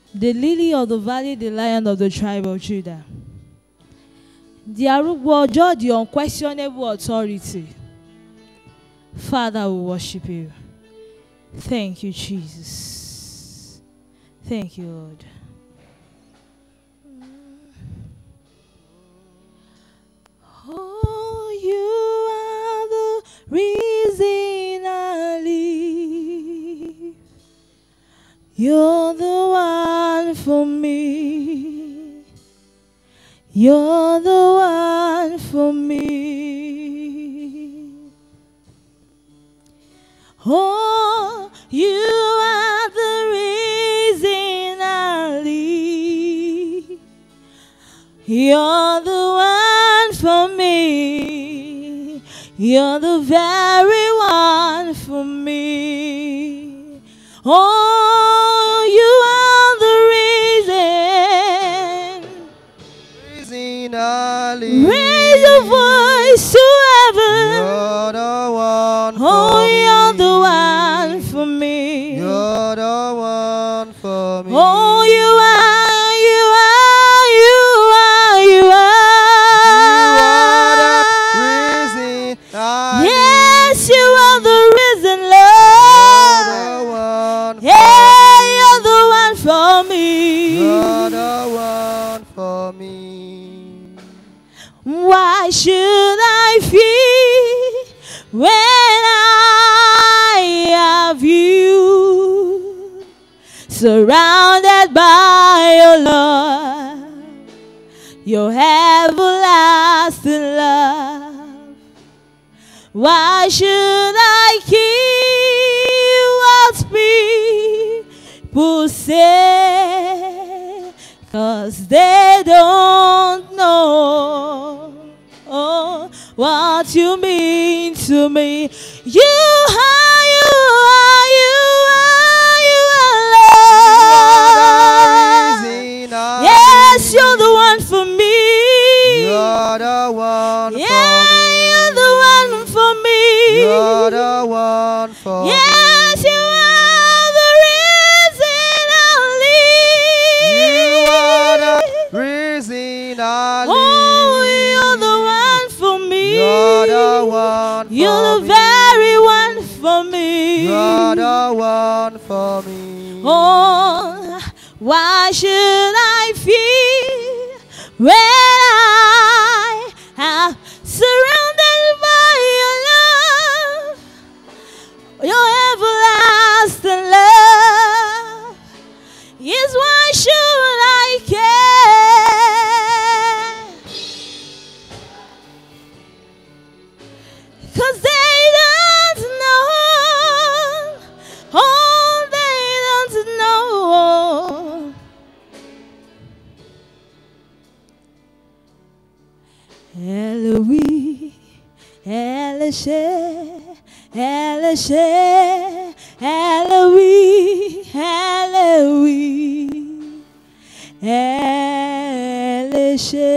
the lily of the valley, the lion of the tribe of Judah. The arugbo ojo, the unquestionable authority. Father, we worship you. Thank you, Jesus. Thank you, Lord. Oh, you are the reason I live. You're the one for me. You're the one for me. Oh, you are the reason I live. You're the one for me. You're the very one for me. Oh, you are the reason I live. Raise your voice to heaven. You're the one for Oh, me. you're the one for me. You're the one for me. Oh, you are, you are, you are, you are. You are the reason I Yes, you are the reason, live. Lord. You're the one for Yeah, me. you're the one for me. You're the one for me. Why should I fear when I have you? Surrounded by your love, your everlasting love. Why should I keep what people say? 'Cause they don't know what you mean to me. You are, you are, you are, you are Lord. Yes, you're the one for me. You're the one Yeah, for me. you're the one for me. You're the one for me. Yes, you are the reason I live. You are the reason I live. Oh, you're the one for me. You're the one for You're the me. very one for me. You're the one for me. Oh, why should I fear when I am surrounded by your love, your everlasting love? Yes, why should I care? 'Cause they don't know. Oh, they don't know. Elohi, Elishe, Elishe, Elohi, Elohi, Elishe,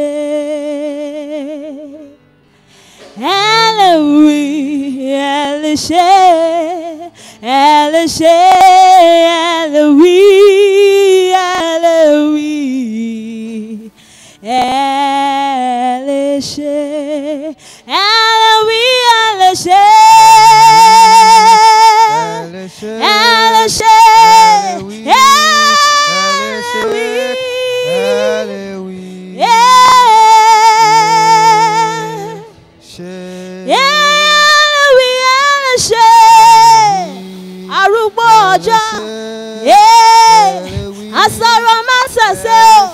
Elohi, Elishe, Elishe, Elohi, Elohi, Elishe, Elohi, Elishe, Elishe, Elishe, Elohi, yeah. Arúgbó ọjọ́, asọ̀rọ̀ máa ṣẹ̀ṣẹ̀ o,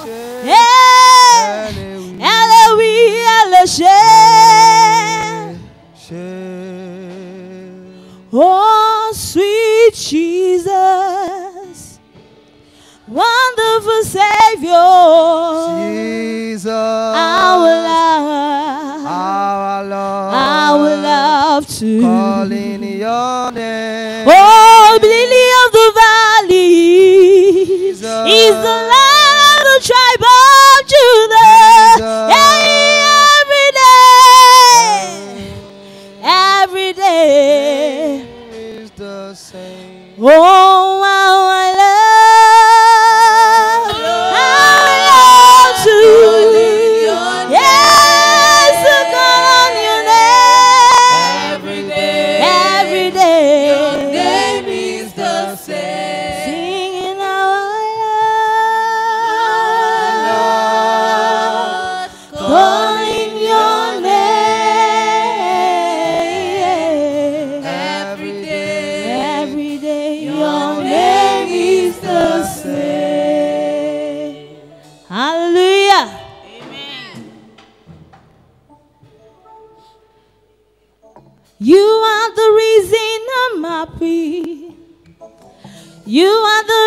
Elohi, Elishe. Oh, sweet Jesus, wonderful Savior, Jesus, our love, our Lord, our love to calling your name. Oh, lily of the valley, Jesus, He's the Lion of the tribe of Judah. Jesus, Yeah, every day is the same. Oh, how I love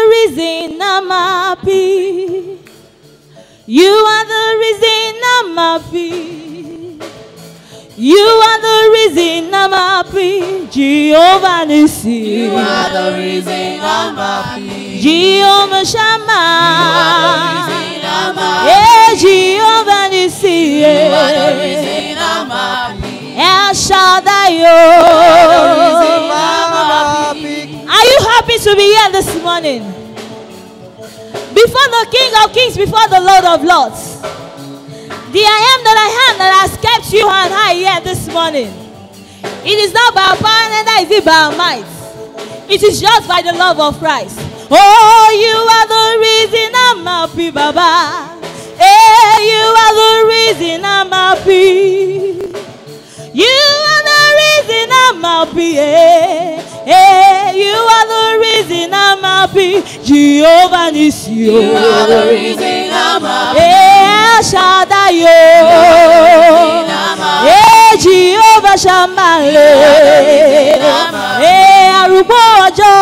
reason I'm happy. You are the reason I'm happy. You are the reason I'm happy. Jehovah Nissi. You are the reason I'm happy. Jehovah Shammah. You are the reason I'm happy. Yeah, Jehovah Nissi. You are the reason I'm happy. El Shaddai. Are you happy to be here this morning? Before the King of Kings, before the Lord of Lords. The I am that has kept you and I here this morning. It is not by our power, neither is it by our might. It is just by the love of Christ. Oh, you are the reason I'm happy, Baba. Hey, you are the reason I'm happy. You are the reason I'm happy. Hey, you are the reason I'm happy. Jehovah Nissi. You are the reason I'm happy. Hey, Shaddai. Hey, Jehovah Shammah. Hey, Arúgbó ọjọ́.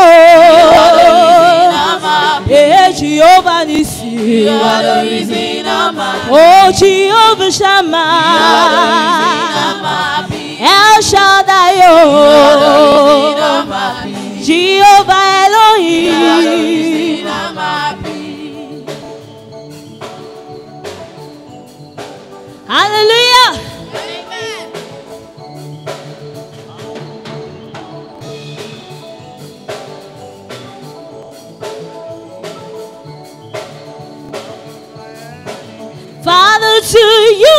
Hey, Jehovah Nissi. You are the reason I'm happy. Oh, Jehovah Shammah. You are the reason I'm happy. El Shaddai. You are the reason I'm happy. Jehovah Elohim. You are the reason I'm happy. Hallelujah. Amen. Father, to you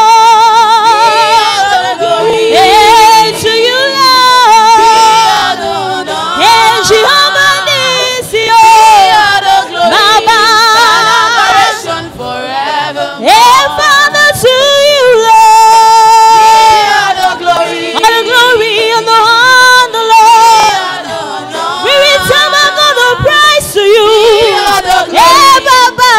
all. Hey, to you, Lord. Hey, Jehovah Nissi. Baba. Hey, Father, to you, Lord. All the glory and the honor, Lord. We return back all the praise to you. Hey, Baba.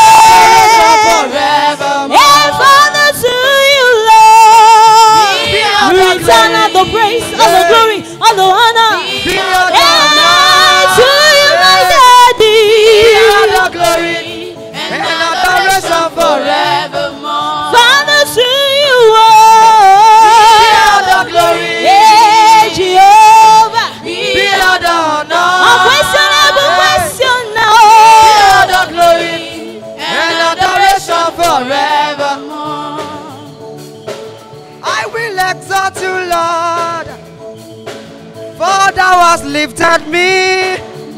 Hey, Father, to you, Lord. We return all the praise, all the glory, all the honor. Hey, to you, my daddy. Father, to you, oh. Hey, Jehovah. Unquestionable question now. I will exalt you, Lord, for thou hast lifted me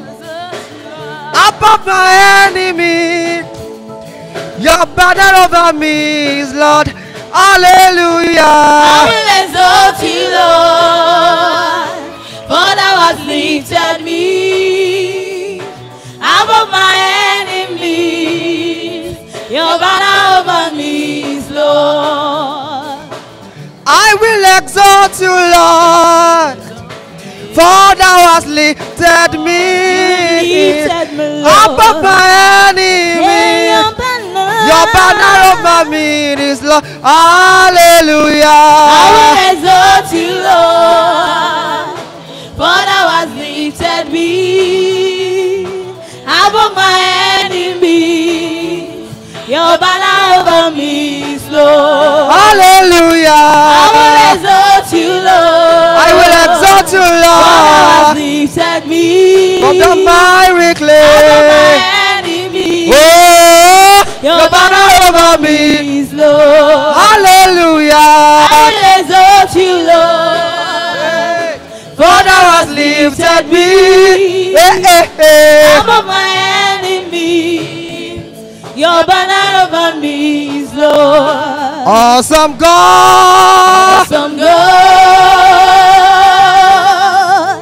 above my enemy. Your banner over me is, Lord. Hallelujah. will exalt you, Lord, for thou hast lifted me above my enemies. Your banner over me is, Lord. I will exalt you, Lord, for thou hast lifted me above my enemy. Your banner over me is, Lord. Hallelujah. I will exalt you, Lord, for thou hast lifted me above my enemies. Your banner over me is, Lord. Hallelujah. I will exalt you, Lord. I will exalt you, For thou hast Lord, lifted me from the miry above clay. my enemies. Oh, your banner over me. is, Lord. Hallelujah. I will exalt you, Lord, For thou hast lifted me. Hey, hey, hey. above my enemies. Your banner over me is, Lord. Awesome God. Awesome God.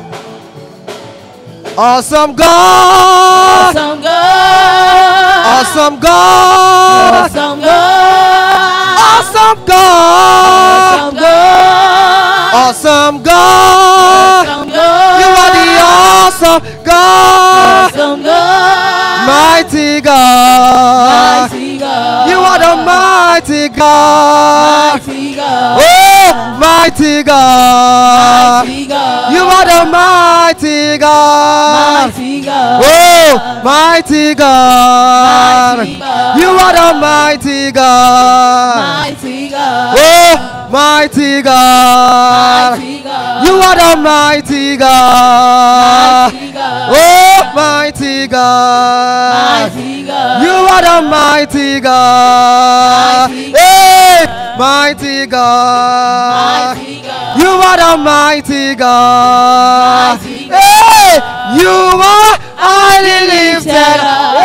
Awesome God. Awesome God. Awesome God. Awesome God. Awesome God. Awesome God. Awesome God. Awesome God. You are the awesome God. Awesome God. Mighty God. Mighty God. You are the mighty God. Mighty God. God. Oh, mighty God. Mighty God. You are the mighty God. Mighty God. Oh, mighty God. Mighty God. You are the mighty God. Mighty God. Oh, mighty God. Mighty God. You are the mighty God. Mighty God. Oh, mighty God. Mighty God. You are the mighty God. Mighty God. Hey, mighty God. Mighty God. You are the mighty God. Mighty God. Hey, you are highly lifted up.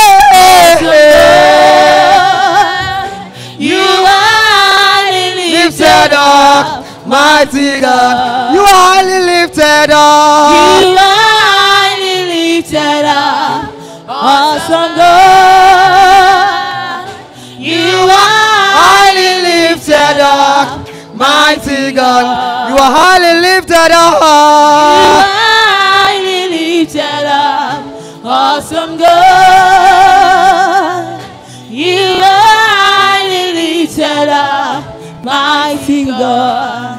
You are Lifted up, mighty God. You are highly lifted up. You are lifted up, awesome God. You are Highly lifted up, mighty God. You are highly lifted up. highly lifted up, awesome God. You are highly lifted up, mighty God.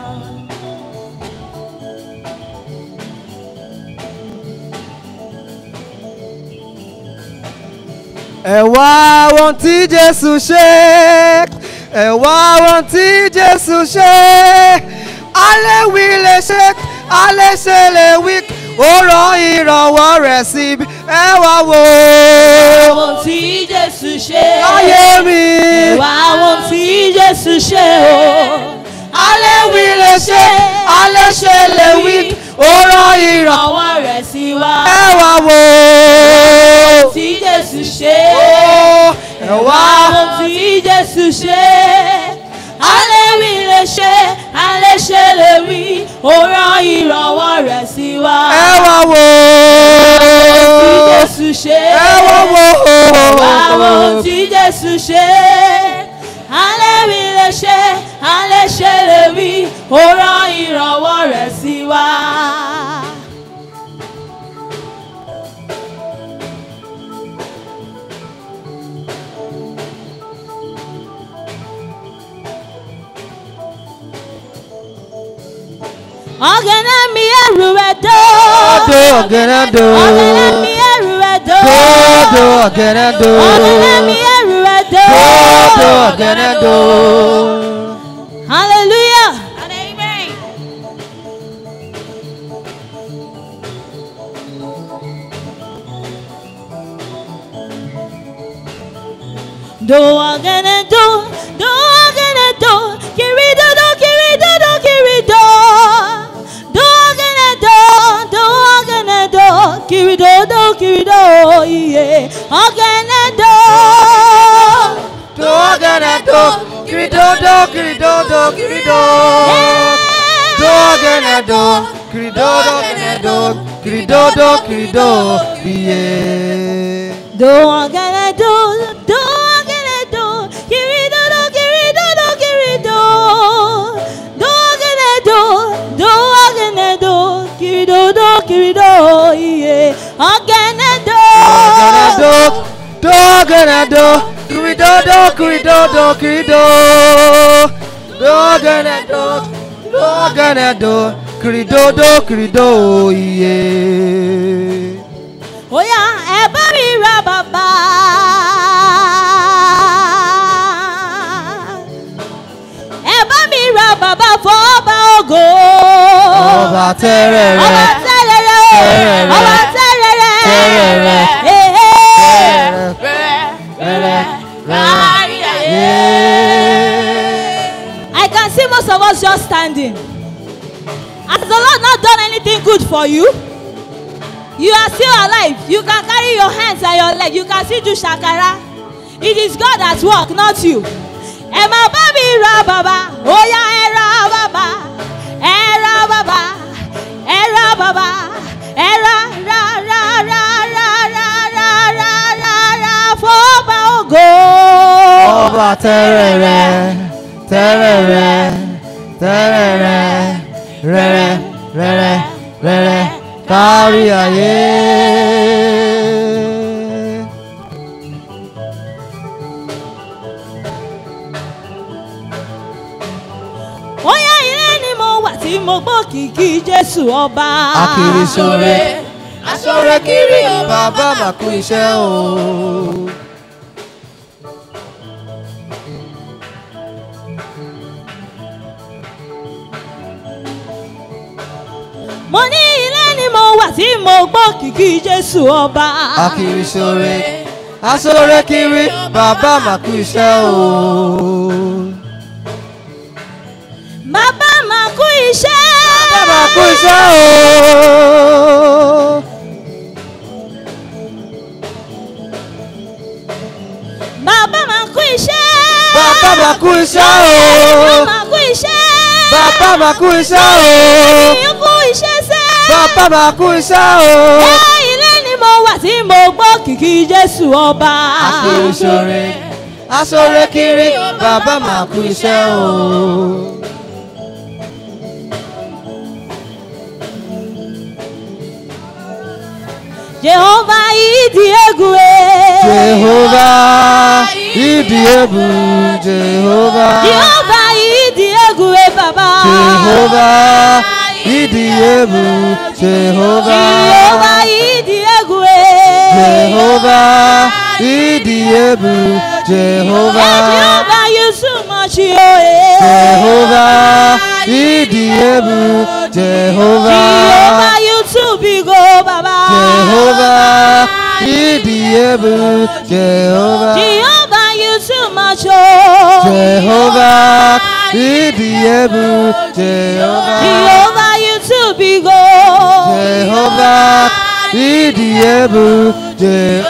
Ẹ wá ohun tí Jésù ṣe, ẹ wá ohun tí Jésù ṣe, aléwí lè ṣe, aléṣe lè wí, ó rọ ìrànwọ́ rẹ̀ síbi, ẹ wá wò ó. Ohun tí Jésù ṣe, Ayé mi, wá ohun tí Jésù ṣe o. aléwí lè ṣe, aléṣe lè wí, ó rọ ìrànwọ́ Ọwọ́ rẹ̀ sí wa. ẹ wá wò ó. Tí Jésù ṣe, Ẹ wá ohun tí Jésù ṣe. Aléwí lè ṣe, aléṣe lè wí, ó rán ìrànwọ́ rẹ̀ sí wa. ẹ wá wò Tí ó. Jésù ṣe, Ẹ wá wò wá ó. ohun tí Jésù ṣe. Aléwí lè ṣe, aléṣe lè wí, ó rán ìrànwọ́ rẹ̀ sí wa. Ọ̀gẹ̀dẹ̀ mi ẹrù rẹ̀ dó. Dó ọ̀gẹ̀dẹ̀ dó. Ọ̀gẹ̀dẹ̀ mi ẹrù rẹ̀ dó. Dó ọ̀gẹ̀dẹ̀ dó. Ọ̀gẹ̀dẹ̀ mi ẹrù rẹ̀ dó. Dó ọ̀gẹ̀dẹ̀ dó. Hallelujah. And amen. Do ọ̀gẹ̀dẹ̀ dó. Do ọ̀gẹ̀dẹ̀ dó. Kiri dodo, kiri dodo, kiri do. Do ọ̀gẹ̀dẹ̀ dó. Do ọ̀gẹ̀dẹ̀ dó. Kiri dodo, kiri do. Iye. Ọ̀gẹ̀dẹ̀ dó. Dó ọ̀gẹ̀dẹ̀ dó. Kiri dódó, kiri dódó, kiri dó. Dó ọ̀gẹ̀dẹ̀ dó. Kiri dódó, kiri dó. Kiri dódó, kiri dó. Iye. Do ọ̀gẹ̀dẹ̀ dó. Do ọ̀gẹ̀dẹ̀ dó. Kiri dodo, kiri dodo, kiri do. Do ọ̀gẹ̀dẹ̀ dó. Do ọ̀gẹ̀dẹ̀ dó. Kiri dodo, kiri do. Iye. Ọ̀gẹ̀dẹ̀ dó. Ọ̀gẹ̀dẹ̀ dó. Dó ọ̀gẹ̀dẹ̀ dó. Kiri dódó, kiri dódó, kiri dó. Dó ọ̀gẹ̀dẹ̀ dó. Dó ọ̀gẹ̀dẹ̀ dó. Kiri dódó, kiri dó. Iye. Oya ẹ bá mi ra bàbá. Ẹ bá mi ra bàbá fọ́ba ògo. Ọba tẹ́rẹ̀rẹ̀. Ọba tẹ́rẹ̀rẹ̀. Tẹ́rẹ̀rẹ̀. Ọba tẹ́rẹ̀rẹ̀. Tẹ́rẹ̀rẹ̀. I can see most of us just standing. Has the Lord not done anything good for you? You are still alive. You can carry your hands and your leg. You can still do shakara. It is God at work, not you. Ẹ máa bá mi ra bàbá. Oya ẹ ra bàbá. Ẹ ra bàbá. Ẹ ra bàbá. Ẹ ra ra ra ra ra ra ra ra ra ra fọ́ba ògo. Ọba tẹ́rẹ̀rẹ̀. Tẹ́rẹ̀rẹ̀. Tẹ́rẹ̀rẹ̀. Rẹ̀rẹ̀. Rẹ̀rẹ̀. Rẹ̀rẹ̀. Kárí ayé. kìkì Jésù ọba. Akiri ṣoore, aṣoore kiri bàbá mà kú iṣẹ́ o. Mo ní ilé ni mo wà tí mo gbọ́ kìkì Jésù ọba. Akiri ṣoore, aṣoore kiri bàbá mà kú iṣẹ́ o. Bàbá mà kú iṣẹ́. Bàbá mà kú iṣẹ́ o. Bàbá mà kú iṣẹ́. Bàbá mà kú iṣẹ́ o. Bàbá mà kú iṣẹ́. Bàbá mà kú iṣẹ́ o. Èmi kú iṣẹ́ sẹ́. Bàbá mà kú iṣẹ́ o. Ilé ni mo wà tí mo gbọ́ kìkì Jésù ọba. Akiri ṣoore, aṣoore kiri bàbá mà kú iṣẹ́ o. Jehovah ìdí egwu e. Jehovah ìdí egwu, Jehovah. Jehovah ìdí egwu e baba. Jehovah ìdí egwu, Jehovah. Jehovah ìdí egwu e. Jehovah ìdí egwu, Jehovah. Jehovah you too much o e. Jehovah ìdí egwu, Jehovah. Jehovah you too big o baba. Jehovah ìdí egwu, Jehovah. Jehovah you too much o. Jehovah ìdí egwu, Jehovah. Jehovah you too big o. Jehovah ìdí egwu, Jehovah.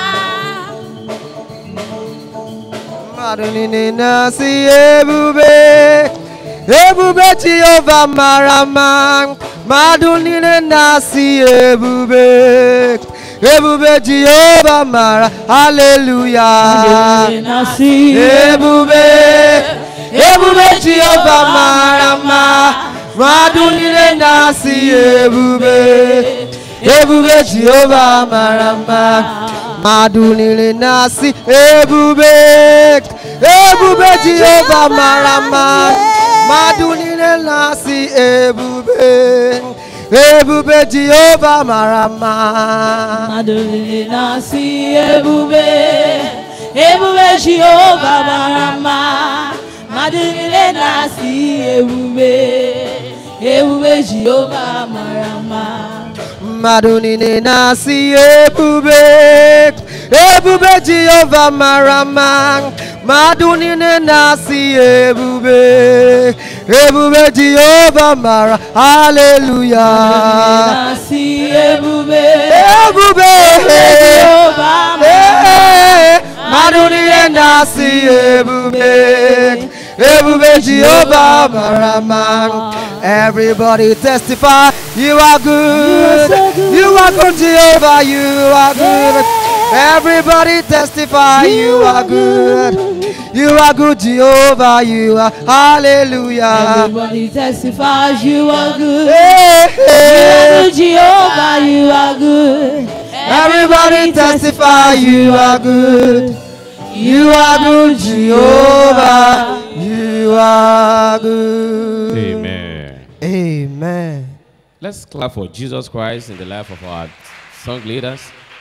Mmadụ niile na-asị ebube, ebube Jehova mara mma. Mmadụ niile na-asị ebube, ebube Jehova mara, hallelujah. Ebube, ebube Jehova mara mma. Mmadụ niile na-asị ebube, ebube Jehova mara mma. Mmadụ niile na-asị ebube, ebube Jehova mara mma. Mmadụ niile na-asị ebube, ebube Jehova mara mma. Mmadụ niile na-asị ebube, ebube Jehova mara mma. Mmadụ niile na-asị ebube, ebube Jehova mara mma. Mmadụ niile na-asị ebube, ebube Jehova mara mma. Mmadụ niile na-asị ebube, ebube Jehova mara, hallelujah. Na-asị ebube, Ebube Jehova mara. mmadụ niile na-asị ebube, ebube Jehova mara mma. Everybody testify, you are good, you are good Jehovah, you are good. Everybody testify, you are good, you are good Jehovah, you are, hallelujah. Everybody testifies you are good. Hey, You are hey. good, Jehovah, you are good. Everybody testify, you are good, you are good Jehovah, you are good. Amen. Amen. Let's clap for Jesus Christ in the life of our song leaders.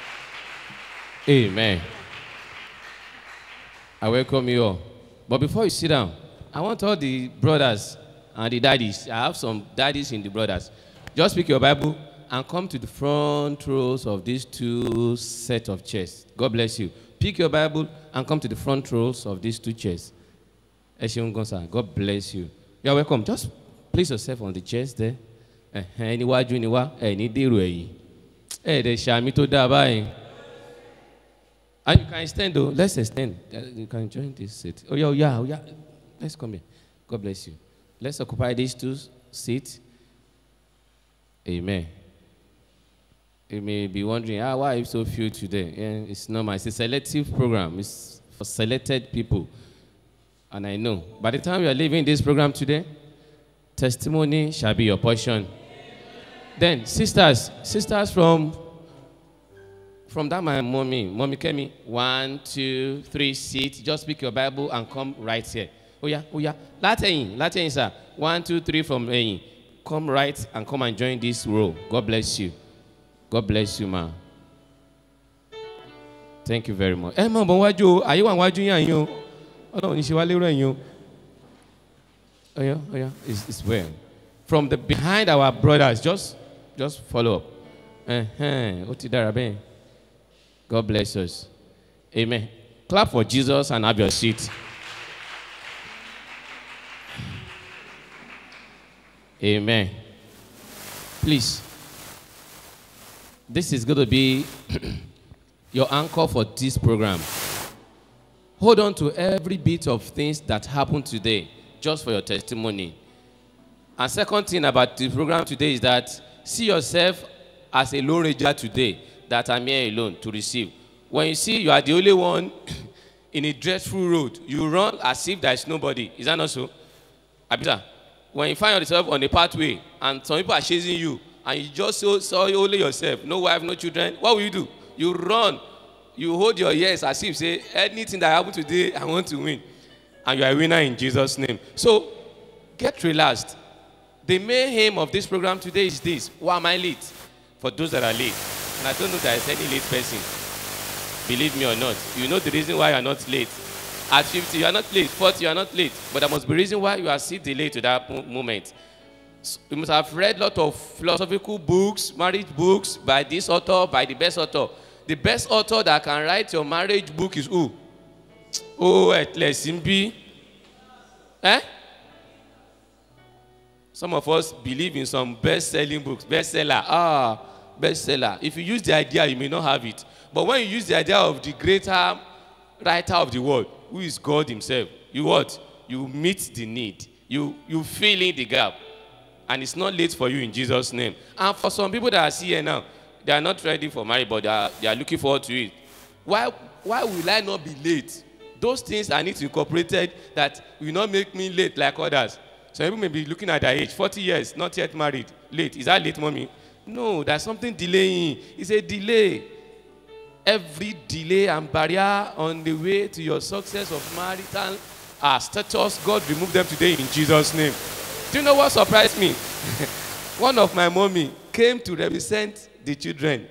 Amen. I welcome you all. But before you sit down, I want all the brothers and the daddies. I have some daddies in the brothers. Just pick your Bible and come to the front rows of these two sets of chairs. God bless you. Pick your Bible and come to the front rows of these two chairs. God bless you. You are welcome. Just place yourself on the chairs there. Níwájú ni wá, ní dèrò ẹ̀yìn. Dẹ̀ ṣàmì tó dáa báyìí. And you can extend though. Let's extend. You can join this seat. Oh yeah. Let's come here. God bless you. Let's occupy these two seats. Amen. You may be wondering, why are you so few today? Yeah, it's normal. It's a selective program. It's for selected people. And I know. By the time you are leaving this program today, testimony shall be your portion. Then, sisters from that my mommy Kemi, 1, 2, 3, sit. Just pick your Bible and come right here. Oh yeah. Látẹ̀yìn, sir. 1, 2, 3 from ẹ̀yìn. come right and come and join this row. God bless you. God bless you, ma. Thank you very much. Ma, bon waju, ayi wa waju yan yo. Ọlọ́run ní ṣe wá lérò ẹ̀yin o. Oh yeah, it's well. From the behind our brothers, just follow up. Ó ti dára bẹ́ẹ̀. God bless us. Amen. Clap for Jesus and have your seat. Amen. Please, this is going to be your anchor for this program. Hold on to every bit of things that happened today, just for your testimony. And second thing about the program today is that see yourself as a lone ranger today, that I'm here alone to receive. When you see you are the only one in a dreadful road, you run as if there is nobody. Is that not so? Abita, when you find yourself on a pathway and some people are chasing you and you just saw only yourself, no wife, no children, what will you do? You run. You hold your ears as if say, anything that happened today, I want to win. And you are a winner in Jesus' name. So, get relaxed. The main aim of this program today is this. Why am I late? For those that are late. And I don't know that there's any late person. Believe me or not. You know the reason why you are not late. At 50, you are not late. 40, you are not late. But there must be a reason why you are still delayed to that moment. So you must have read a lot of philosophical books, marriage books, by this author, by the best author. The best author that can write your marriage book is who? Oh, at Simbi. Some of us believe in some best-selling books. Bestseller. Bestseller. If you use the idea, you may not have it. But when you use the idea of the greater writer of the world, who is God himself, you what? You meet the need. You fill in the gap. And it's not late for you in Jesus' name. And for some people that are here now, they are not ready for marriage, but they are looking forward to it. Why will I not be late? Those things I need to incorporate that will not make me late like others. Some people may be looking at their age, 40 years, not yet married, late. Is that late, mommy? No, there's something delaying. It's a delay. Every delay and barrier on the way to your success of marital status, God remove them today in Jesus' name. Do you know what surprised me? One of my mommy came to represent the children.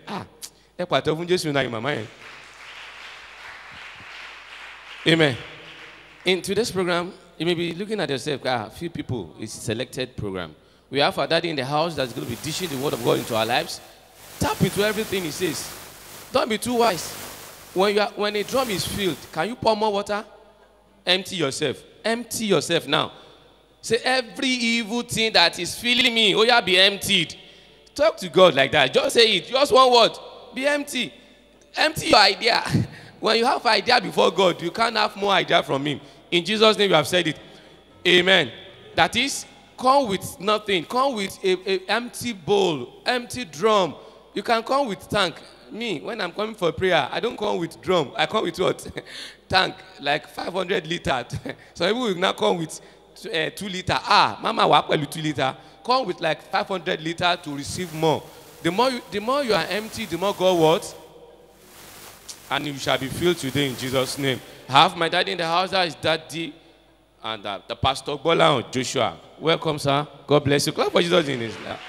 Amen. In today's program, you may be looking at yourself, a few people, it's a selected program. We have our daddy in the house that's going to be dishing the word of God into our lives. Tap into everything he says. Don't be too wise. When a drum is filled, can you pour more water? Empty yourself. Empty yourself now. Say, every evil thing that is filling me, oh yeah, be emptied. Talk to God like that. Just say it. Just one word. Be empty. Empty your idea. When you have idea before God, you can't have more idea from him. In Jesus' name, you have said it. Amen. That is, come with nothing. Come with a empty bowl, empty drum. You can come with tank. Me, when I'm coming for prayer, I don't come with drum. I come with what? Tank, like 500 liters. So people will now come with 2 liters. Mama walk with 2 liters. Come with like 500 liters to receive more. The more you are empty, the more God wants. And you shall be filled today in Jesus' name. I have my daddy in the house. That is Daddy and the Pastor Bola Joshua. Welcome, sir. God bless you. Clap for Jesus in his life.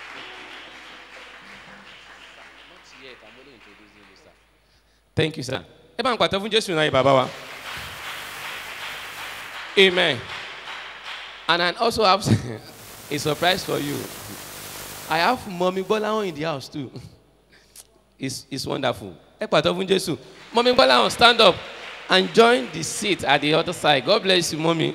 Thank you, sir. Amen. And I also have a surprise for you. I have Mommy Bola in the house too. It's wonderful. Mommy Bola, stand up and join the seat at the other side. God bless you, Mommy.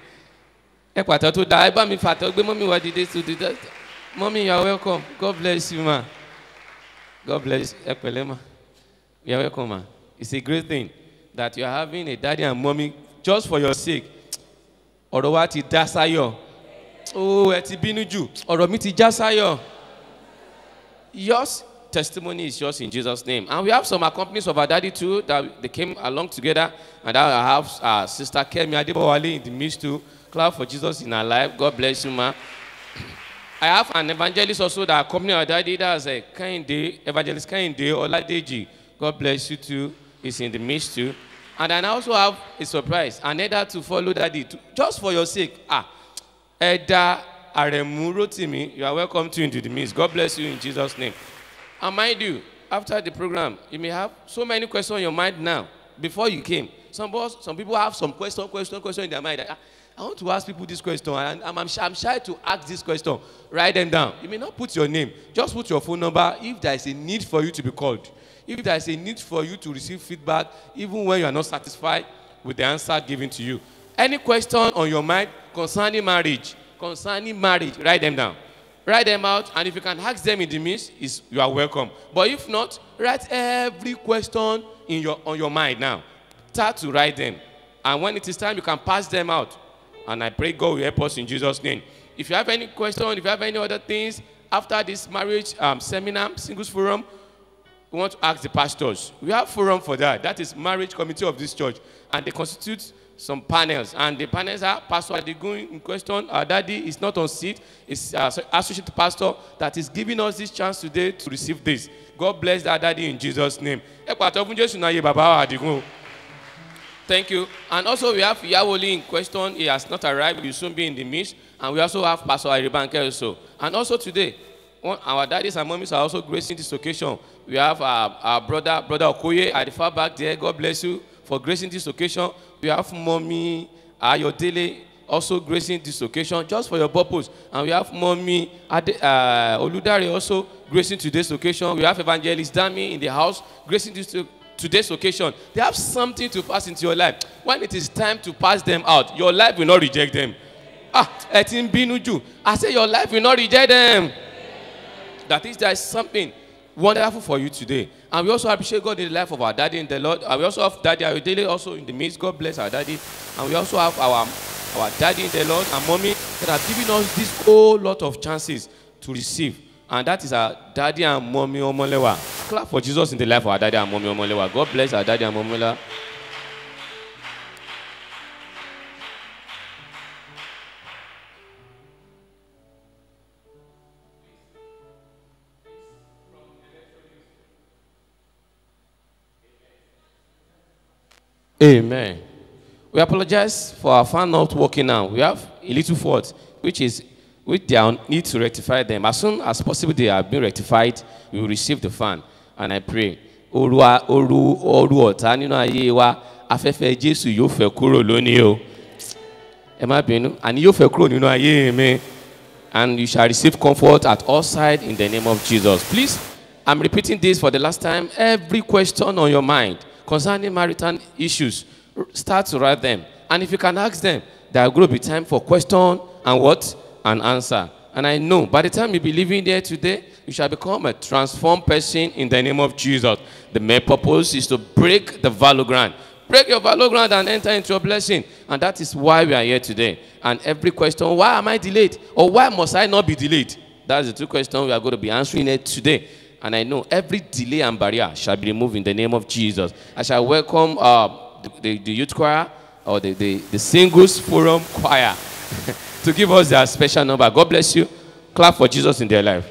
Mommy, you are welcome. God bless you, ma. God bless you. You are welcome, ma. It's a great thing that you are having a daddy and mommy just for your sake. Orowati dasayo. Oh, eti binuju. Oromiti jasayo. Yours testimony is yours in Jesus' name. And we have some accompaniments of our daddy too that they came along together. And I have Sister Kemi Adebowale in the midst too. Clap for Jesus in our life. God bless you, ma. I have an evangelist also that accompanied our daddy. That's a Evangelist Kainde Oladeji. God bless you too. He's in the midst too. And I also have a surprise. Another to follow daddy too, just for your sake. Eda Aremu Rotimi, you are welcome to into the midst. God bless you in Jesus' name. And mind you, after the program, you may have so many questions on your mind now. Before you came, some people have some question in their mind. I want to ask people this question, and I'm shy to ask this question. Write them down. You may not put your name. Just put your phone number if there is a need for you to be called. If there is a need for you to receive feedback, even when you are not satisfied with the answer given to you. Any question on your mind concerning marriage, write them down. Write them out, and if you can ask them in the midst, you are welcome. But if not, write every question on your mind now. Start to write them. And when it is time, you can pass them out. And I pray God will help us in Jesus' name. If you have any question, if you have any other things, after this marriage seminar, singles forum, we want to ask the pastors. We have forum for that. That is marriage committee of this church. And they constitute some panels. And the panels are Pastor Adigun in question. Our daddy is not on seat. It's associate pastor that is giving us this chance today to receive this. God bless that daddy in Jesus' name. Thank you. And also we have Yawoli in question. He has not arrived. He will soon be in the midst. And we also have Pastor Aribanke also. And also today, our daddies and mommies are also gracing this occasion. We have our brother Okoye at the far back there. God bless you for gracing this occasion. We have Mommy Ayodele also gracing this occasion just for your purpose. And we have Mommy Oludare also gracing today's occasion. We have Evangelist Dami in the house gracing today's occasion. They have something to pass into your life. When it is time to pass them out, your life will not reject them. I say your life will not reject them. That is, there is something wonderful for you today. And we also appreciate God in the life of our daddy in the Lord. And we also have Daddy Ayodele also in the midst. God bless our daddy. And we also have our daddy in the Lord and mommy that have given us this whole lot of chances to receive. And that is our daddy and mommy Omolewa. Clap for Jesus in the life of our daddy and mommy Omolewa. God bless our daddy and mommy Omolewa. Amen. We apologize for our fan not working now. We have a little fault, which they need to rectify them. As soon as possible they have been rectified, we will receive the fan. And I pray. And you shall receive comfort at all sides in the name of Jesus. Please, I'm repeating this for the last time. Every question on your mind concerning marital issues, start to write them. And if you can ask them, there are going to be time for question and what? An answer. And I know by the time you be living there today, you shall become a transformed person in the name of Jesus. The main purpose is to break the value ground. Break your value ground and enter into a blessing. And that is why we are here today. And every question, why am I delayed? Or why must I not be delayed? That's the two questions we are going to be answering it today. And I know every delay and barrier shall be removed in the name of Jesus. I shall welcome the youth choir or the singles forum choir to give us their special number. God bless you. Clap for Jesus in their life.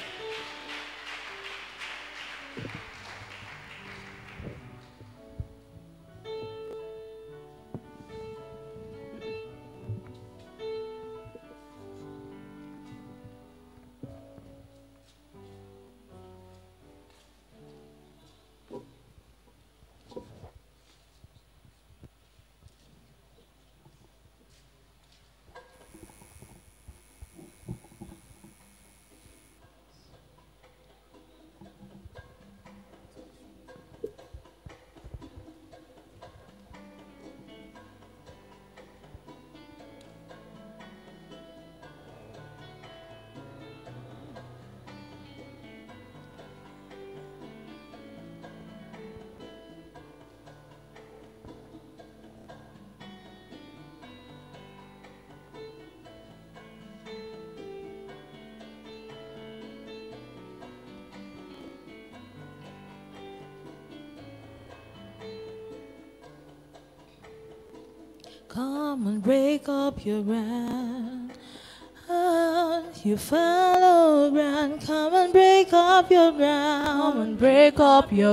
Come and break up your ground. You follow ground. Come and break up your ground. Come and break up your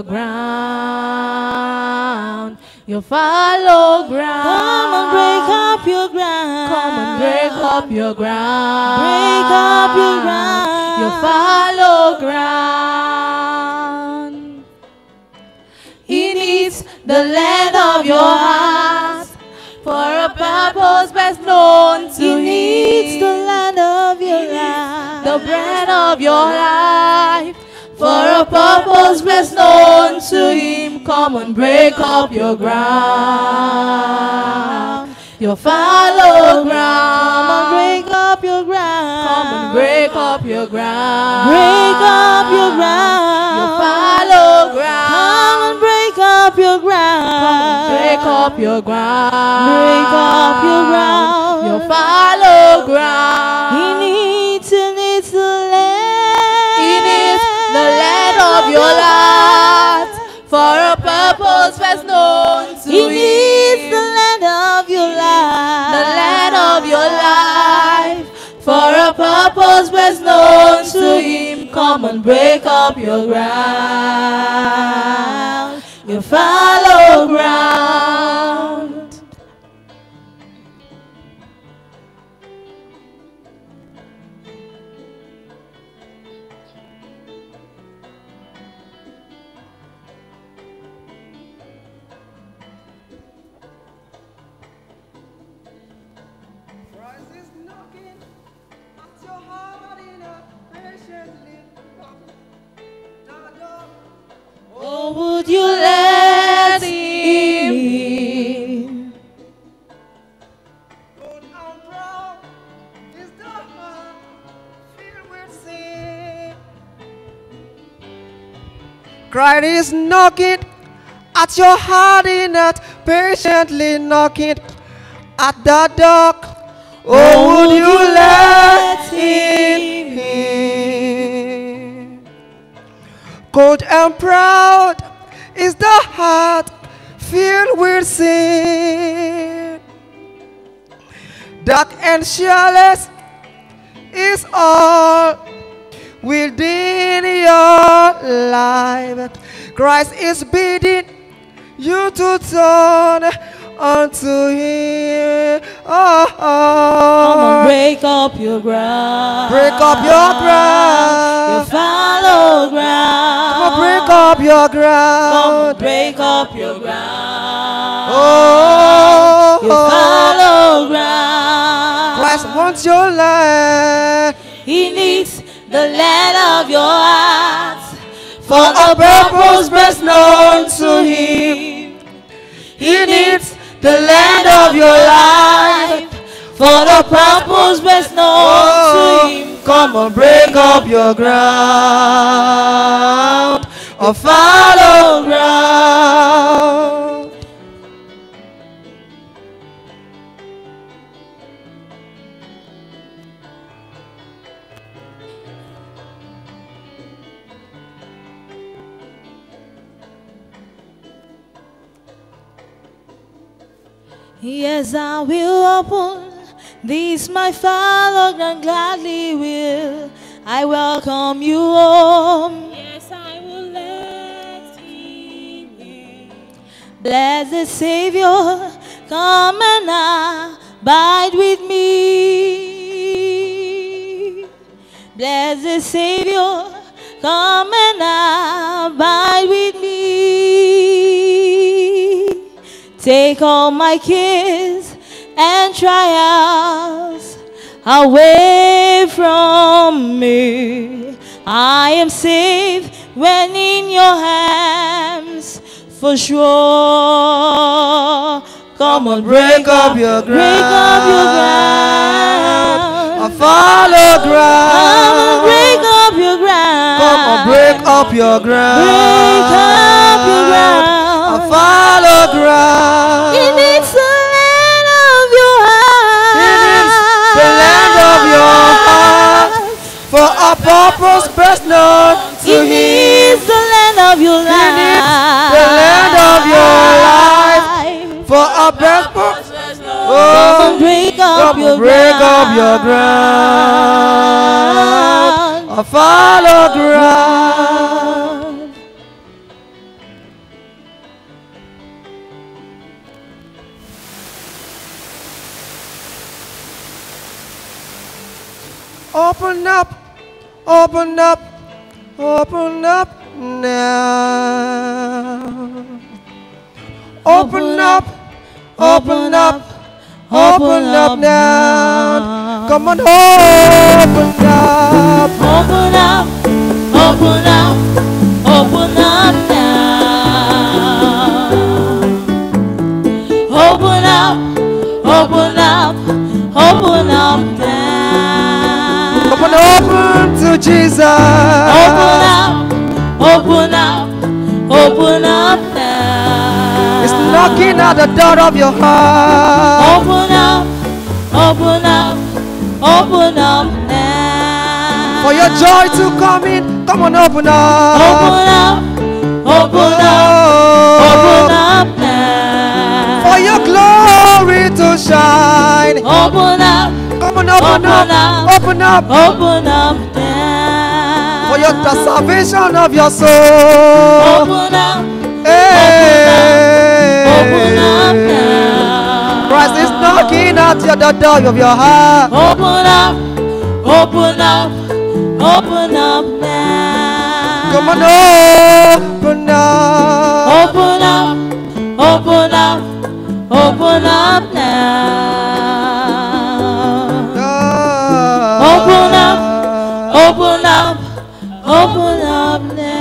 ground. You follow ground. Come and break up your ground. Come and break up up your ground. Break up your ground. Your fallow ground. He needs the land of your heart for a purpose best known to He needs Him. the land of your life. The bread of your life for a purpose best known to Him. Come and break up your ground. Your fallow ground. Come and break up your ground. Come and break up your ground. Break up your ground. Your fallow ground. Come and break up your ground. Break up your ground. Break up your ground. Your fallow ground. He needs the land. He needs the land of your life for a purpose best known to He Him. needs the land of your life. The land of your life for a purpose best known to Him. Come and break up your ground. Your fallow ground. Christ is knocking at your heart in a patiently the door. Oh, would you let Him in? Good and proud is the heart filled with sin. Christ is knocking at your heart in that patiently knocking at the door. Oh, would you let Him in? Cold and proud is the heart filled with sin. Dark and shallow is all within your life. Christ is bidding you to turn unto Him. Oh, Come and break up your ground. break up your Your ground. fallow ground. Come on, break up your Come ground. and break up your ground. Oh, Your fallow ground. Christ wants your land He needs the land of your heart for a purpose best known to Him. He needs the land of your life for the purpose best known to Him. Come and break up your ground, a fallow ground. Yes, I will open this my fallow ground, gladly will I welcome you home. Yes, I will let Him in. Blessed Savior, come and abide with me. Blessed Savior, come and abide with me. Take all my cares and trials away from me. I am safe when in your hands, for sure. Come on, Break up your ground, break up your ground. a fallow ground. Come on, break up your ground. Come on, break up your ground. Break up your ground. A fallow ground. He needs the land of your heart. He needs the land of your heart for a purpose best known He to Him. needs the land of your He life. needs the land of your life for a purpose. Come Oh, and break up come your and break up your ground. ground. A fallow ground. Open up, open up, open up now. Open up, open up, open up now. Come on, open up. Open up, open up, open up now. Open up, open up, open up now. Come on, open to Jesus. Open up, open up, open up now. It's knocking at the door of your heart. Open up, open up, open up now. For your joy to come in, come on, open up. Open up, open up, open up now. For your glory to shine. Open up, Come on, open up, open up. open up now. For the salvation of your soul. Open up, Hey. open up now. Christ is knocking at the door of your heart. Open up, open up, open up now. Come on, open up. Open up, open up, open up now. Open up, open up, open up now.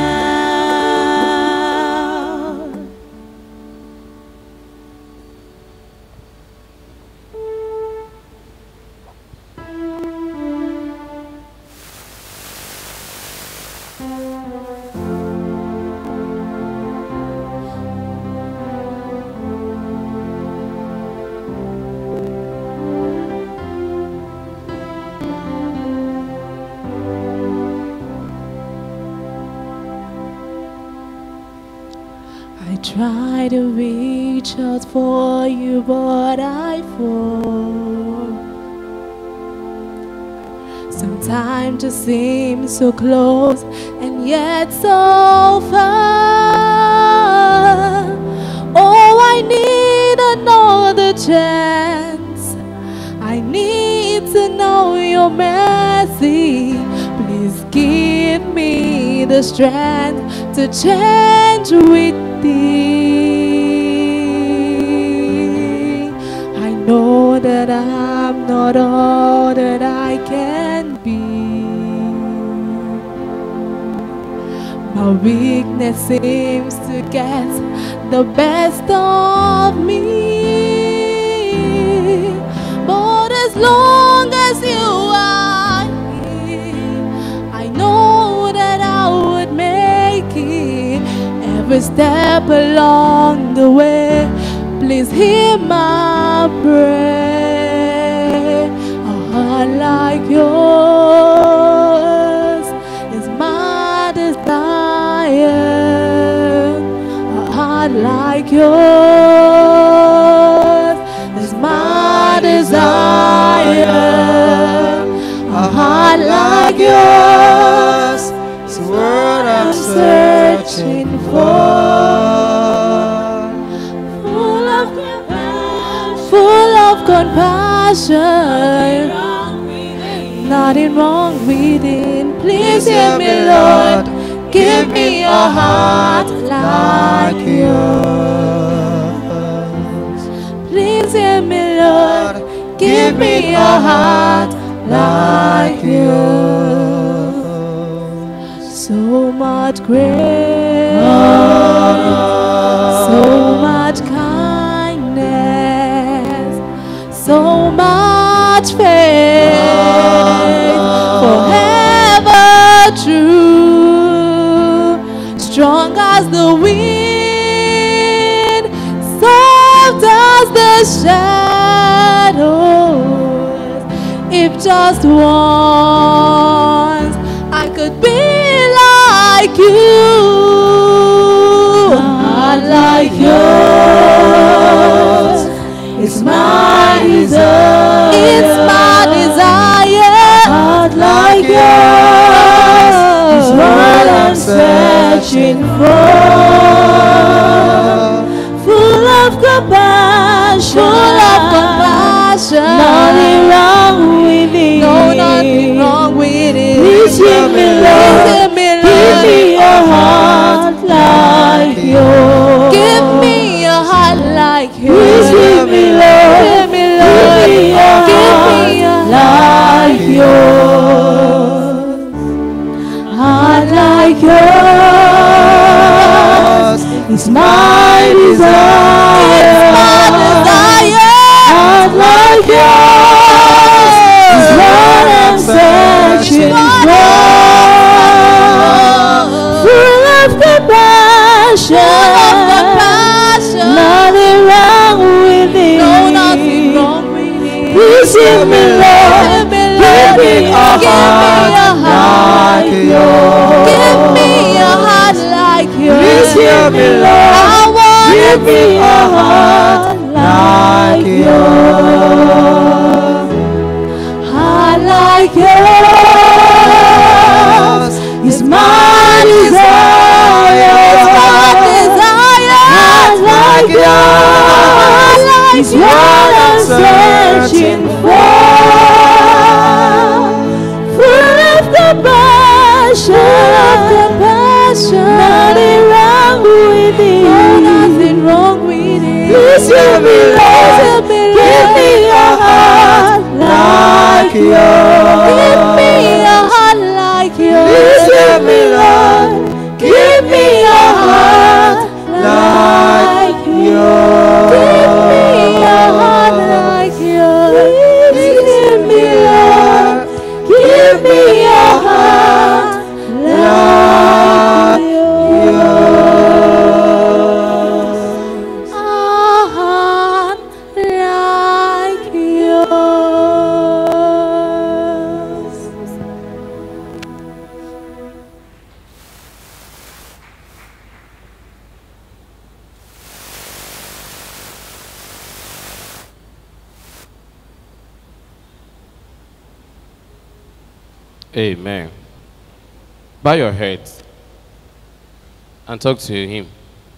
I try to reach out for you, but I fall. Sometimes it seems so close and yet so far. Oh, I need another chance. I need to know your mercy. Please give me the strength to change with thee. I know that I'm not all that I can be. My weakness seems to get the best of me. But as long as you are here, I know that I would make it. Every step along the way, please hear my prayer. A heart like yours is my desire. A heart like yours is my desire. A heart like yours is what I'm searching for. Full of compassion, nothing wrong within. Please hear me, Lord. Give me a heart like yours. Please hear me, Lord. Give me a heart like yours. So much grace, so much kindness, so much faith, forever true, strong as the wind, soft as the shadows. If just once I could be like you, a heart like yours, it's my desire. It's my desire. A heart like yours is what I'm searching for. Full of compassion. Full of compassion. Nothing wrong with me. No, nothing wrong heart like yours is what I'm searching for. Full of compassion, nothing wrong with it. Please give me love, give me a heart like yours. Give me a heart like yours. Please give me love, give me a heart like yours. Heart like yours is my desire. Heart like yours is what I'm searching for. Full of compassion, nothing wrong with it. Nothing wrong with it. Please give me love, give me a heart like yours. Give me a heart like yours. Please give me love, give me a heart like yours. Give me a heart like yours. Please give me love, give me a heart like yours. A heart like yours. Amen. Bow your head and talk to him.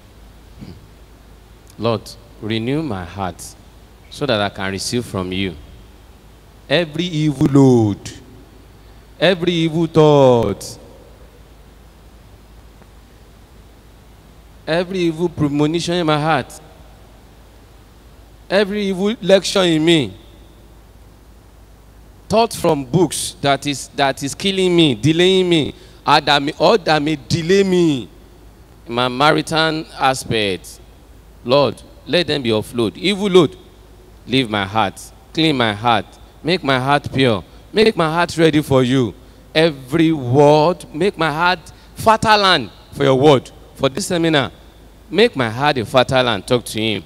Lord, renew my heart so that I can receive from you. Every evil load, every evil thought, every evil premonition in my heart, every evil lecture in me, thought from books that is killing me, delaying me, or that may delay me in my marital aspect. Lord, let them be offload. Evil load, leave my heart, clean my heart, make my heart pure, make my heart ready for you. Every word, make my heart fertile land for your word. For this seminar, make my heart a fertile land. Talk to him.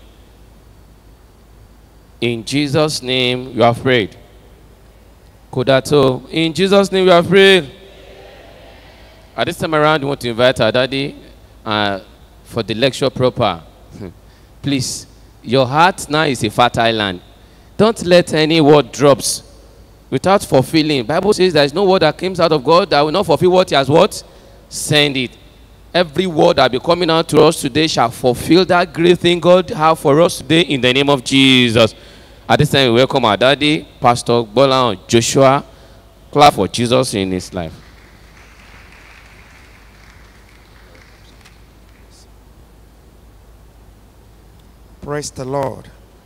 In Jesus' name, you have prayed. Kodato, in Jesus' name we have prayed. At this time around, we want to invite our daddy for the lecture proper. Please, your heart now is a fertile land. Don't let any word drops without fulfilling. Bible says there is no word that comes out of God that will not fulfill what he has what? Send it. Every word that will be coming out to us today shall fulfill that great thing God has for us today in the name of Jesus. At this time, we welcome our daddy, Pastor Bola Joshua. Clap for Jesus in his life. Praise the Lord.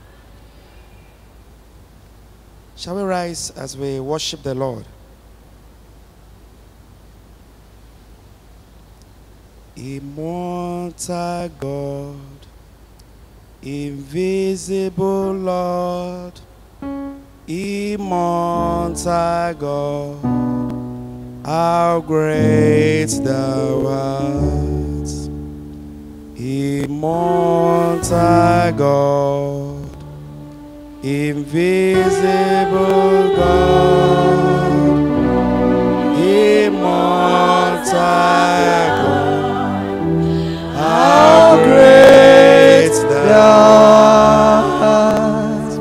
Shall we rise as we worship the Lord? Immortal God, invisible Lord, immortal God, how great thou art. Immortal God, invisible God, immortal God, how great thou art.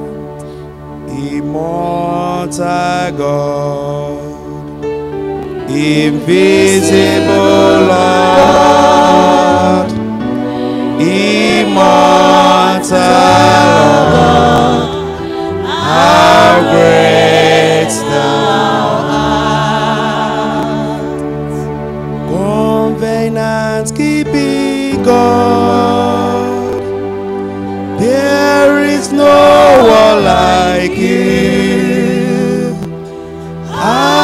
Immortal God, invisible Lord, immortal Lord, how great thou art. Covenant keeping God, there is no one like you.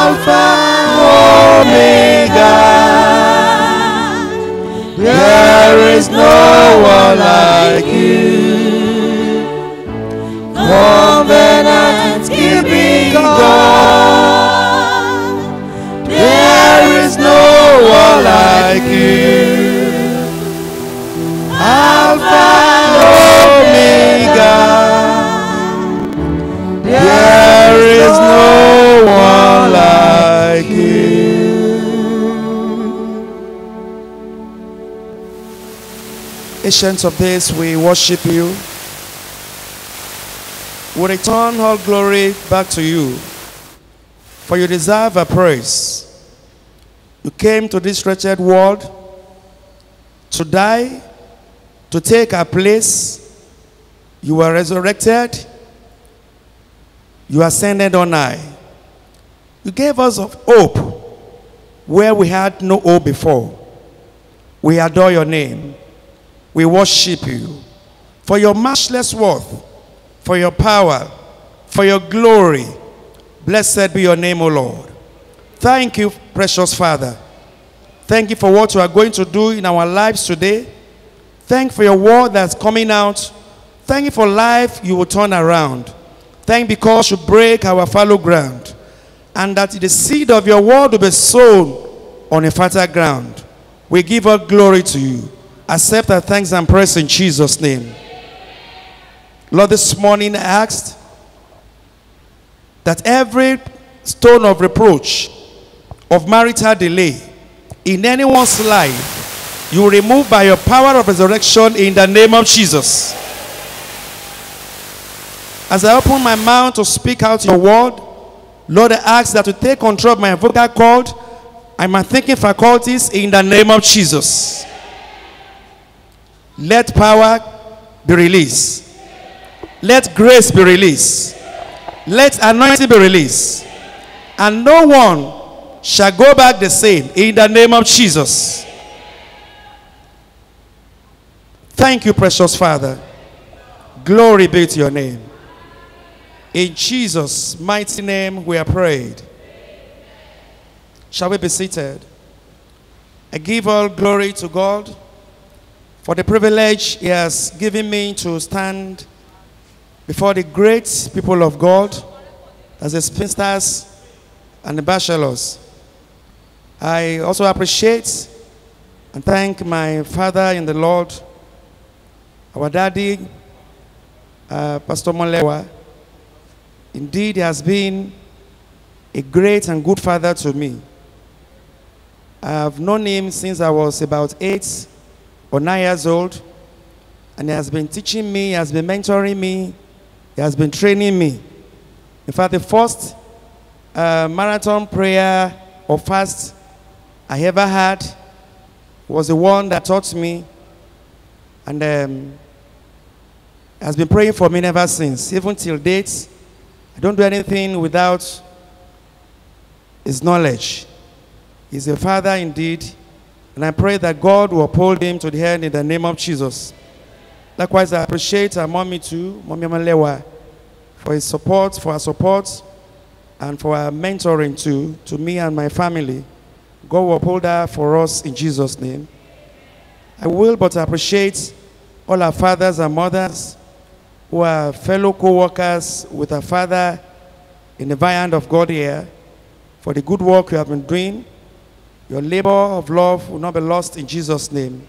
Alpha Omega, there There is no one like you. Covenant keeping God. There is no one like you. Alpha and Omega. There is no one like you. Ancient of days, we worship you. We return all glory back to you, for you deserve a praise. You came to this wretched world to die, to take our place. You were resurrected. You ascended on high. You gave us hope where we had no hope before. We adore your name. We worship you for your matchless worth, for your power, for your glory. Blessed be your name, O Lord. Thank you, precious Father. Thank you for what you are going to do in our lives today. Thank you for your word that's coming out. Thank you for life you will turn around. Thank you because you break our fallow ground, and that the seed of your word will be sown on a fertile ground. We give all glory to you. Accept our thanks and praise in Jesus' name. Lord, this morning I asked that every stone of reproach, of marital delay in anyone's life, you remove by your power of resurrection in the name of Jesus. As I open my mouth to speak out your word, Lord, I ask that you take control of my vocal cord and my thinking faculties in the name of Jesus. Let power be released. Let grace be released. Let anointing be released. And no one shall go back the same in the name of Jesus. Thank you, precious Father. Glory be to your name. In Jesus' mighty name we are prayed. Shall we be seated? I give all glory to God for the privilege he has given me to stand before the great people of God, as the spinsters and the bachelors. I also appreciate and thank my father in the Lord, our daddy, Pastor Molewa. Indeed, he has been a great and good father to me. I have known him since I was about 8 or 9 years old, and he has been teaching me, he has been mentoring me, he has been training me. In fact, the first marathon prayer or fast I ever had was the one that taught me, and has been praying for me ever since. Even till date, I don't do anything without his knowledge. He's a father indeed, and I pray that God will uphold him to the end in the name of Jesus. Likewise, I appreciate our mommy too, Mommy Malewa, for his support, for her support, and for her mentoring too, to me and my family. God will uphold her for us in Jesus' name. I will but appreciate all our fathers and mothers who are fellow co-workers with our Father in the vineyard of God here, for the good work you have been doing. Your labor of love will not be lost in Jesus' name.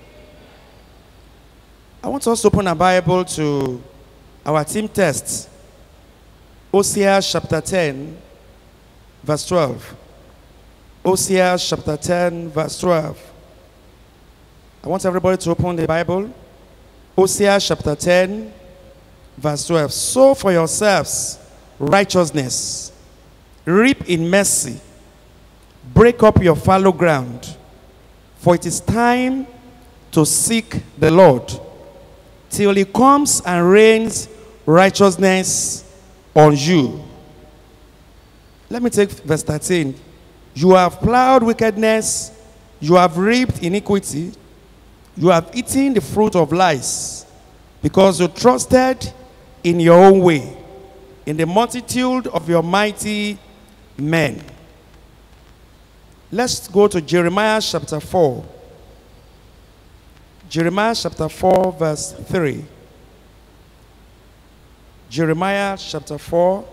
I want us to open a Bible to our team text, Hosea chapter 10, verse 12. Hosea chapter 10, verse 12. I want everybody to open the Bible. Hosea chapter 10, verse 12. Sow for yourselves righteousness, reap in mercy, break up your fallow ground, for it is time to seek the Lord till he comes and rains righteousness on you. Let me take verse 13. You have plowed wickedness, you have reaped iniquity, you have eaten the fruit of lies, because you trusted in your own way, in the multitude of your mighty men. Let's go to Jeremiah chapter 4. Jeremiah chapter 4, verse 3. Jeremiah chapter 4,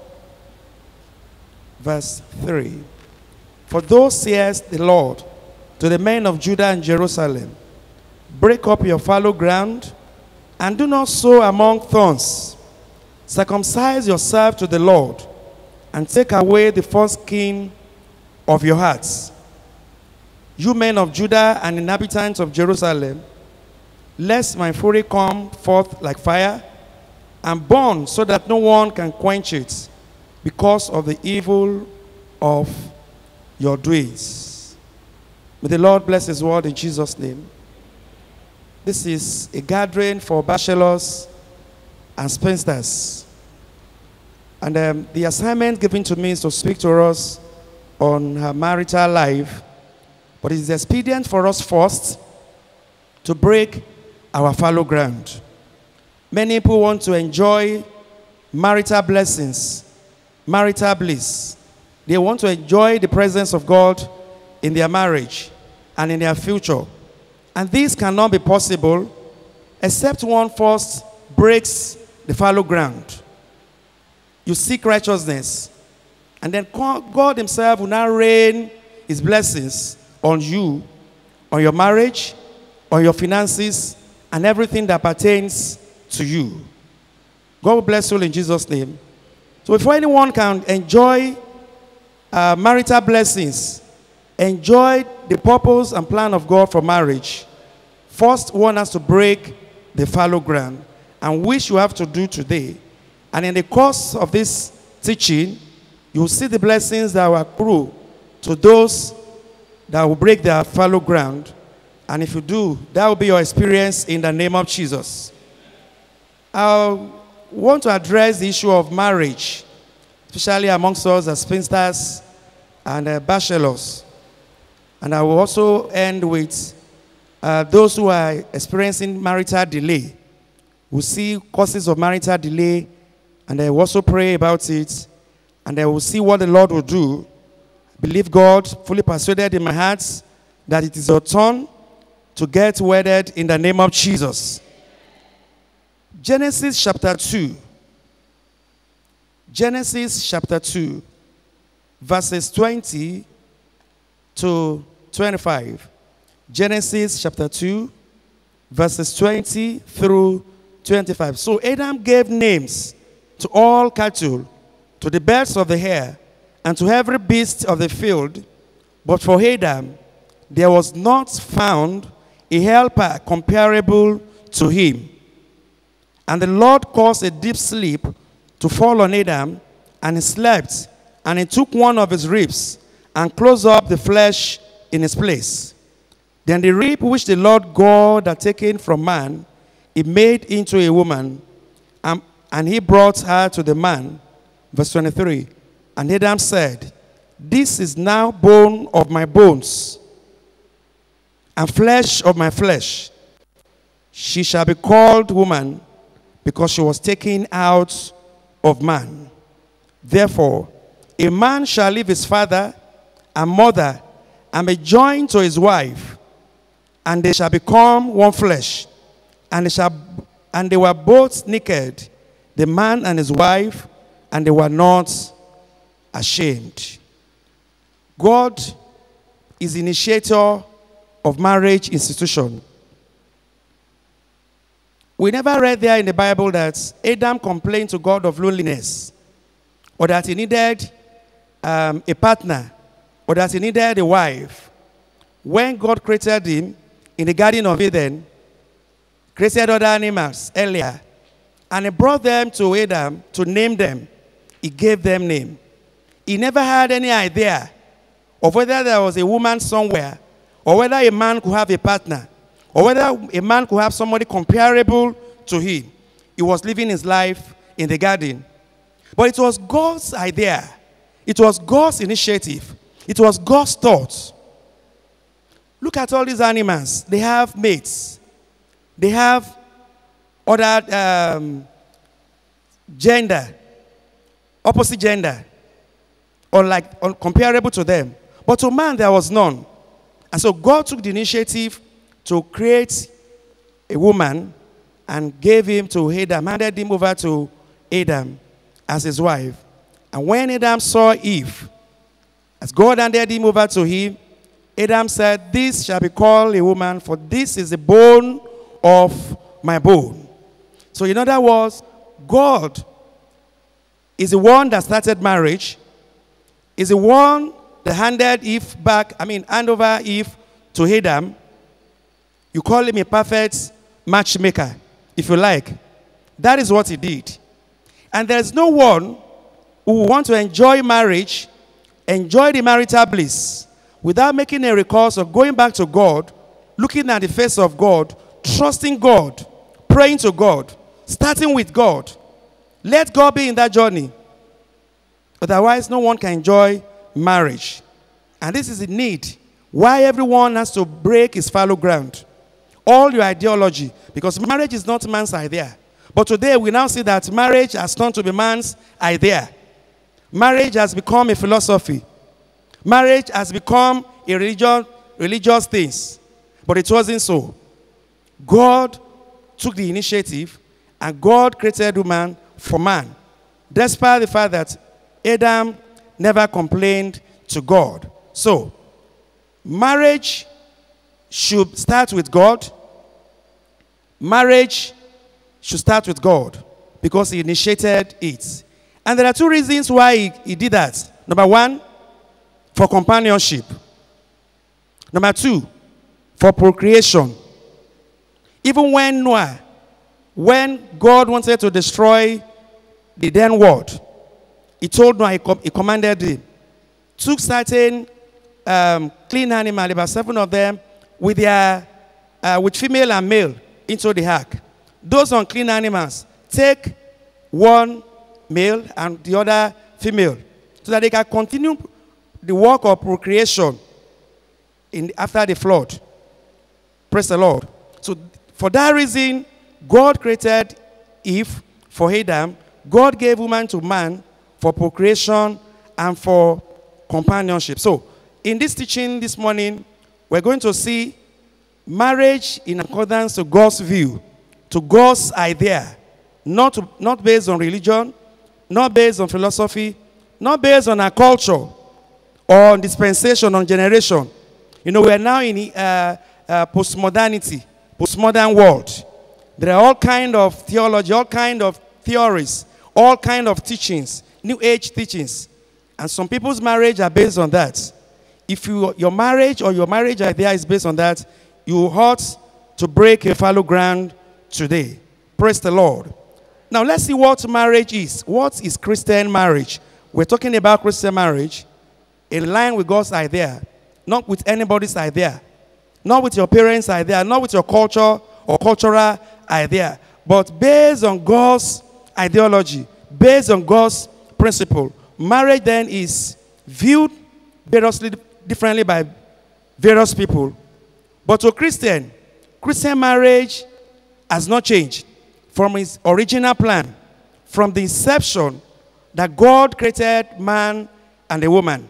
verse 3. For thus says the Lord to the men of Judah and Jerusalem, break up your fallow ground, and do not sow among thorns. Circumcise yourself to the Lord, and take away the foreskin of your hearts. You men of Judah and inhabitants of Jerusalem, lest my fury come forth like fire, and burn so that no one can quench it, because of the evil of your doings. May the Lord bless his word in Jesus' name. This is a gathering for bachelors and spinsters. And the assignment given to me is to speak to us on her marital life. But it is expedient for us first to break our fallow ground. Many people want to enjoy marital blessings, marital bliss. They want to enjoy the presence of God in their marriage and in their future. And this cannot be possible except one first breaks the fallow ground. You seek righteousness, and then God himself will now rain his blessings on you, on your marriage, on your finances, and everything that pertains to you. God will bless you in Jesus' name. So before anyone can enjoy marital blessings, enjoy the purpose and plan of God for marriage, first one has to break the fallow ground, and which you have to do today. And in the course of this teaching, you will see the blessings that will accrue to those that will break their fallow ground. And if you do, that will be your experience in the name of Jesus. I want to address the issue of marriage, especially amongst us as spinsters and bachelors. And I will also end with those who are experiencing marital delay. We'll see causes of marital delay, and I will also pray about it, and I will see what the Lord will do. Believe God, fully persuaded in my heart that it is your turn to get wedded in the name of Jesus. Genesis chapter 2. Genesis chapter 2, verses 20 to 25. Genesis chapter 2, verses 20 through 25. So Adam gave names to all cattle, to the birds of the air, and to every beast of the field. But for Adam, there was not found a helper comparable to him. And the Lord caused a deep sleep to fall on Adam, and he slept, and he took one of his ribs and closed up the flesh in its place. Then the rib which the Lord God had taken from man, he made into a woman, and he brought her to the man. Verse 23. And Adam said, this is now bone of my bones and flesh of my flesh. She shall be called woman, because she was taken out of man. Therefore, a man shall leave his father and mother and be joined to his wife, and they shall become one flesh. And they were both naked, the man and his wife, and they were not ashamed. God is the initiator of marriage institution. We never read there in the Bible that Adam complained to God of loneliness, or that he needed a partner, or that he needed a wife. When God created him in the Garden of Eden, created other animals earlier, and he brought them to Adam to name them. He gave them name. He never had any idea of whether there was a woman somewhere, or whether a man could have a partner, or whether a man could have somebody comparable to him. He was living his life in the garden. But it was God's idea. It was God's initiative. It was God's thought. Look at all these animals. They have mates. They have other gender, opposite gender, or comparable to them. But to man, there was none. And so God took the initiative to create a woman and gave him to Adam, handed him over to Adam as his wife. And when Adam saw Eve, as God handed him over to him, Adam said, "This shall be called a woman, for this is the bone of my bone." So in other words, God is the one that started marriage, is the one that handed hand over Eve to Adam. You call him a perfect matchmaker, if you like. That is what he did. And there's no one who want to enjoy marriage, enjoy the marital bliss, without making a recourse of going back to God, looking at the face of God, trusting God, praying to God, starting with God. Let God be in that journey. Otherwise, no one can enjoy marriage. And this is the need why everyone has to break his fallow ground. All your ideology, because marriage is not man's idea. But today we now see that marriage has turned to be man's idea. Marriage has become a philosophy. Marriage has become a religious thing. But it wasn't so. God took the initiative and God created woman for man. Despite the fact that Adam never complained to God. So, marriage should start with God. Marriage should start with God because he initiated it. And there are two reasons why he did that. Number one, for companionship. Number two, for procreation. Even when Noah, when God wanted to destroy the then world, he told Noah, he commanded him, took certain clean animals, about 7 of them, with female and male into the ark. Those unclean animals, take one male and the other female, so that they can continue the work of procreation after the flood. Praise the Lord. So for that reason, God created Eve for Adam. God gave woman to man for procreation and for companionship. So in this teaching this morning, we're going to see marriage in accordance to God's view, to God's idea, not based on religion, not based on philosophy, not based on our culture or on dispensation, on generation. You know, we are now in postmodernity, postmodern world. There are all kinds of theology, all kinds of theories, all kinds of teachings, new age teachings. And some people's marriage are based on that. If your marriage or your marriage idea is based on that, you ought to break a fallow ground today. Praise the Lord. Now let's see what marriage is. What is Christian marriage? We're talking about Christian marriage in line with God's idea, not with anybody's idea, not with your parents' idea, not with your culture or cultural idea, but based on God's ideology, based on God's principle. Marriage then is viewed variously differently by various people. But to Christian marriage has not changed from its original plan, from the inception that God created man and a woman.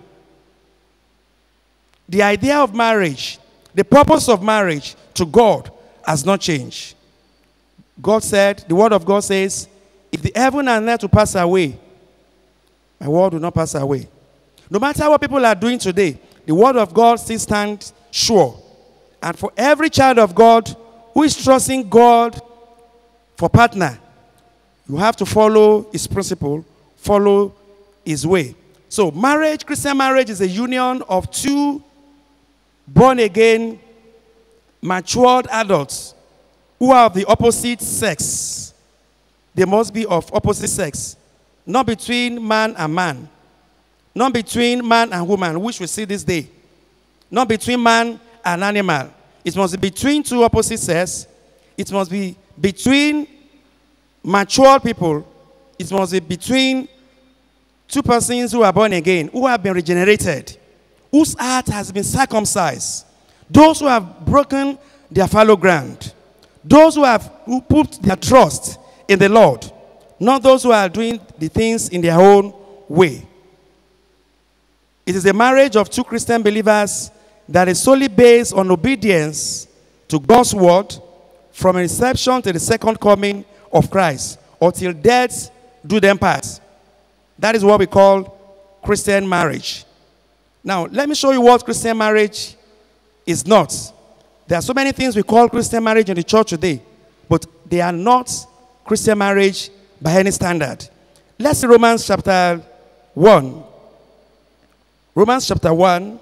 The idea of marriage, the purpose of marriage to God has not changed. God said, the word of God says, if the heaven and earth will pass away, my word will not pass away. No matter what people are doing today, the word of God still stands sure. And for every child of God who is trusting God for partner, you have to follow his principle, follow his way. So marriage, Christian marriage, is a union of two born-again, matured adults who are of the opposite sex. They must be of opposite sex. Not between man and man. Not between man and woman, which we see this day. Not between man and animal. It must be between two opposite sexes. It must be between mature people. It must be between two persons who are born again, who have been regenerated, whose heart has been circumcised. Those who have broken their fallow ground. Those who put their trust in the Lord. Not those who are doing the things in their own way. It is a marriage of two Christian believers that is solely based on obedience to God's word, from inception to the second coming of Christ, or till death do them part. That is what we call Christian marriage. Now, let me show you what Christian marriage is not. There are so many things we call Christian marriage in the church today, but they are not Christian marriage by any standard. Let's see Romans chapter 1. Romans chapter 1.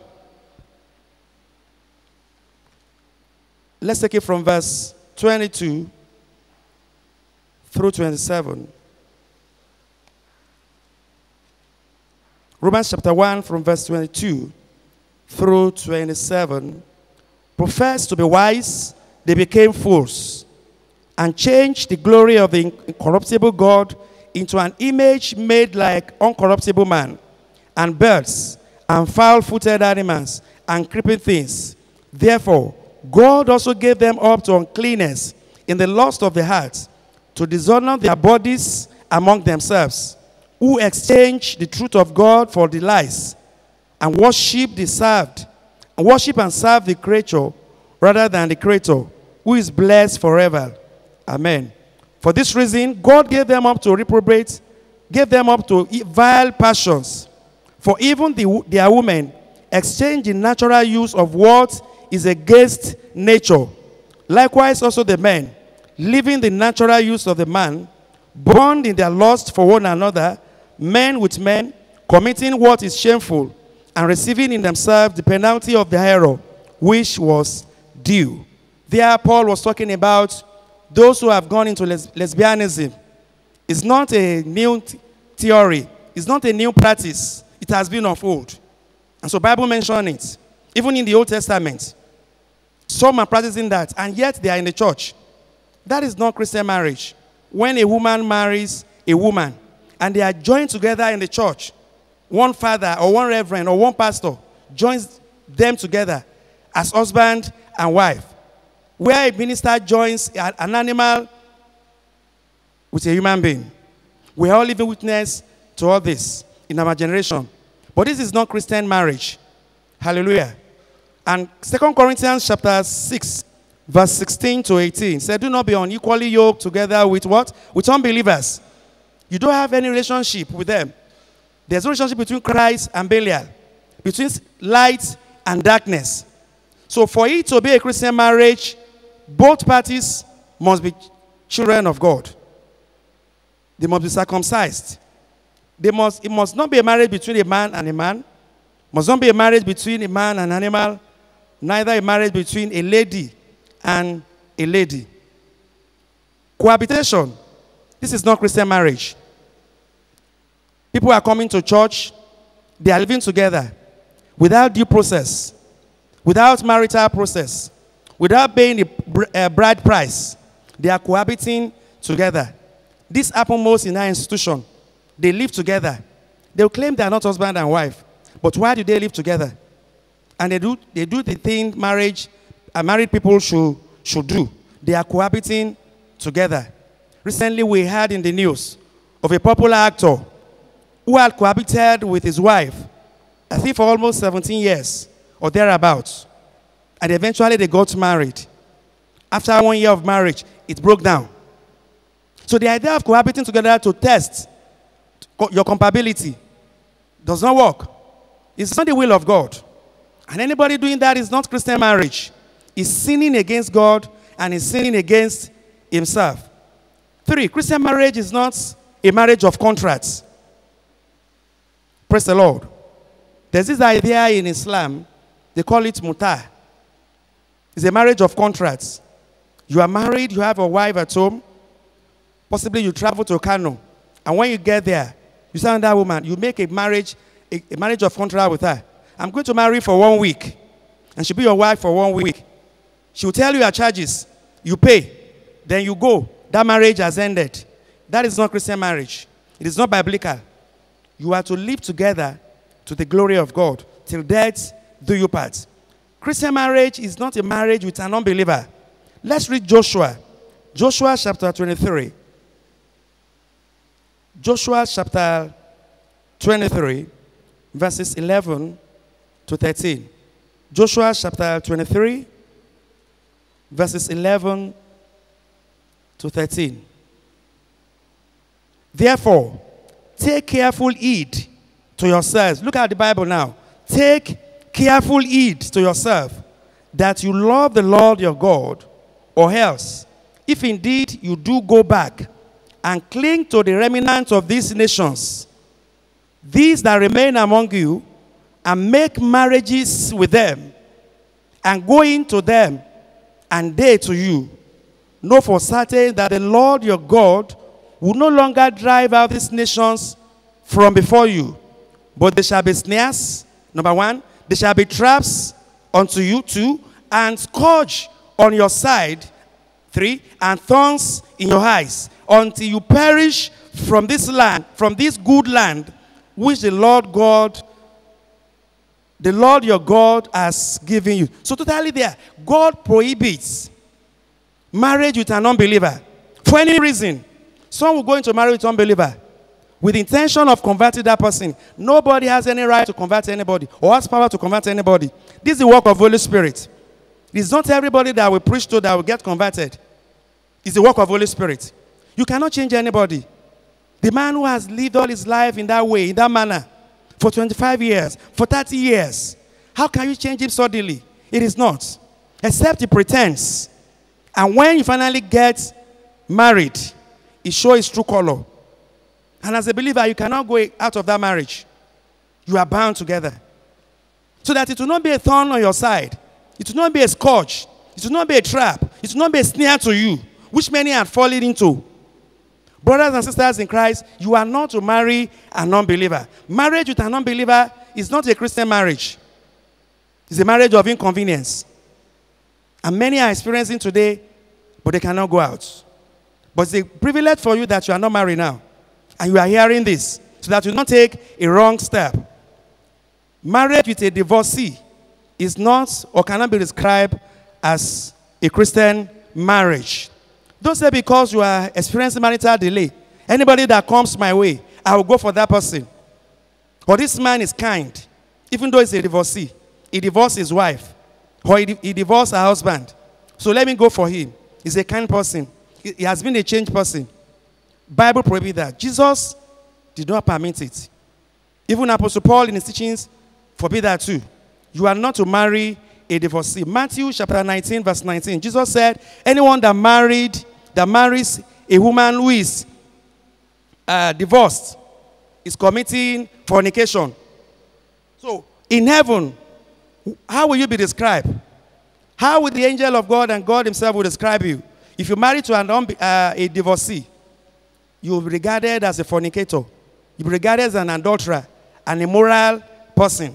Let's take it from verse 22 through 27. Romans chapter 1 from verse 22 through 27. Professed to be wise, they became fools, and changed the glory of the incorruptible God into an image made like uncorruptible man, and birds, and foul-footed animals, and creeping things. Therefore, God also gave them up to uncleanness in the lust of the heart, to dishonor their bodies among themselves, who exchanged the truth of God for the lies, and worship and serve the creature rather than the Creator, who is blessed forever. Amen. For this reason, God gave them up to reprobate, gave them up to vile passions. For even their women exchanged the natural use of what is against nature. Likewise also the men, leaving the natural use of the man, bound in their lust for one another, men with men, committing what is shameful, and receiving in themselves the penalty of the error, which was due. There Paul was talking about those who have gone into lesbianism. It's not a new theory. It's not a new practice. It has been of old. And so Bible mentions it. Even in the Old Testament, some are practicing that, and yet they are in the church. That is not Christian marriage. When a woman marries a woman, and they are joined together in the church, one father or one reverend or one pastor joins them together as husband and wife. Where a minister joins an animal with a human being. We are all living witness to all this in our generation. But this is not Christian marriage. Hallelujah. And 2 Corinthians chapter 6, verse 16 to 18 said, do not be unequally yoked together with what? With unbelievers. You don't have any relationship with them. There's no relationship between Christ and Belial, between light and darkness. So for it to be a Christian marriage, both parties must be children of God. They must be circumcised. It must not be a marriage between a man and a man. It must not be a marriage between a man and an animal. Neither a marriage between a lady and a lady. Cohabitation. This is not Christian marriage. People are coming to church. They are living together without due process, without marital process, without paying a bride price. They are cohabiting together. This happens most in our institution. They live together. They will claim they are not husband and wife. But why do they live together? And they do the thing married people should do. They are cohabiting together. Recently we heard in the news of a popular actor who had cohabited with his wife, I think for almost 17 years or thereabouts. And eventually they got married. After 1 year of marriage, it broke down. So the idea of cohabiting together to test your compatibility does not work. It's not the will of God. And anybody doing that is not Christian marriage. He's sinning against God and he's sinning against himself. 3, Christian marriage is not a marriage of contracts. Praise the Lord. There's this idea in Islam, they call it muta. It's a marriage of contracts. You are married, you have a wife at home. Possibly you travel to Kano. And when you get there, you sign that woman, you make a marriage of contract with her. I'm going to marry for 1 week. And she'll be your wife for 1 week. She will tell you her charges. You pay. Then you go. That marriage has ended. That is not Christian marriage. It is not biblical. You are to live together to the glory of God. Till death do you part. Christian marriage is not a marriage with an unbeliever. Let's read Joshua. Joshua chapter 23. Joshua chapter 23, verses 11 to 13. Joshua chapter 23, verses 11 to 13. Therefore, take careful heed to yourselves. Look at the Bible now. Take careful heed to yourself that you love the Lord your God, or else, if indeed you do go back and cling to the remnant of these nations, these that remain among you, and make marriages with them, and go into them, and they to you, know for certain that the Lord your God will no longer drive out these nations from before you, but there shall be snares, number one, there shall be traps unto you, two, and scourge on your side, three, and thorns in your eyes, until you perish from this land, from this good land, which the Lord your God has given you. So totally there, God prohibits marriage with an unbeliever for any reason. Some will go into marriage with an unbeliever with the intention of converting that person. Nobody has any right to convert anybody or has power to convert anybody. This is the work of Holy Spirit. It's not everybody that we preach to that will get converted. It's the work of Holy Spirit. You cannot change anybody. The man who has lived all his life in that way, in that manner, for 25 years, for 30 years, how can you change him suddenly? It is not. Except he pretends. And when you finally get married, he shows his true color. And as a believer, you cannot go out of that marriage. You are bound together. So that it will not be a thorn on your side. It will not be a scourge. It will not be a trap. It will not be a snare to you, which many are falling into. Brothers and sisters in Christ, you are not to marry a non-believer. Marriage with a non-believer is not a Christian marriage. It's a marriage of inconvenience. And many are experiencing today, but they cannot go out. But it's a privilege for you that you are not married now. And you are hearing this, so that you don't take a wrong step. Marriage with a divorcee is not or cannot be described as a Christian marriage. Don't say because you are experiencing marital delay, anybody that comes my way, I will go for that person. Or this man is kind, even though he's a divorcee. He divorced his wife, or he divorced her husband. So let me go for him. He's a kind person. He has been a changed person. Bible prohibits that. Jesus did not permit it. Even Apostle Paul in his teachings forbid that too. You are not to marry a divorcee. Matthew chapter 19 verse 19. Jesus said, anyone that marries a woman who is divorced is committing fornication. So in heaven, how will you be described? How will the angel of God and God himself will describe you? If you marry to a divorcee, you will be regarded as a fornicator. You will be regarded as an adulterer, an immoral person.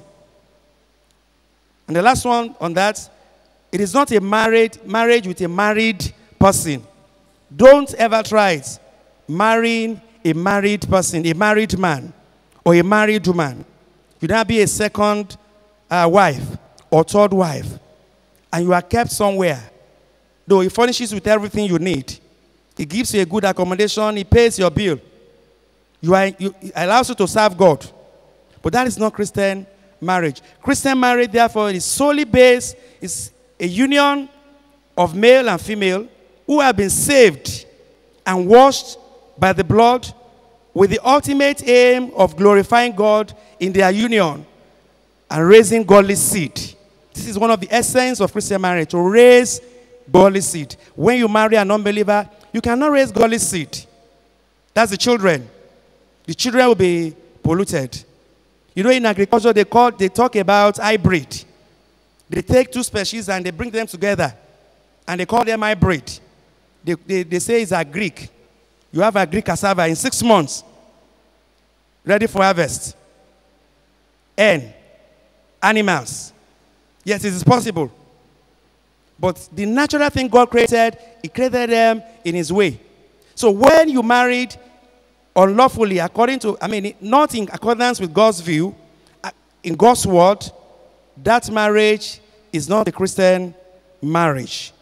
And the last one on that, it is not a marriage with a married person. Don't ever try it. Marrying a married person, a married man, or a married woman. You don't be a second wife or third wife, and you are kept somewhere. Though he furnishes with everything you need. He gives you a good accommodation. He pays your bill. He allows you to serve God. But that is not Christian marriage. Christian marriage, therefore, is solely based, is a union of male and female who have been saved and washed by the blood with the ultimate aim of glorifying God in their union and raising godly seed. This is one of the essence of Christian marriage, to raise godly seed. When you marry an unbeliever, you cannot raise godly seed. That's the children. The children will be polluted. You know, in agriculture, they talk about hybrid. They take two species and they bring them together. And they call them hybrid. They say it's a Greek. You have a Greek cassava in 6 months. Ready for harvest. Animals. Yes, it is possible. But the natural thing God created, he created them in his way. So when you married unlawfully, not in accordance with God's view, in God's word, that marriage is not a Christian marriage.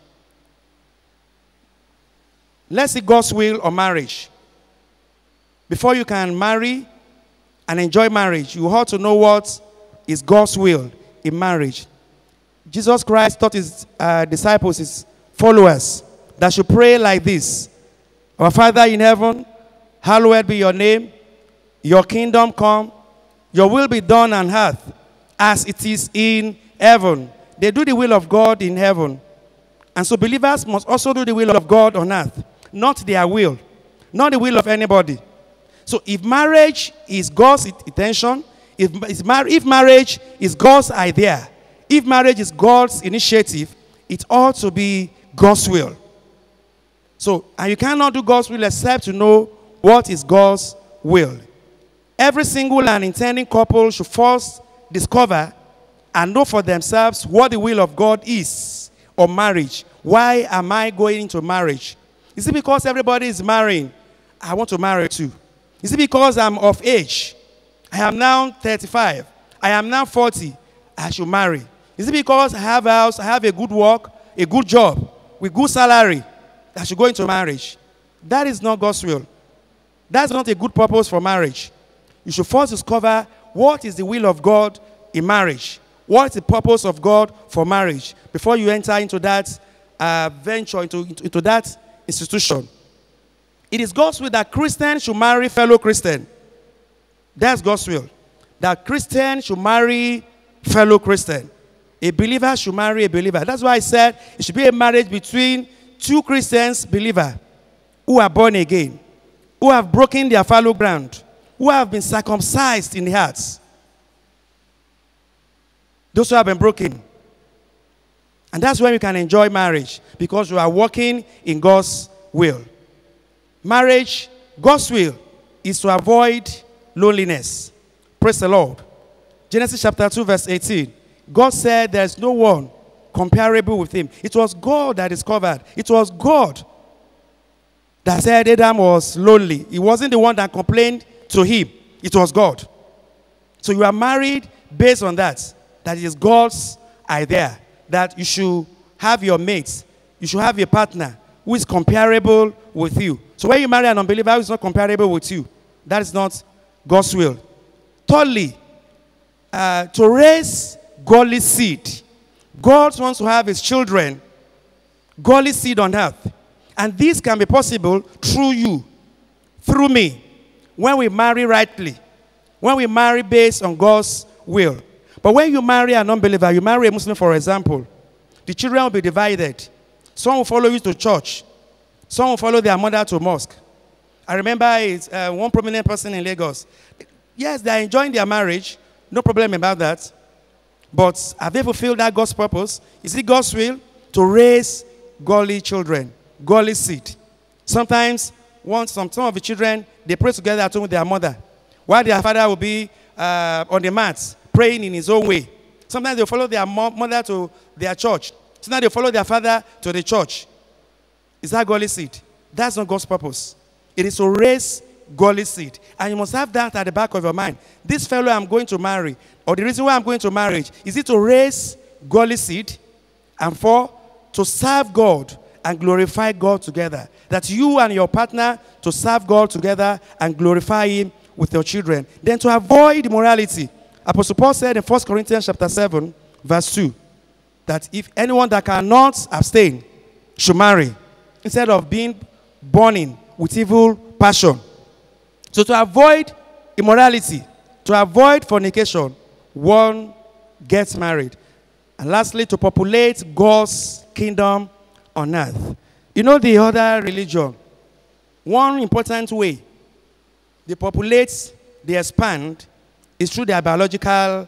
Let's see God's will on marriage. Before you can marry and enjoy marriage, you ought to know what is God's will in marriage. Jesus Christ taught his disciples, his followers, that should pray like this. Our Father in heaven, hallowed be your name. Your kingdom come. Your will be done on earth as it is in heaven. They do the will of God in heaven. And so believers must also do the will of God on earth. Not their will. Not the will of anybody. So if marriage is God's intention, if marriage is God's idea, if marriage is God's initiative, it ought to be God's will. So, and you cannot do God's will except to know what is God's will. Every single and intending couple should first discover and know for themselves what the will of God is on marriage. Why am I going into marriage? Is it because everybody is marrying? I want to marry too. Is it because I'm of age? I am now 35. I am now 40. I should marry. Is it because I have a house, I have a good work, a good job, with good salary, I should go into marriage? That is not God's will. That's not a good purpose for marriage. You should first discover what is the will of God in marriage. What is the purpose of God for marriage before you enter into that venture, into that institution. It is God's will that Christians should marry fellow Christians. That's God's will. That Christians should marry fellow Christians. A believer should marry a believer. That's why I said it should be a marriage between two Christians, believers, who are born again, who have broken their fallow ground, who have been circumcised in the hearts. Those who have been broken. And that's when you can enjoy marriage, because you are working in God's will. Marriage, God's will, is to avoid loneliness. Praise the Lord. Genesis chapter 2 verse 18. God said there is no one comparable with him. It was God that discovered. It was God that said Adam was lonely. He wasn't the one that complained to him. It was God. So you are married based on that. That is God's idea. That you should have your mates. You should have a partner who is comparable with you. So when you marry an unbeliever who is not comparable with you, that is not God's will. Thirdly, to raise godly seed. God wants to have his children, godly seed on earth. And this can be possible through you, through me, when we marry rightly, when we marry based on God's will. But when you marry an unbeliever, you marry a Muslim, for example, the children will be divided. Some will follow you to church. Some will follow their mother to mosque. I remember it's one prominent person in Lagos. Yes, they are enjoying their marriage. No problem about that. But have they fulfilled that God's purpose? Is it God's will to raise godly children, godly seed? Sometimes, some of the children, they pray together at home with their mother, while their father will be on the mat, praying in his own way. Sometimes they follow their mother to their church. Sometimes they follow their father to the church. Is that godly seed? That's not God's purpose. It is to raise godly seed. And you must have that at the back of your mind. This fellow I'm going to marry, or the reason why I'm going to marriage, is it to raise godly seed? And to serve God and glorify God together. That you and your partner to serve God together and glorify him with your children. Then to avoid immorality. Apostle Paul said in 1 Corinthians chapter 7, verse 2, that if anyone that cannot abstain should marry, instead of being burning with evil passion. So to avoid immorality, to avoid fornication, one gets married. And lastly, to populate God's kingdom on earth. You know the other religion, one important way they populate, they expand, is through their biological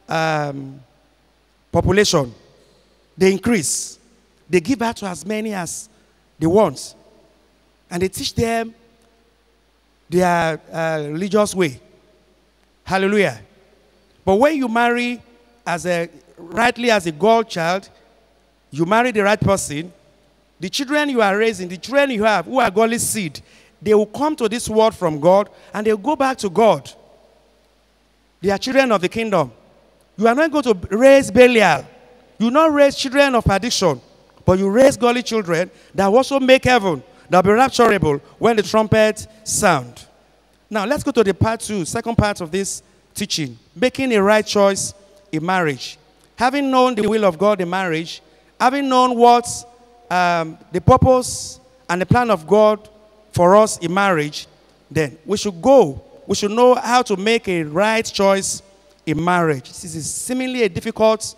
population. They increase. They give birth to as many as they want. And they teach them their religious way. Hallelujah. But when you marry rightly as a God child, you marry the right person, the children you are raising, the children you have who are godly seed, they will come to this world from God and they will go back to God. They are children of the kingdom. You are not going to raise Belial. You will not raise children of addiction, but you raise godly children that will also make heaven, that will be rapturable when the trumpet sound. Now, let's go to the part 2, second part of this teaching. Making a right choice in marriage. Having known the will of God in marriage, having known what the purpose and the plan of God for us in marriage, then we should go. We should know how to make a right choice in marriage. This is seemingly a difficult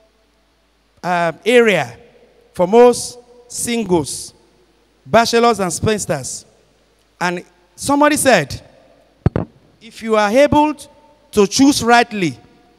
area for most singles, bachelors and spinsters. And somebody said, if you are able to choose rightly,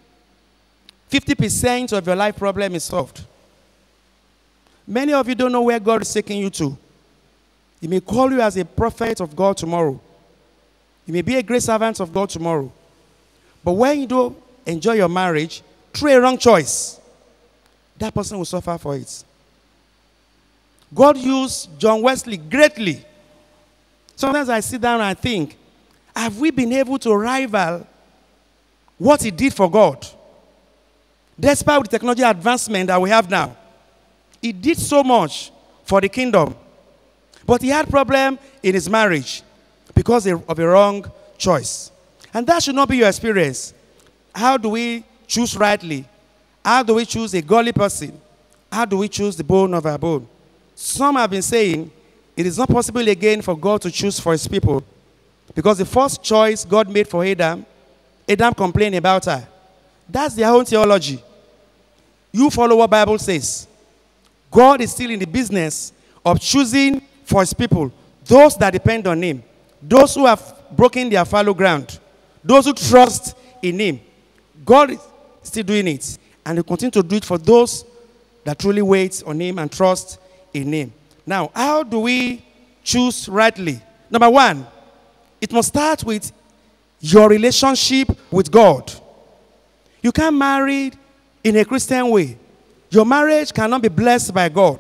50% of your life problem is solved. Many of you don't know where God is taking you to. He may call you as a prophet of God tomorrow. You may be a great servant of God tomorrow. But when you don't enjoy your marriage through a wrong choice, that person will suffer for it. God used John Wesley greatly. Sometimes I sit down and I think, have we been able to rival what he did for God? Despite the technology advancement that we have now, he did so much for the kingdom. But he had a problem in his marriage because of a wrong choice. And that should not be your experience. How do we choose rightly? How do we choose a godly person? How do we choose the bone of our bone? Some have been saying it is not possible again for God to choose for his people because the first choice God made for Adam complained about her. That's their own theology. You follow what the Bible says. God is still in the business of choosing for his people, those that depend on him, those who have broken their fallow ground, those who trust in him. God is still doing it, and he will continue to do it for those that truly wait on him and trust in him. Now, how do we choose rightly? Number one, it must start with your relationship with God. You can't marry in a Christian way. Your marriage cannot be blessed by God.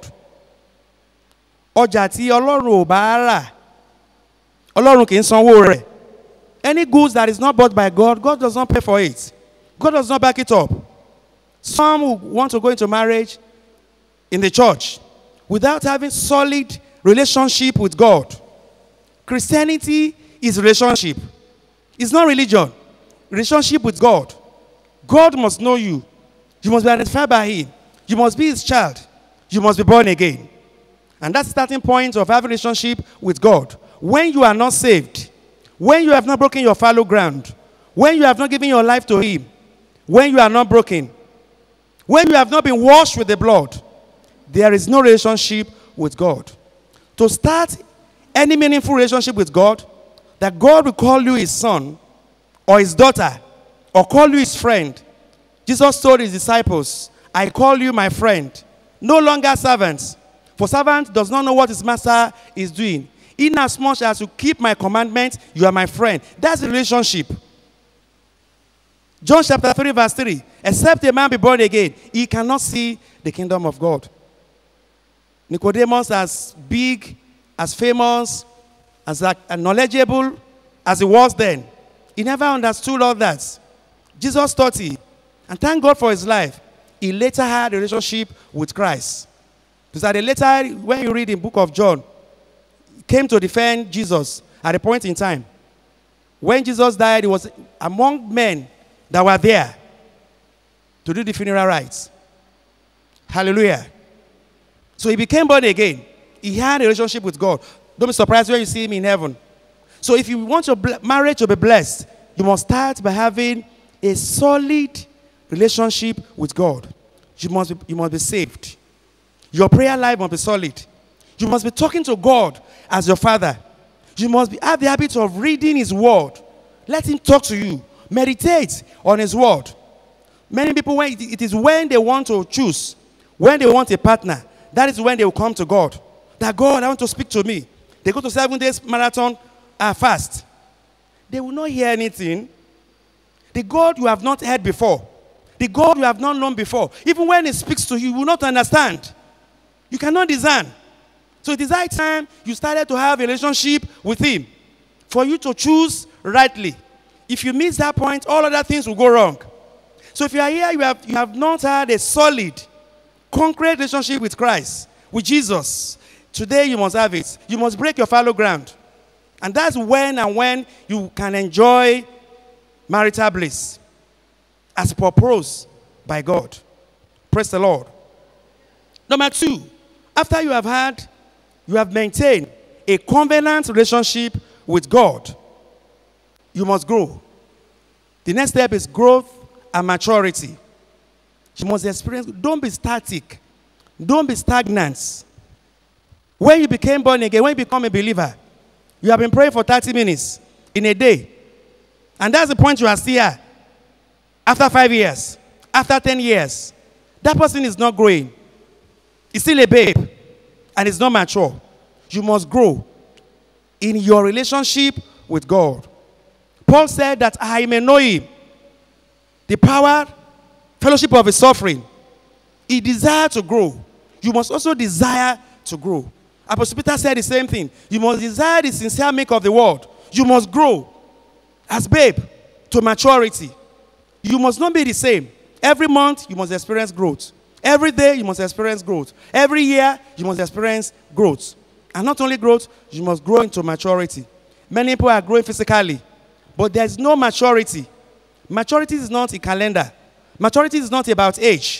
Ọjà tí Ọlọ́run ò bá rà, Ọlọ́run kì í sanwó rẹ̀. Any goods that is not bought by God, God does not pay for it. God does not back it up. Some who want to go into marriage in the church without having solid relationship with God. Christianity is relationship. It's not religion. Relationship with God. God must know you. You must be identified by him. You must be his child. You must be born again. And that's the starting point of having a relationship with God. When you are not saved, when you have not broken your fallow ground, when you have not given your life to him, when you are not broken, when you have not been washed with the blood, there is no relationship with God. To start any meaningful relationship with God, that God will call you his son or his daughter or call you his friend. Jesus told his disciples, I call you my friend, no longer servants. For servant does not know what his master is doing. Inasmuch as you keep my commandments, you are my friend. That's the relationship. John chapter 3 verse 3. Except a man be born again, he cannot see the kingdom of God. Nicodemus, as big, as famous, as knowledgeable as he was then, he never understood all that. Jesus taught him. And thank God for his life. He later had a relationship with Christ. Because at a later, when you read the book of John, he came to defend Jesus at a point in time. When Jesus died, he was among men that were there to do the funeral rites. Hallelujah. So he became born again. He had a relationship with God. Don't be surprised when you see him in heaven. So if you want your marriage to be blessed, you must start by having a solid relationship with God. You must be saved. Your prayer life must be solid. You must be talking to God as your father. You must have the habit of reading his word. Let him talk to you. Meditate on his word. Many people, it is when they want to choose, when they want a partner, that is when they will come to God. That God, I want to speak to me. They go to 7 days marathon fast. They will not hear anything. The God you have not heard before, the God you have not known before, even when he speaks to you, you will not understand. You cannot discern. So it is high time you started to have a relationship with him for you to choose rightly. If you miss that point, all other things will go wrong. So if you are here, you have not had a solid, concrete relationship with Christ, with Jesus. Today you must have it. You must break your fallow ground. And that's when you can enjoy marital bliss as proposed by God. Praise the Lord. Number 2, after you have maintained a covenant relationship with God. You must grow. The next step is growth and maturity. You must experience. Don't be static. Don't be stagnant. When you became born again, when you become a believer, you have been praying for 30 minutes in a day. And that's the point you are still here. After 5 years, after 10 years, that person is not growing. He's still a babe and is not mature. You must grow in your relationship with God. Paul said that I may know him, the power, fellowship of his suffering. He desired to grow. You must also desire to grow. Apostle Peter said the same thing. You must desire the sincere milk of the word. You must grow as babe to maturity. You must not be the same. Every month, you must experience growth. Every day, you must experience growth. Every year, you must experience growth. And not only growth, you must grow into maturity. Many people are growing physically, but there's no maturity. Maturity is not a calendar. Maturity is not about age.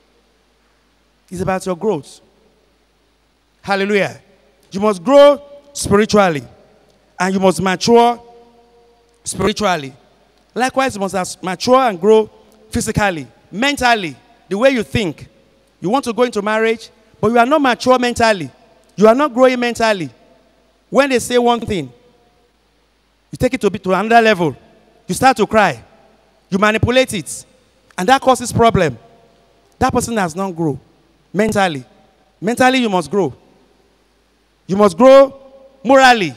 It's about your growth. Hallelujah. You must grow spiritually, and you must mature spiritually. Likewise, you must mature and grow physically, mentally, the way you think. You want to go into marriage, but you are not mature mentally. You are not growing mentally. When they say one thing, you take it to another level. You start to cry. You manipulate it. And that causes problem. That person has not grown mentally. Mentally, you must grow. You must grow morally.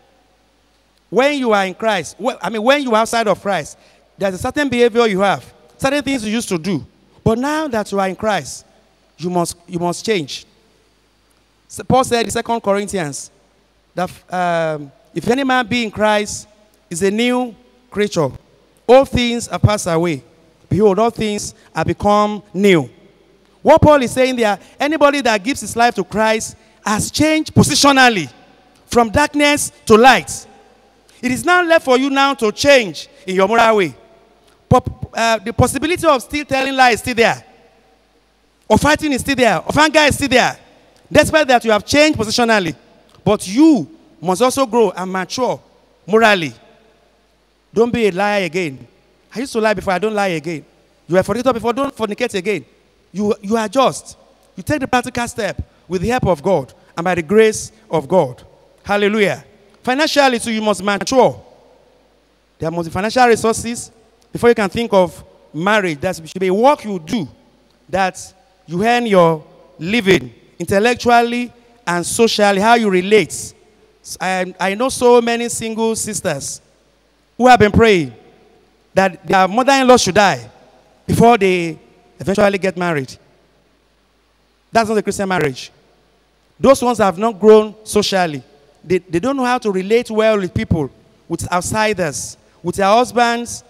When you are in Christ, when you are outside of Christ, there's a certain behavior you have, certain things you used to do. But now that you are in Christ, you must change. So Paul said in 2 Corinthians that if any man be in Christ, is a new creature. All things are passed away. Behold, all things are become new. What Paul is saying there, anybody that gives his life to Christ has changed positionally from darkness to light. It is now left for you now to change in your moral way. But the possibility of still telling lies is still there. Or fighting is still there. Or anger is still there. Despite that, you have changed positionally. But you must also grow and mature morally. Don't be a liar again. I used to lie before, I don't lie again. You were fornicator before, don't fornicate again. You adjust. You take the practical step with the help of God and by the grace of God. Hallelujah. Financially, too, you must mature. There must be financial resources before you can think of marriage. That should be a work you do that you earn your living intellectually and socially, how you relate. I know so many single sisters who have been praying that their mother-in-law should die before they eventually get married. That's not a Christian marriage. Those ones have not grown socially. They don't know how to relate well with people, with outsiders, with their husbands,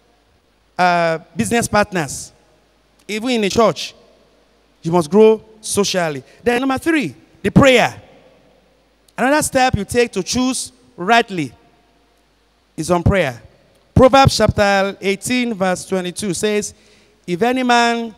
business partners, even in the church. You must grow socially. Then number 3, the prayer. Another step you take to choose rightly is on prayer. Proverbs chapter 18 verse 22 says, if any man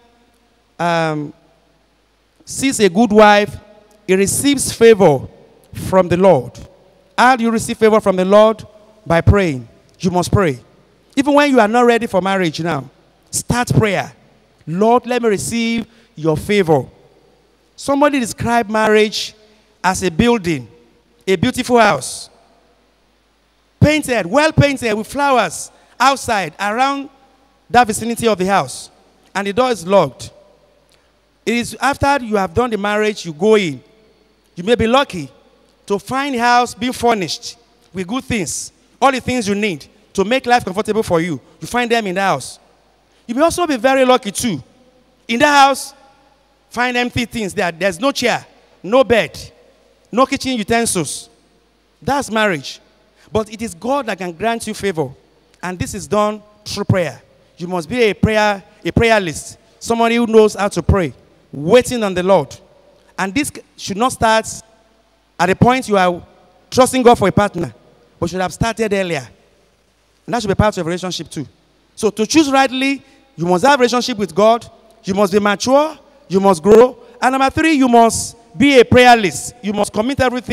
sees a good wife, he receives favor from the Lord. How do you receive favor from the Lord? By praying. You must pray. Even when you are not ready for marriage now, start prayer. Lord, let me receive your favor. Somebody described marriage as a building, a beautiful house. Painted, well painted with flowers outside, around that vicinity of the house. And the door is locked. It is after you have done the marriage, you go in. You may be lucky to find the house being furnished with good things. All the things you need to make life comfortable for you. You find them in the house. You may also be very lucky too. In the house, find empty things there. There's no chair, no bed, no kitchen utensils. That's marriage. But it is God that can grant you favor. And this is done through prayer. You must be a prayer list. Somebody who knows how to pray, waiting on the Lord. And this should not start at the point you are trusting God for a partner, but should have started earlier. And that should be part of your relationship too. So to choose rightly, you must have a relationship with God. You must be mature. You must grow. And number 3, you must be a prayer list. You must commit everything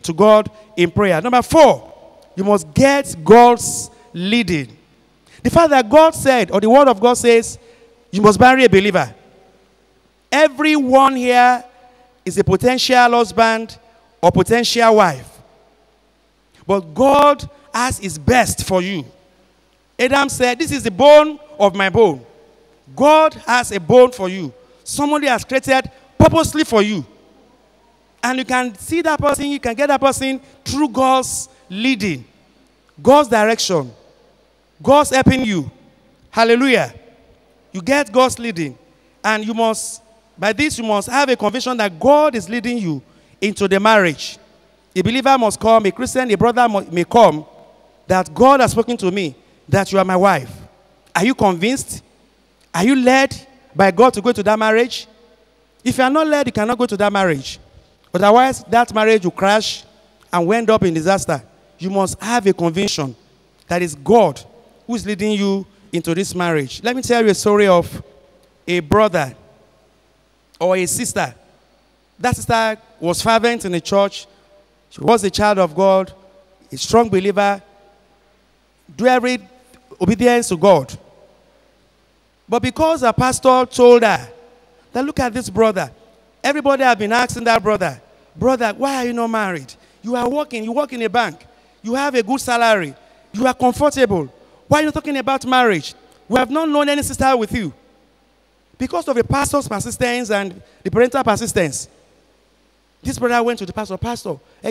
to God in prayer. Number 4, you must get God's leading. The fact that God said, or the word of God says, you must marry a believer. Everyone here is a potential husband or potential wife. But God has his best for you. Adam said, this is the bone of my bone. God has a bone for you. Somebody has created purposely for you. And you can see that person, you can get that person through God's leading, God's direction, God's helping you. Hallelujah. You get God's leading. And you must, by this, you must have a conviction that God is leading you into the marriage. A believer must come, a Christian, a brother may come, that God has spoken to me, that you are my wife. Are you convinced? Are you led by God to go to that marriage? If you are not led, you cannot go to that marriage. Otherwise, that marriage will crash and will end up in disaster. You must have a conviction that it's God who is leading you into this marriage. Let me tell you a story of a brother or a sister. That sister was fervent in the church. She was a child of God, a strong believer, do every obedience to God. But because a pastor told her that, look at this brother. Everybody have been asking that brother, why are you not married? You are working, you work in a bank. You have a good salary. You are comfortable. Why are you not talking about marriage? We have not known any sister with you. Because of the pastor's persistence and the parental persistence, this brother went to the pastor. Pastor, I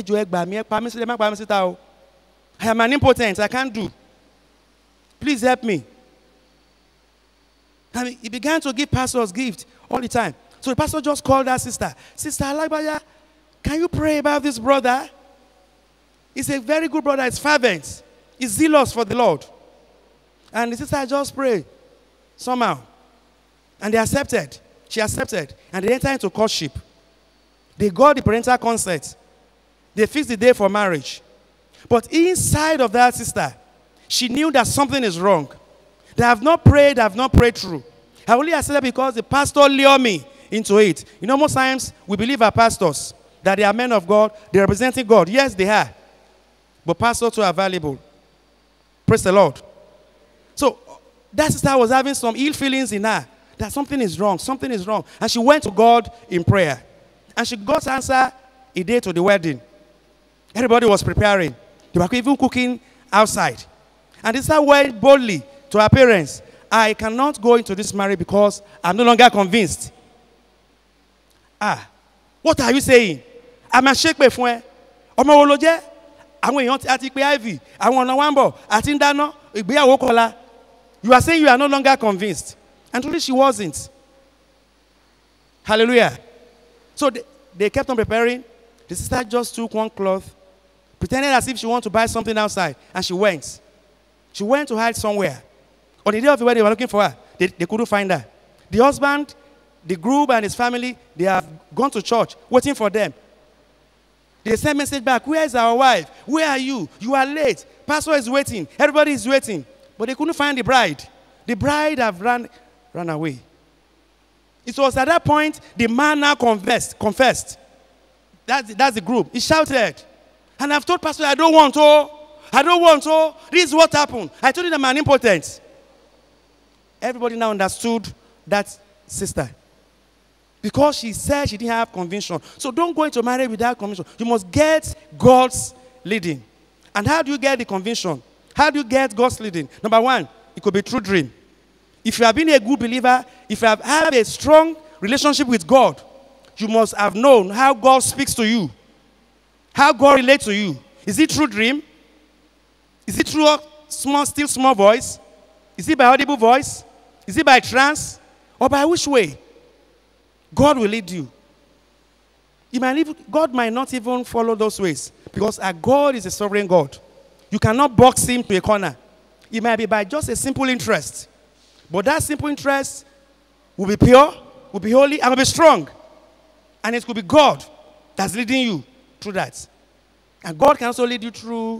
am an impotent. I can't do. Please help me. And he began to give pastors gifts all the time. So the pastor just called that sister. Sister Alagbaya, can you pray about this brother? He's a very good brother. He's fervent. He's zealous for the Lord. And the sister just prayed somehow. And they accepted. She accepted. And they entered into courtship. They got the parental consent. They fixed the day for marriage. But inside of that sister, she knew that something is wrong. They have not prayed through. I only accepted because the pastor lured me into it. You know, most times we believe our pastors, that they are men of God, they're representing God. Yes, they are. But pastors too are valuable. Praise the Lord. So that sister was having some ill feelings in her, that something is wrong, something is wrong. And she went to God in prayer. And she got answer a day to the wedding. Everybody was preparing. They were even cooking outside. And the sister went boldly to her parents. I cannot go into this marriage because I'm no longer convinced. What are you saying? I'm a shake my phone. You are saying you are no longer convinced. And truly she wasn't. Hallelujah. So they kept on preparing. The sister just took one cloth, pretended as if she wanted to buy something outside, and she went. She went to hide somewhere. On the day of the wedding, they were looking for her. They couldn't find her. The husband, the group, and his family, they have gone to church, waiting for them. They sent message back, where is our wife? Where are you? You are late. Pastor is waiting. Everybody is waiting. But they couldn't find the bride. The bride have run away. It was at that point the man now confessed. That's the group. He shouted. And I've told Pastor, I don't want to. I don't want to. This is what happened. I told him I'm an impotent. Everybody now understood that sister. Because she said she didn't have conviction. So don't go into marriage without conviction. You must get God's leading. And how do you get the conviction? How do you get God's leading? Number one, it could be through dream. If you have been a good believer, if you have had a strong relationship with God, you must have known how God speaks to you. How God relates to you. Is it through dream? Is it through a still small voice? Is it by audible voice? Is it by trance? Or by which way? God will lead you. God might not even follow those ways. Because our God is a sovereign God. You cannot box him to a corner. It might be by just a simple interest. But that simple interest will be pure, will be holy, and will be strong. And it could be God that's leading you through that. And God can also lead you through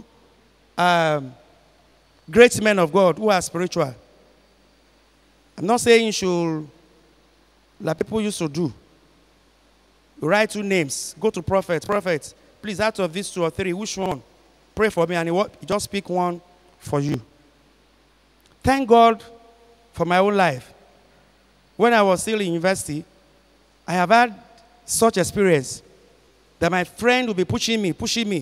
great men of God who are spiritual. I'm not saying you should, like people used to do. You write two names, go to prophet, please, out of these 2 or 3, which one? Pray for me. And he just pick one for you. Thank God for my own life. When I was still in university, I have had such experience that my friend will be pushing me.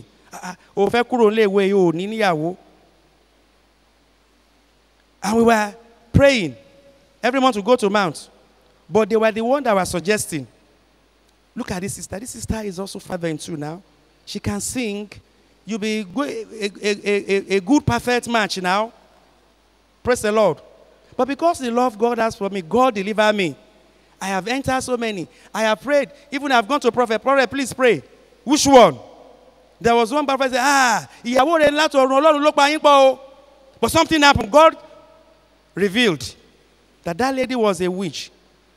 And we were praying. Every month we go to Mount. But they were the one that were suggesting, look at this sister. This sister is also father in 2 now. She can sing. You'll be a good, perfect match now. Praise the Lord. But because the love God has for me, God delivered me. I have entered so many. I have prayed. Even I've gone to prophet. Prophet, please pray. Which one? There was one prophet said, but something happened. God revealed that lady was a witch.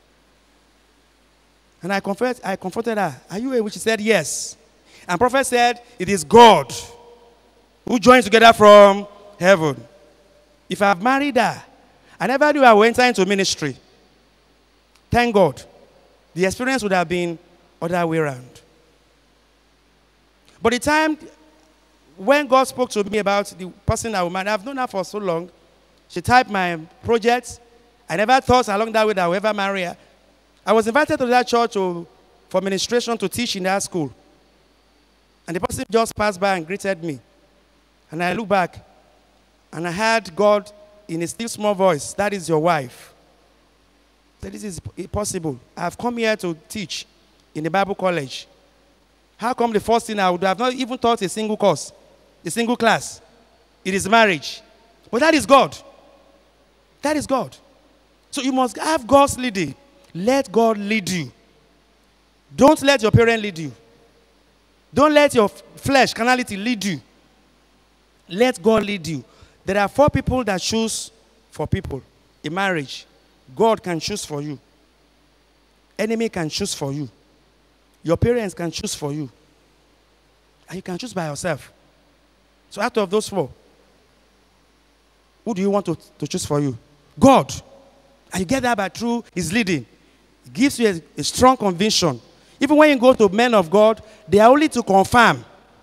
And I confronted her. Are you a witch? She said, yes. And prophet said, it is God who joins together from heaven. If I have married her, I never knew I would enter into ministry. Thank God. The experience would have been other way around. But the time when God spoke to me about the person I would marry, I've known her for so long. She typed my projects. I never thought along that way that I would ever marry her. I was invited to that church for ministration to teach in that school. And the person just passed by and greeted me. And I looked back, and I heard God in a still small voice, that is your wife. So this is possible. I have come here to teach in the Bible college. How come the first thing I would have not even taught a single course, a single class? It is marriage. But that is God. That is God. So you must have God's leading. Let God lead you. Don't let your parent lead you. Don't let your flesh, carnality lead you. Let God lead you. There are 4 people that choose for people in marriage. God can choose for you. Enemy can choose for you. Your parents can choose for you. And you can choose by yourself. So out of those 4, who do you want to choose for you? God. And you get that by through his leading. It gives you a strong conviction. Even when you go to men of God, they are only to confirm.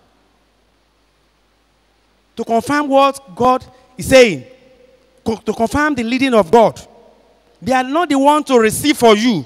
To confirm what God is saying. To confirm the leading of God. They are not the one to receive for you.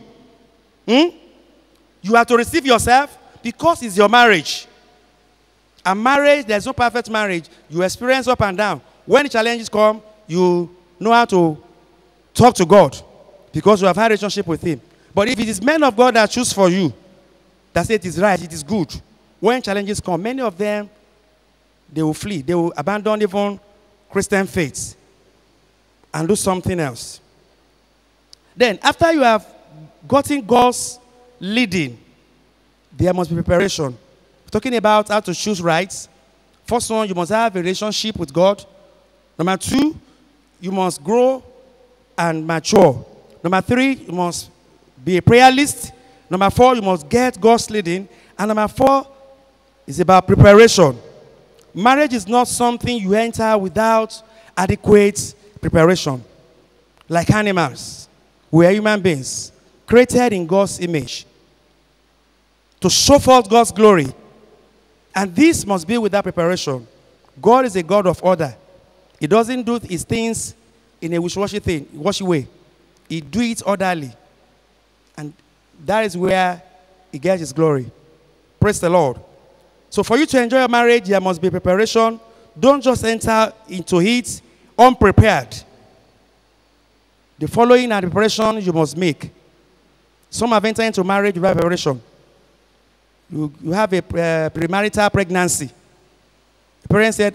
You have to receive yourself because it's your marriage. And marriage, there's no perfect marriage. You experience up and down. When the challenges come, you know how to talk to God because you have had a relationship with him. But if it is men of God that choose for you, that say it is right, it is good. When challenges come, many of them, they will flee. They will abandon even Christian faith and do something else. Then, after you have gotten God's leading, there must be preparation. Talking about how to choose right. First one, you must have a relationship with God. Number 2, you must grow and mature. Number 3, you must be a prayer list. Number 4, you must get God's leading. And number 4 is about preparation. Marriage is not something you enter without adequate preparation. Like animals, we are human beings, created in God's image to show forth God's glory. And this must be without preparation. God is a God of order. He doesn't do his things in a wishy-washy way. He do it orderly. And that is where he gets his glory. Praise the Lord. So for you to enjoy your marriage, there must be preparation. Don't just enter into it unprepared. The following are the preparation you must make. Some have entered into marriage without preparation. You have a premarital pregnancy. The parents said,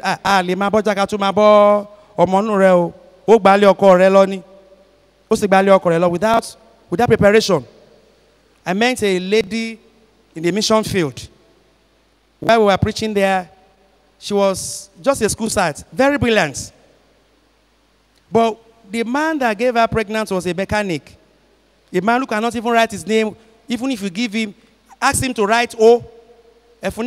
without preparation. I met a lady in the mission field. While we were preaching there, she was just a school site, very brilliant. But the man that gave her pregnant was a mechanic. A man who cannot even write his name, even if you give him, ask him to write O. That's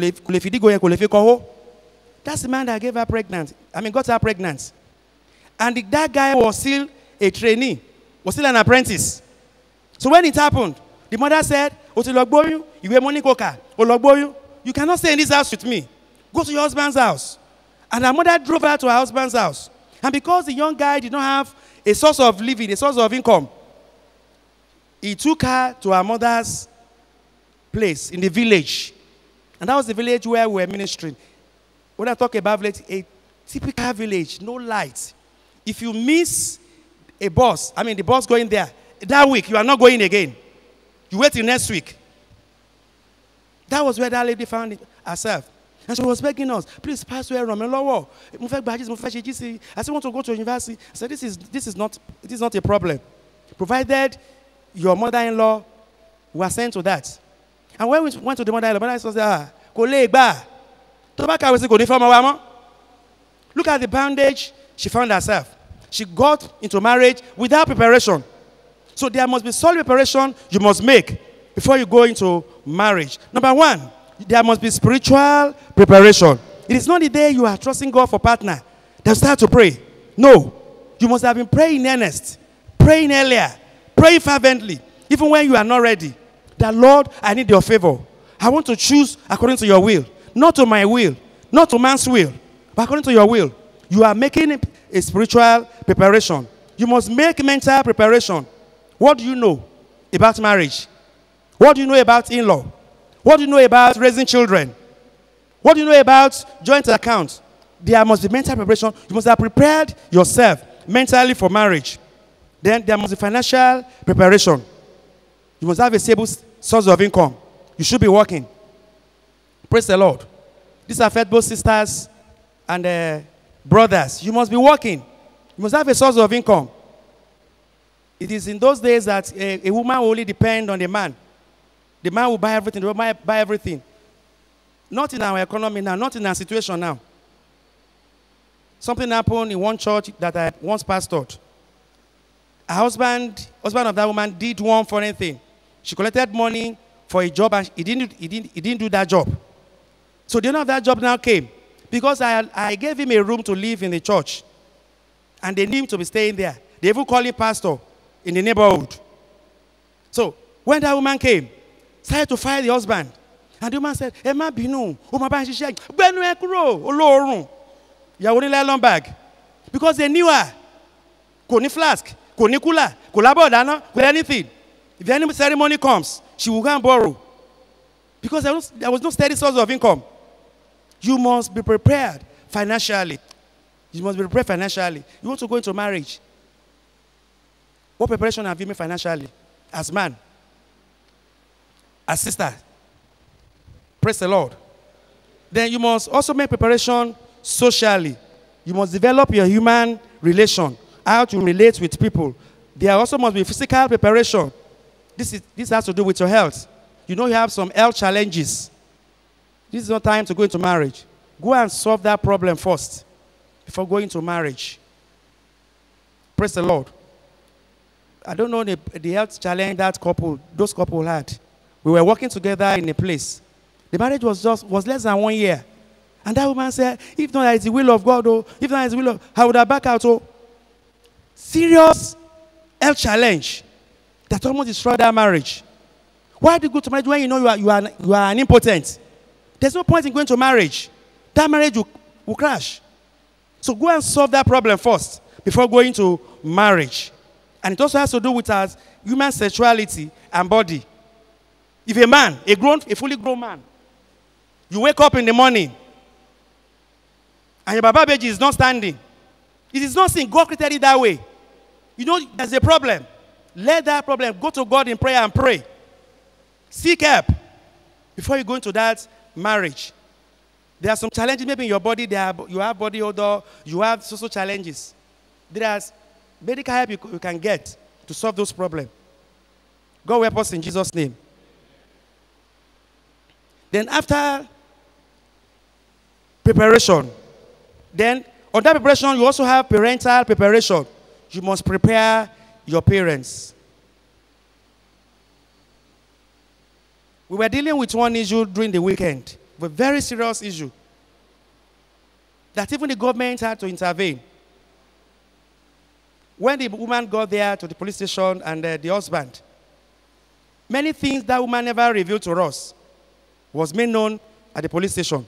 the man that gave her pregnant. Got her pregnant. And that guy was still a trainee, was still an apprentice. So when it happened, the mother said, you cannot stay in this house with me. Go to your husband's house. And her mother drove her to her husband's house. And because the young guy did not have a source of living, a source of income, he took her to her mother's place in the village. And that was the village where we were ministering. When I talk about village, a typical village, no light. If you miss a bus, the bus going there, that week, you are not going again. You wait till next week. That was where that lady found herself. And she was begging us, please pass where I'm lower. I still want to go to university. I said, this is not a problem. Provided your mother-in-law was sent to that. And when we went to the mother-in-law, mother-in-law said, look at the bondage she found herself. She got into marriage without preparation. So there must be solid preparation you must make before you go into marriage. Number one, there must be spiritual preparation. It is not the day you are trusting God for partner that start to pray. No. You must have been praying in earnest, praying earlier, praying fervently, even when you are not ready. That, Lord, I need your favor. I want to choose according to your will. Not to my will, not to man's will, but according to your will. You are making a spiritual preparation. You must make mental preparation. What do you know about marriage? What do you know about in-law? What do you know about raising children? What do you know about joint accounts? There must be mental preparation. You must have prepared yourself mentally for marriage. Then there must be financial preparation. You must have a stable source of income. You should be working. Praise the Lord. This affects both sisters and brothers. You must be working. You must have a source of income. It is in those days that a woman will only depend on the man. The man will buy everything. The woman will buy everything. Not in our economy now. Not in our situation now. Something happened in one church that I once pastored. Her husband of that woman did one foreign thing. She collected money for a job and he didn't do that job. So the owner of that job now came. Because I gave him a room to live in the church. And they need him to be staying there. They even call him pastor in the neighborhood. So when that woman came, started to fire the husband. And the woman said, Emma Binu, nylon bag. Because they knew her. Koni flask, koni kula, kolabo dana, with anything. If any ceremony comes, she will go and borrow. Because there was no steady source of income. You must be prepared financially. You must be prepared financially. You want to go into marriage. What preparation have you made financially? As man. As sister. Praise the Lord. Then you must also make preparation socially. You must develop your human relation. How to relate with people. There also must be physical preparation. This has to do with your health. You know you have some health challenges. This is not time to go into marriage. Go and solve that problem first before going to marriage. Praise the Lord. I don't know the health challenge those couple had. We were working together in a place. The marriage was less than 1 year. And that woman said, if not, that is the will of God, if not, that is the will of, I would have back out. Serious health challenge that almost destroyed that marriage. Why do you go to marriage when you know you are an impotent? There's no point in going to marriage. That marriage will crash. So go and solve that problem first before going to marriage. And it also has to do with our human sexuality and body. If a man, a fully grown man, you wake up in the morning and your baba baby is not standing, it is not sin. God created it that way. You know there's a problem. Let that problem go to God in prayer and pray. Seek help before you go into that marriage. There are some challenges maybe in your body. You have body odor. You have social challenges. There's medical help you can get to solve those problems. God will help us in Jesus' name. Then after preparation, then on that preparation, you also have parental preparation. You must prepare your parents. We were dealing with one issue during the weekend, a very serious issue, that even the government had to intervene. When the woman got there to the police station and the husband, many things that woman never revealed to us was made known at the police station.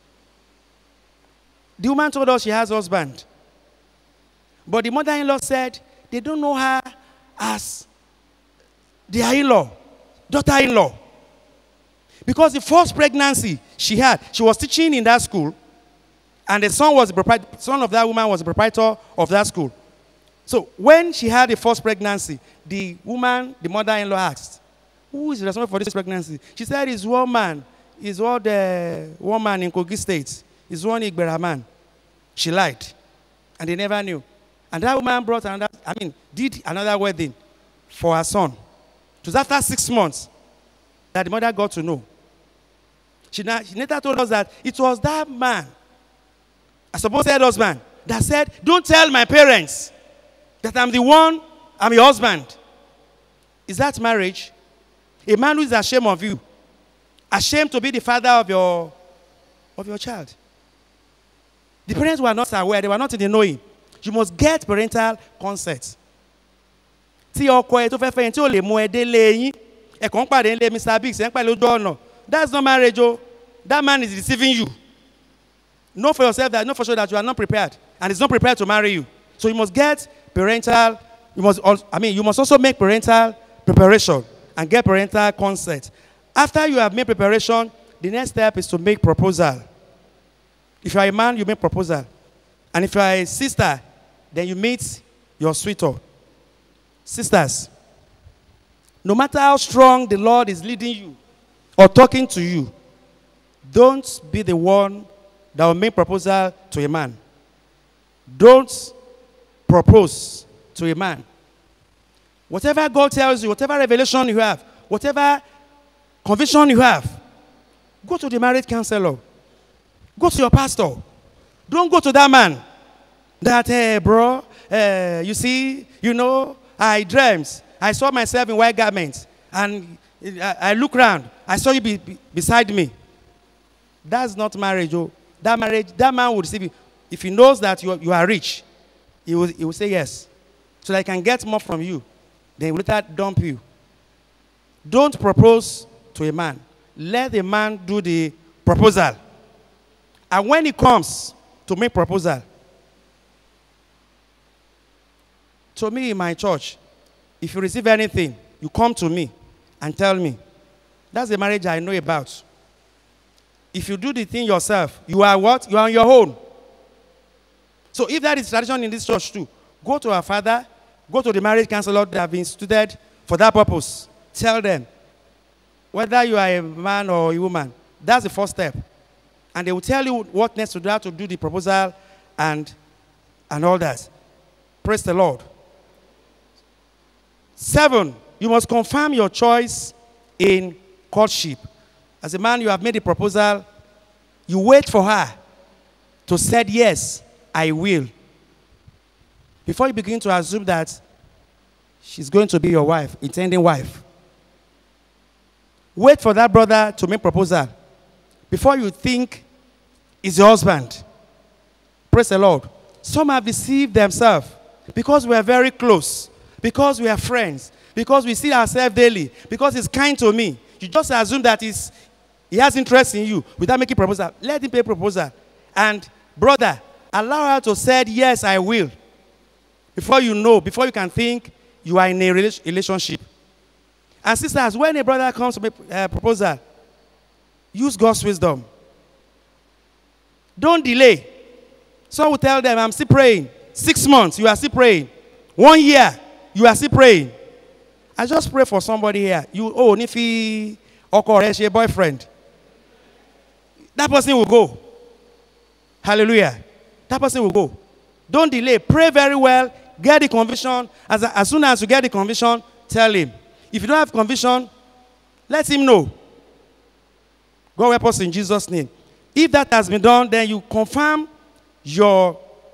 The woman told us she has a husband. But the mother-in-law said they don't know her as their in-law, daughter-in-law. Because the first pregnancy she had, she was teaching in that school, and the son of that woman was the proprietor of that school. So when she had the first pregnancy, the mother-in-law asked, who is responsible for this pregnancy? She said, it's one man. It's one man in Kogi State. It's one Igbera man. She lied. And they never knew. And that woman did another wedding for her son. It was after 6 months that the mother got to know. She later told us that it was that man, a supposed husband, that said, don't tell my parents that I'm your husband. Is that marriage? A man who is ashamed of you, ashamed to be the father of your child. The parents were not aware, they were not in the knowing. You must get parental consent. That's not marriage. That man is deceiving you. Know for yourself that, know for sure that you are not prepared, and is not prepared to marry you. So you must get parental, you must also make parental preparation and get parental consent. After you have made preparation, the next step is to make proposal. If you are a man, you make proposal. And if you are a sister, then you meet your sweetheart. Sisters, no matter how strong the Lord is leading you or talking to you, don't be the one that will make proposal to a man. Don't propose to a man. Whatever God tells you, whatever revelation you have, whatever conviction you have, go to the marriage counselor. Go to your pastor. Don't go to that man that, hey, bro, you see, I dreamt. I saw myself in white garments. And I look around. I saw you beside me. That's not marriage. Oh. That man would receive you. If he knows that you are rich, he will say yes. So that he can get more from you. Then he will later dump you. Don't propose to a man. Let the man do the proposal. And when he comes to make proposal, to me in my church, if you receive anything, you come to me and tell me. That's the marriage I know about. If you do the thing yourself, you are what? You are on your own. So if that is tradition in this church too, go to our father, go to the marriage counselor that have been instituted for that purpose. Tell them, whether you are a man or a woman, that's the first step. And they will tell you what next to do, how to do the proposal and all that. Praise the Lord. 7, you must confirm your choice in courtship. As a man, you have made a proposal. You wait for her to say, yes, I will. Before you begin to assume that she's going to be your wife, intending wife. Wait for that brother to make proposal before you think he's your husband. Praise the Lord. Some have deceived themselves because we are very close, because we are friends, because we see ourselves daily, because he's kind to me. You just assume that he has interest in you without making proposal. Let him pay proposal. And brother, allow her to say, yes, I will. Before you can think you are in a relationship. And sisters, when a brother comes to make a proposal, use God's wisdom. Don't delay. Some will tell them, I'm still praying. 6 months, you are still praying. 1 year, you are still praying. I just pray for somebody here. Nifi Okoreshi, boyfriend. That person will go. Hallelujah. That person will go. Don't delay. Pray very well. Get the conviction. As soon as you get the conviction, tell him. If you don't have conviction, let him know. God help us in Jesus' name. If that has been done, then you confirm you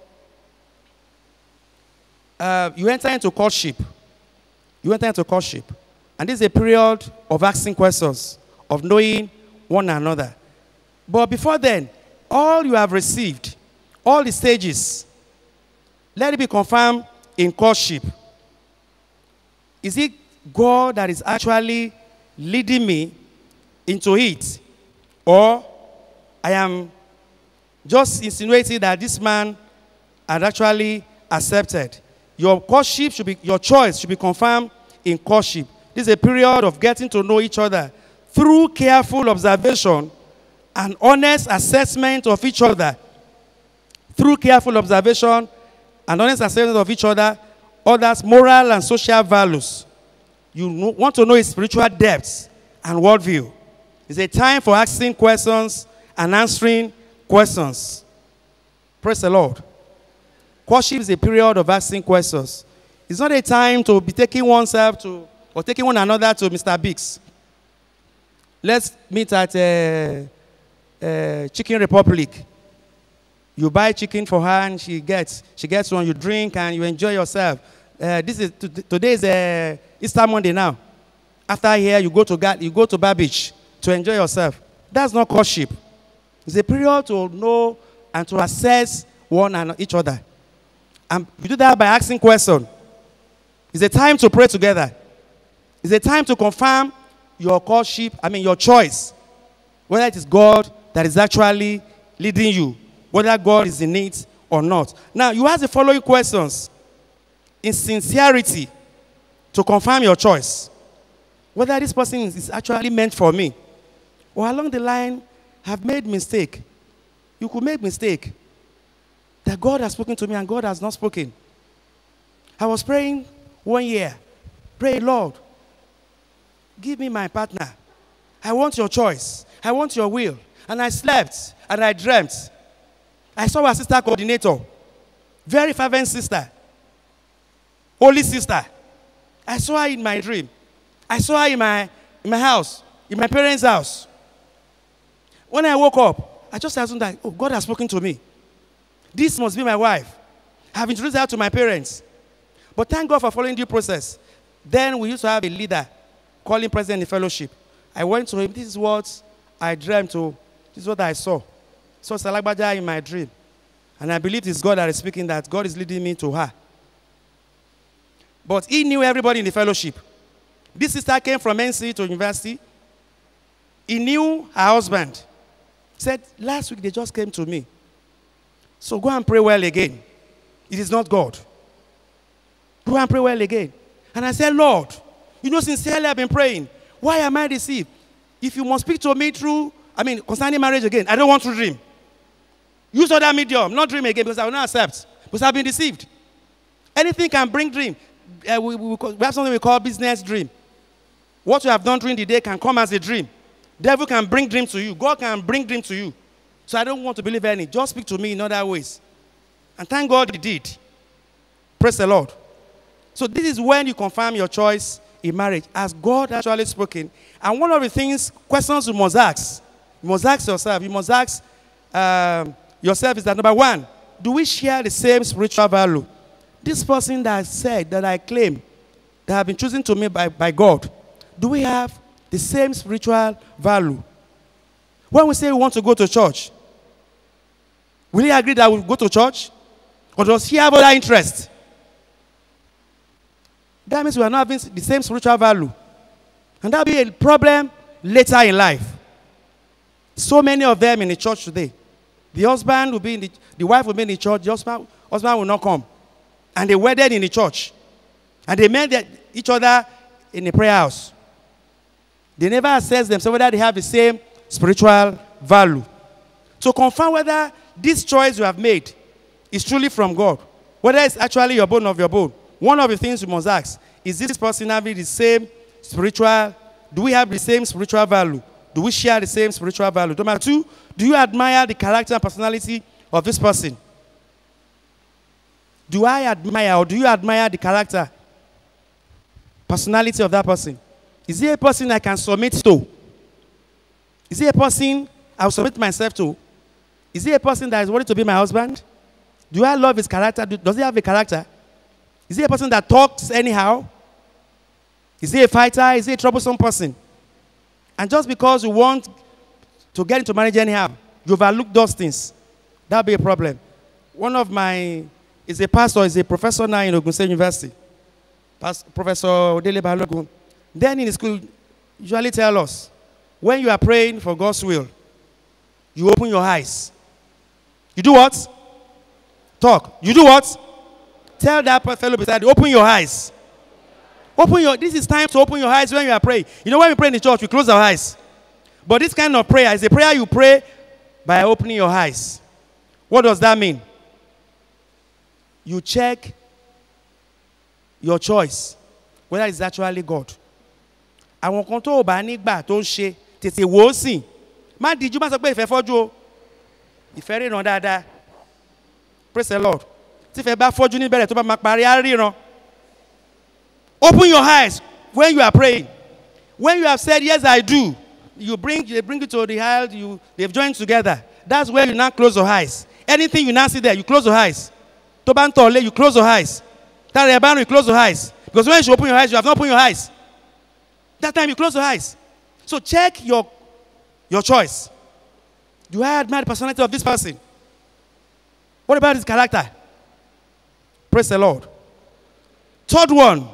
enter into courtship. You enter into courtship. And this is a period of asking questions, of knowing one another. But before then, all you have received, all the stages, let it be confirmed in courtship. Is it God that is actually leading me into it? Or I am just insinuating that this man had actually accepted. Your courtship should be, your choice should be confirmed in courtship. This is a period of getting to know each other through careful observation and honest assessment of each other. Through careful observation and honest assessment of each other, others' moral and social values. You want to know his spiritual depths and worldview. It's a time for asking questions and answering questions. Praise the Lord. Courtship is a period of asking questions. It's not a time to be taking oneself to, or taking one another to Mr. Biggs. Let's meet at Chicken Republic. You buy chicken for her and she gets one, you drink and you enjoy yourself. Today is Easter Monday now. After here, you go to Bar Beach to enjoy yourself. That's not courtship. It's a period to know and to assess one and each other. And you do that by asking questions. It's a time to pray together. It's a time to confirm your courtship, your choice. Whether it is God that is actually leading you, whether God is in it or not. Now, you ask the following questions in sincerity to confirm your choice. Whether this person is actually meant for me, or along the line have made mistake. You could make mistake that God has spoken to me and God has not spoken. I was praying one year. Pray, Lord, give me my partner. I want your choice. I want your will. And I slept and I dreamt. I saw a sister coordinator. Very fervent sister. Holy sister. I saw her in my dream. I saw her in my house, in my parents' house. When I woke up, I just assumed that, oh, God has spoken to me. This must be my wife. I have introduced her to my parents. But thank God for following due process. Then we used to have a leader calling president in the fellowship. I went to him. This is what I dreamt. This is what I saw. So Salagbaja in my dream. And I believe it's God that is speaking, that God is leading me to her. But he knew everybody in the fellowship. This sister came from NC to university. He knew her husband. Said, last week they just came to me. So go and pray well again. It is not God. Go and pray well again. And I said, Lord, sincerely I've been praying. Why am I deceived? If you must speak to me through, concerning marriage again, I don't want to dream. Use other medium, not dream again, because I will not accept. Because I've been deceived. Anything can bring dream. We have something we call business dream. What you have done during the day can come as a dream. Devil can bring dream to you. God can bring dream to you. So I don't want to believe any. Just speak to me in other ways. And thank God he did. Praise the Lord. So this is when you confirm your choice in marriage, as God actually spoken. And one of the questions you must ask yourself. You must ask yourself is that, number one, do we share the same spiritual value? This person that said, that I claim, that have been chosen to me by God, do we have the same spiritual value? When we say we want to go to church, will he agree that we'll go to church? Or does he have other interest? That means we are not having the same spiritual value. And that will be a problem later in life. So many of them in the church today. The husband will be the wife will be in the church, the husband will not come. And they wedded in the church. And they met each other in the prayer house. They never assess themselves whether they have the same spiritual value. To confirm whether this choice you have made is truly from God, whether it's actually your bone of your bone, one of the things you must ask, is this person having the same spiritual, do we have the same spiritual value? Do we share the same spiritual value? Number two, do you admire the character and personality of this person? Do I admire, or do you admire the character, personality of that person? Is he a person I can submit to? Is he a person I will submit myself to? Is he a person that is worthy to be my husband? Do I love his character? Does he have a character? Is he a person that talks anyhow? Is he a fighter? Is he a troublesome person? And just because you want to get into marriage anyhow, you overlook those things. That will be a problem. One of my, is a pastor, is a professor now in Ogun State University. Professor Odele Balogun. Then in the school, usually tell us, when you are praying for God's will, You open your eyes. You do what? Talk. You do what? Tell that fellow beside you, open your eyes. This is time to open your eyes when you are praying. You know, when we pray in the church, we close our eyes. But this kind of prayer is a prayer you pray by opening your eyes. What does that mean? You check your choice, whether it's actually God. Àwọn kan tó bá nígbà tó ń ṣe tètè wò ó sìn. Má díjú má sọ pé ìfẹ́ fọ́jú o. Ìfẹ́ ríran dáadáa. Praise the Lord. Tí ìfẹ́ bá fọ́jú níbẹ̀rẹ̀ tó bá máa parí á ríran. Open your eyes when you are praying. When you have said, yes, I do, they bring you to the aisle, they've joined together. That's where you now close your eyes. Anything you now see there, you close your eyes. To ban tole, you close your eyes. You close your eyes. Because when you open your eyes, you have not opened your eyes. That time you close your eyes. So check your choice. Do I admire the personality of this person? What about his character? Praise the Lord. Third one.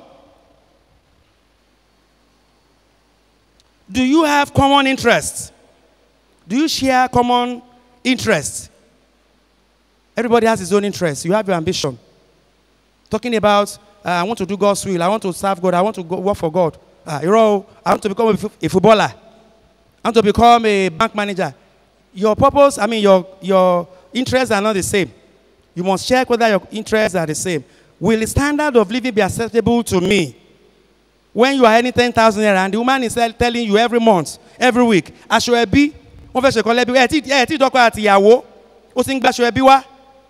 Do you have common interests? Do you share common interests? Everybody has his own interests. You have your ambition. Talking about, I want to do God's will. I want to serve God. I want to work for God. I want to become a footballer. I want to become a bank manager. Your purpose, your interests are not the same. You must check whether your interests are the same. Will the standard of living be acceptable to me? When you are earning 10,000 naira and the woman is telling you every month, every week, aṣọ ẹbí, wọ́n fẹ́ ṣe kọ́ lẹ́bí, ẹ̀ tí dọ́kọ̀ àti ìyàwó, ó sì ń gbàṣọ ẹbí wá.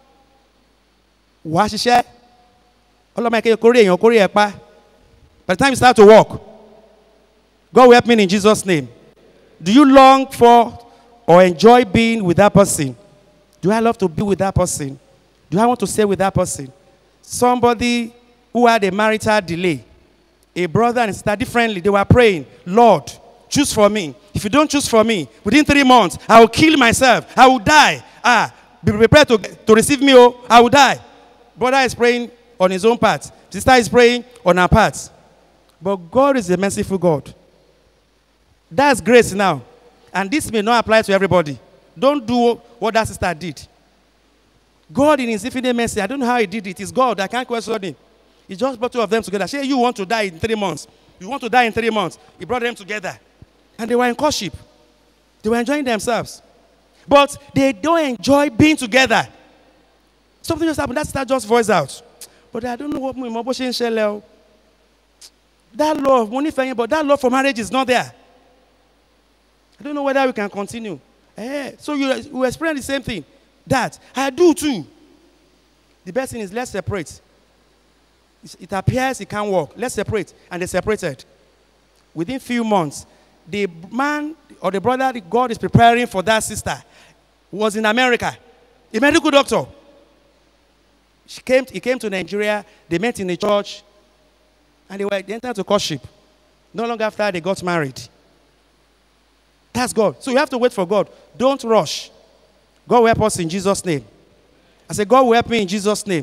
Wàá ṣiṣẹ́, ọlọ́mọ ẹ̀kẹ́ kórè èèyàn kórè ẹ̀ pa. By the time you start to walk, God will help me in Jesus' name. Do you long for or enjoy being with that person? Do I love to be with that person? Do I want to stay with that person? Somebody who had a marital delay, a brother and sister differently, they were praying, Lord, choose for me. If you don't choose for me, within 3 months, I will kill myself. I will die. Be prepared to receive me. Oh, I will die. Brother is praying on his own part. Sister is praying on her part. But God is a merciful God. That's grace now. And this may not apply to everybody. Don't do what that sister did. God in his infinite mercy, I don't know how he did it. It's God. I can't question him. He just brought two of them together. Say, you want to die in 3 months. You want to die in 3 months. He brought them together. And they were in courtship. They were enjoying themselves. But they don't enjoy being together. Something just happened. That sister just voiced out. But I don't know what my motion shall. That love, money for you, but that love for marriage is not there. I don't know whether we can continue. So you experience the same thing. That I do too. The best thing is let's separate. It appears it can't work. Let's separate. And they separated. Within few months, the man or the brother that God is preparing for that sister was in America. A medical doctor. He came to Nigeria. They met in the church. And they entered to courtship. No long after, they got married. That's God. So you have to wait for God. Don't rush. God will help us in Jesus' name. I said, God will help me in Jesus' name.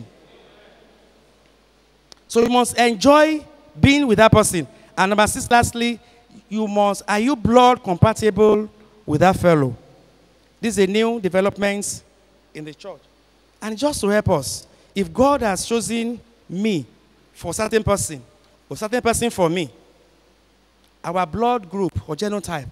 So you must enjoy being with that person. And number 6, lastly, are you blood compatible with that fellow? This is a new development in the church. And just to help us, if God has chosen me for a certain person, or a certain person for me, our blood group or genotype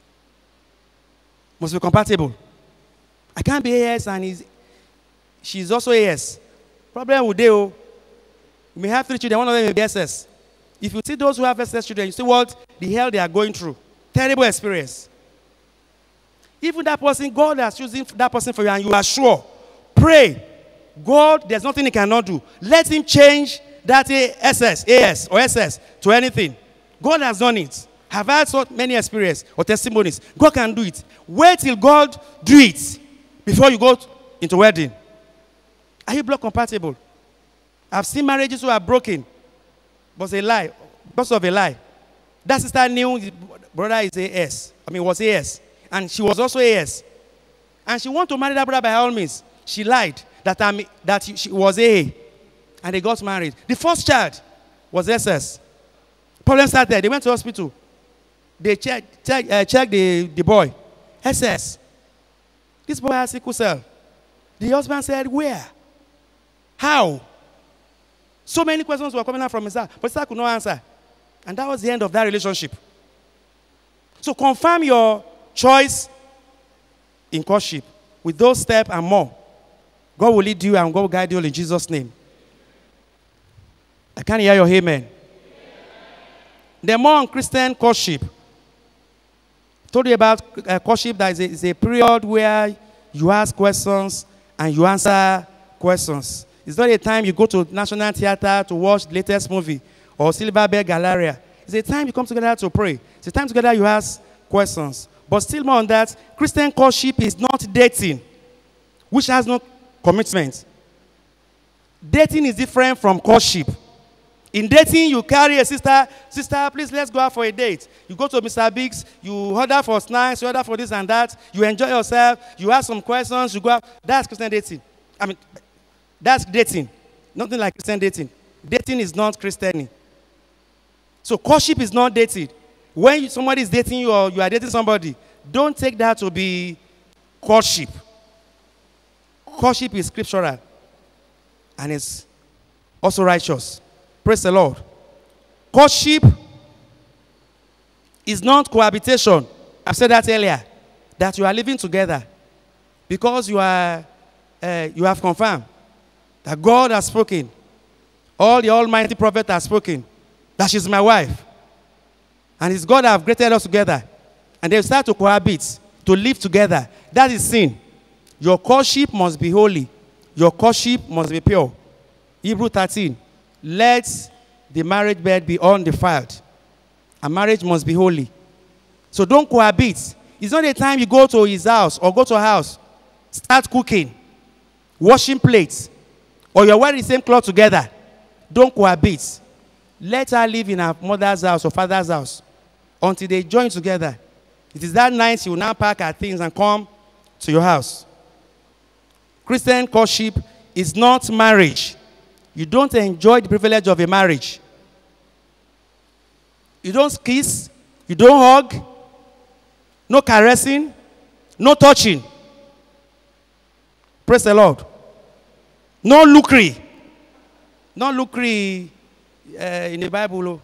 must be compatible. I can't be AS and she's also AS. Problem with Deo. We may have 3 children, one of them may be SS. If you see those who have SS children, you see what the hell they are going through. Terrible experience. Even that person, God has chosen that person for you and you are sure. Pray. God, there's nothing he cannot do. Let him change that AS or SS to anything. God has done it. Have had so many experiences or testimonies. God can do it. Wait till God do it before you go into wedding. Are you blood compatible? I've seen marriages who are broken. Was a lie. Because of a lie. That sister knew his brother is AS. Was AS. And she was also AS. And she wanted to marry that brother by all means. She lied that she was AA. And they got married. The first child was SS. Problem started there. They went to hospital. They checked the boy. SS. This boy has sickle cell. The husband said, where? How? So many questions were coming out from his heart, but his heart could not answer. And that was the end of that relationship. So confirm your choice in courtship with those steps and more. God will lead you and God will guide you in Jesus' name. I can't hear your amen. The more on Christian courtship. Told you about courtship that is a period where you ask questions and you answer questions. It's not a time you go to National Theatre to watch the latest movie or Silverbird Galleria. It's a time you come together to pray. It's a time together you ask questions. But still more on that, Christian courtship is not dating, which has no commitment. Dating is different from courtship. In dating, you carry a sister, please let's go out for a date. You go to Mr. Biggs, you order for snacks, you order for this and that, you enjoy yourself, you ask some questions, you go out. That's Christian dating. I mean, that's dating. Nothing like Christian dating. Dating is not Christian. So courtship is not dating. When somebody is dating you or you are dating somebody, don't take that to be courtship. Courtship is scriptural and it's also righteous. Praise the Lord. Courtship is not cohabitation. I've said that earlier. That you are living together because you have confirmed that God has spoken. All the almighty prophet has spoken that she's my wife. And it's God that have created us together. And they start to cohabit, to live together. That is sin. Your courtship must be holy. Your courtship must be pure. Hebrew 13. Let the marriage bed be undefiled. A marriage must be holy. So don't cohabit. It's not a time you go to his house or go to a house, start cooking, washing plates, or you're wearing the same cloth together. Don't cohabit. Let her live in her mother's house or father's house until they join together. It is that night she will now pack her things and come to your house. Christian courtship is not marriage. You don't enjoy the privilege of a marriage. You don't kiss. You don't hug. No caressing. No touching. Praise the Lord. No lucre. No lucre in the Bible.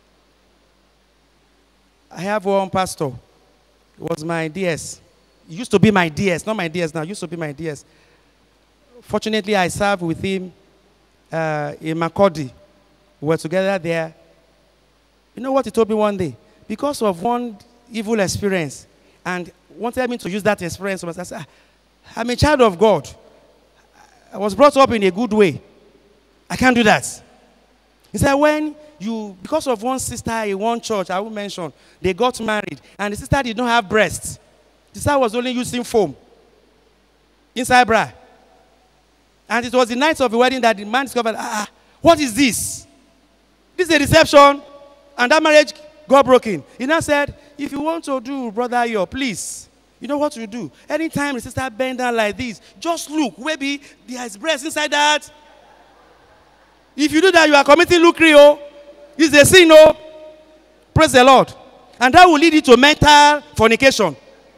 I have one pastor. It was my DS. It used to be my DS. Not my DS now. It used to be my DS. Fortunately, I served with him in Makodi. We were together there. You know what he told me one day? Because of one evil experience, and wanted me to use that experience, I said, I'm a child of God. I was brought up in a good way. I can't do that. He said, because of one sister in one church, I won't mention, they got married, and the sister did not have breasts. The sister was only using foam inside bra. And it was the night of the wedding that the man discovered, what is this? This is a deception. And that marriage got broken. He now said, if you want to do, brother, please, you know what you do? Anytime the sister bend down like this, just look. Maybe there is breast inside that. If you do that, you are committing lucre. It's a sin. Praise the Lord. And that will lead you to mental fornication.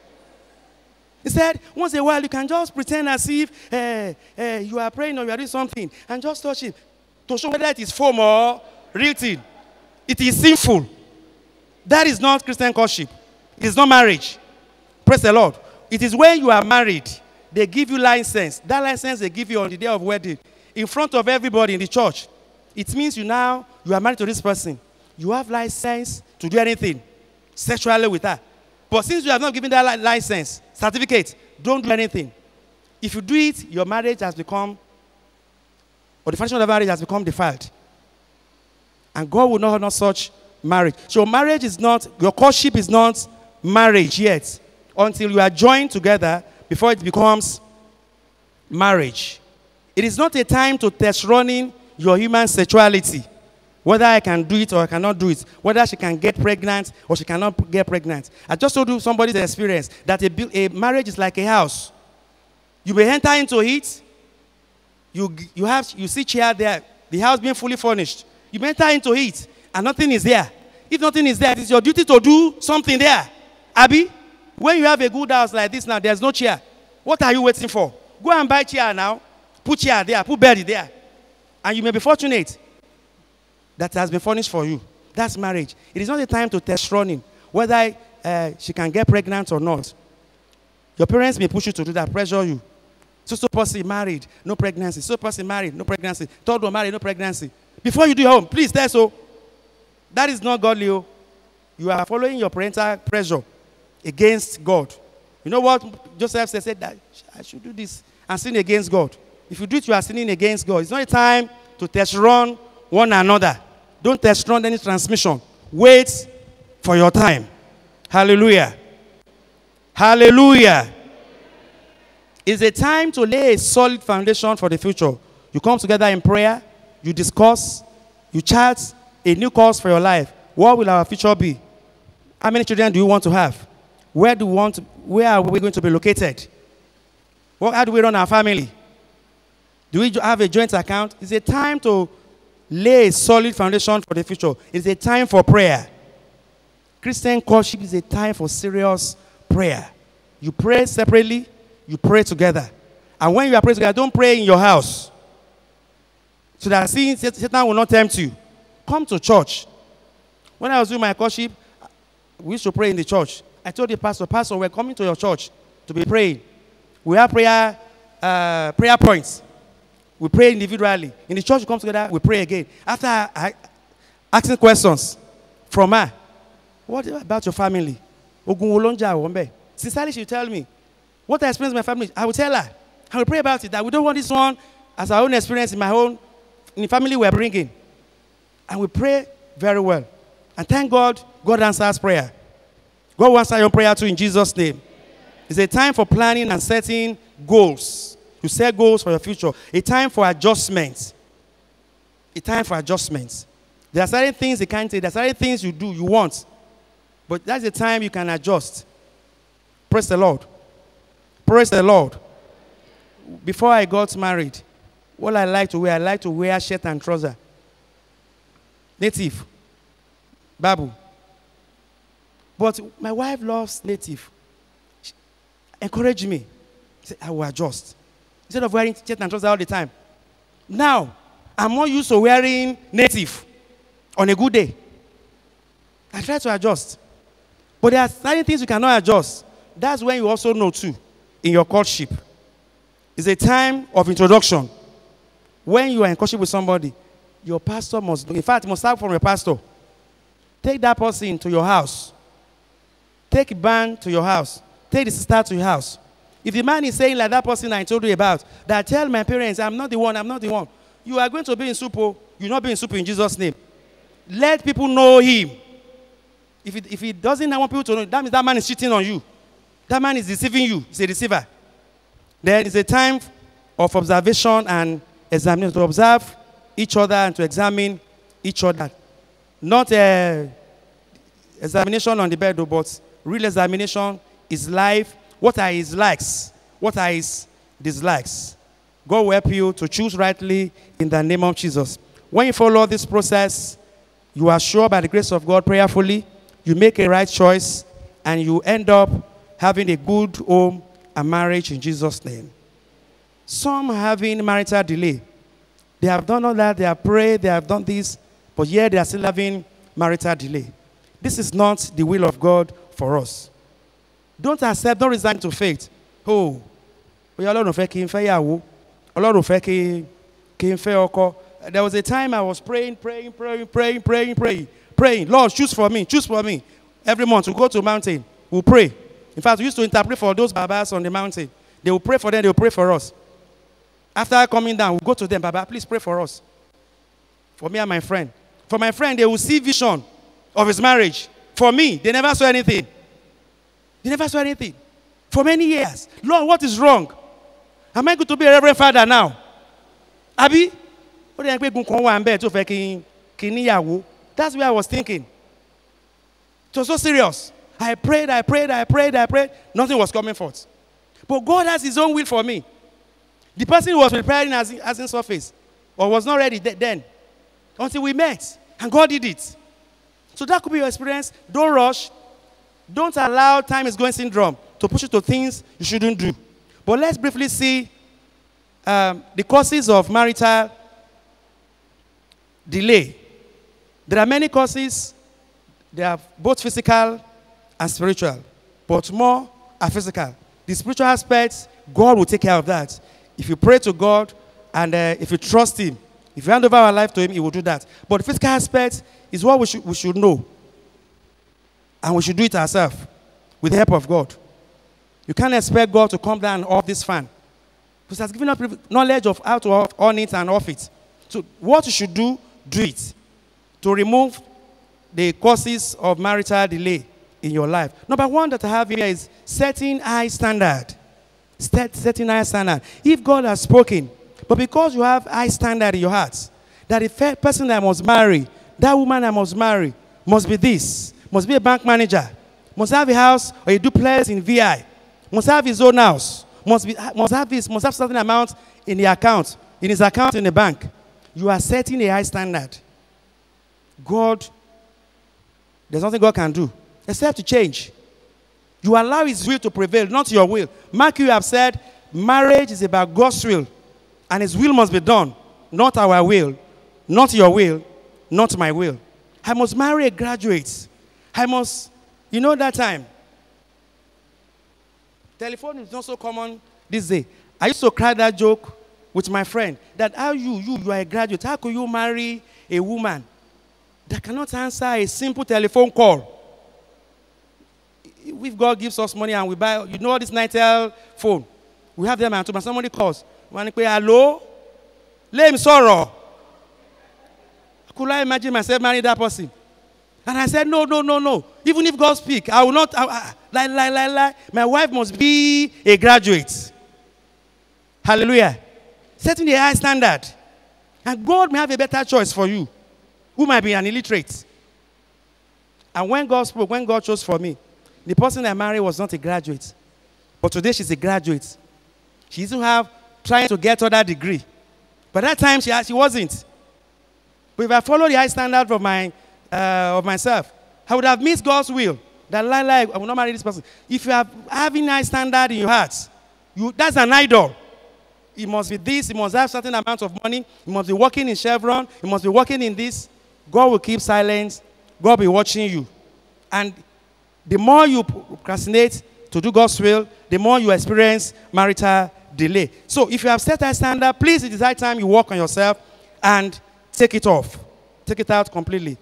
He said, once in a while, you can just pretend as if you are praying or you are doing something and just touch it to show whether it is foam or real thing. It is sinful. That is not Christian courtship. It is not marriage. Praise the Lord. It is when you are married, they give you license. That license they give you on the day of wedding in front of everybody in the church. It means you are married to this person. You have license to do anything sexually with her. But since you have not given that license, certificate, don't do anything. If you do it, your marriage has become, or the foundation of marriage has become defiled. And God will not honor such marriage. So marriage is not, your courtship is not marriage yet, until you are joined together before it becomes marriage. It is not a time to test running your human sexuality. Whether I can do it or I cannot do it. Whether she can get pregnant or she cannot get pregnant. I just told you somebody's experience that a marriage is like a house. You may enter into it. You see chair there. The house being fully furnished. You may enter into it and nothing is there. If nothing is there, it is your duty to do something there. Abby, when you have a good house like this now, there's no chair. What are you waiting for? Go and buy chair now. Put chair there, put bed there. And you may be fortunate that has been furnished for you. That's marriage. It is not the time to test running, whether she can get pregnant or not. Your parents may push you to do that, pressure you. So person married, no pregnancy. So person married, no pregnancy. Third one married, no pregnancy. Before you do your home, please tell so. That is not godly. You are following your parental pressure against God. You know what Joseph said that I should do this and sin against God. If you do it, you are sinning against God. It's not a time to test run one another. Don't test run any transmission. Wait for your time. Hallelujah. Hallelujah. It's a time to lay a solid foundation for the future. You come together in prayer, you discuss, you chart a new course for your life. What will our future be? How many children do you want to have? Where are we going to be located? How do we run our family? Do we have a joint account? It's a time to lay a solid foundation for the future. It's a time for prayer. Christian courtship is a time for serious prayer. You pray separately, you pray together. And when you are praying together, don't pray in your house. So that Satan will not tempt you. Come to church. When I was doing my courtship, we used to pray in the church. I told the pastor, we're coming to your church to be praying. We have prayer points. We pray individually. In the church, we come together, we pray again. After asking questions from her, what about your family? Sincerely, she'll tell me, what I experienced in my family, I will tell her. I will pray about it, that we don't want this one as our own experience in the family we're bringing. And we pray very well. And thank God, God answers prayer. God wants your prayer too in Jesus' name. It's a time for planning and setting goals. You set goals for your future. A time for adjustments. A time for adjustments. There are certain things you can't take. There are certain things you do, you want. But that's the time you can adjust. Praise the Lord. Praise the Lord. Before I got married, what I like to wear shirt and trouser. Native. Babu. But my wife loves native. She encouraged me. She said, I will adjust. Instead of wearing shirt and trouser all the time. Now, I'm more used to wearing native on a good day. I try to adjust. But there are certain things you cannot adjust. That's when you also know too, in your courtship. It's a time of introduction. When you are in courtship with somebody, your pastor must, in fact, must start from your pastor. Take that person to your house. Take a band to your house. Take the sister to your house. If the man is saying like that person I told you about, that tell my parents, I'm not the one, you are going to be in soup, you'll not be in soup in Jesus' name. Let people know him. If he doesn't want people to know, that means that man is cheating on you. That man is deceiving you. He's a deceiver. There is a time of observation and examination, to observe each other and to examine each other. Not examination on the bed, but real examination is life. What are his likes? What are his dislikes? God will help you to choose rightly in the name of Jesus. When you follow this process, you are sure by the grace of God prayerfully, you make a right choice, and you end up having a good home and marriage in Jesus' name. Some having marital delay. They have done all that, they have prayed, they have done this, but yet they are still having marital delay. This is not the will of God for us. Don't accept, don't resign to faith. Oh, there was a time I was praying. Lord, choose for me. Every month we go to a mountain, we'll pray. In fact, we used to interpret for those babas on the mountain. They will pray for them, they will pray for us. After coming down, we'll go to them, Baba, please pray for us. For me and my friend. For my friend, they will see vision of his marriage. For me, they never saw anything. For many years. Lord, what is wrong? Am I going to be a reverend father now? Abi? That's where I was thinking. It was so serious. I prayed. Nothing was coming forth. But God has his own will for me. The person who was preparing hasn't surfaced or was not ready then until we met. And God did it. So that could be your experience. Don't rush. Don't allow time is going syndrome to push you to things you shouldn't do. But let's briefly see the causes of marital delay. There are many causes. They are both physical and spiritual, but more are physical. The spiritual aspects, God will take care of that. If you pray to God and if you trust Him, if you hand over our life to Him, He will do that. But the physical aspect is what we should know. And we should do it ourselves with the help of God. You can't expect God to come down and off this fan. Because He has given us knowledge of how to on it and off it. So what you should do, do it. To remove the causes of marital delay in your life. Number one that I have here is setting high standard. Setting high standard. If God has spoken, but because you have high standard in your heart, that the person that must marry, that woman that must marry, must be this, must be a bank manager, must have a house or a duplex in VI, must have his own house, must have this, must have certain amount in the account, in his account in the bank. You are setting a high standard. God, there's nothing God can do except to change. You allow His will to prevail, not your will. Mark, you have said, marriage is about God's will, and His will must be done, not our will, not your will, not my will. I must marry a graduate. I must, you know that time. Telephone is not so common this day. I used to cry that joke with my friend, that how you are a graduate, how could you marry a woman that cannot answer a simple telephone call? If God gives us money and we buy, you know this Nitel phone, we have them and somebody calls. When I say, hello? Let him sorrow. Could I imagine myself marrying that person? And I said, no. Even if God speak, I will not, lie. My wife must be a graduate. Hallelujah. Setting a high standard. And God may have a better choice for you, who might be an illiterate. And when God spoke, when God chose for me, the person I married was not a graduate. But today she's a graduate. She used to have trying to get other degree. But that time she wasn't. But if I follow the high standard of myself, I would have missed God's will. That I will not marry this person. If you are having high standard in your heart, that's an idol. It must be this, it must have certain amount of money, it must be working in Chevron, it must be working in this. God will keep silence. God will be watching you. And the more you procrastinate to do God's will, the more you experience marital delay. So if you have set a standard, please, it is high time you work on yourself and take it off. Take it out completely.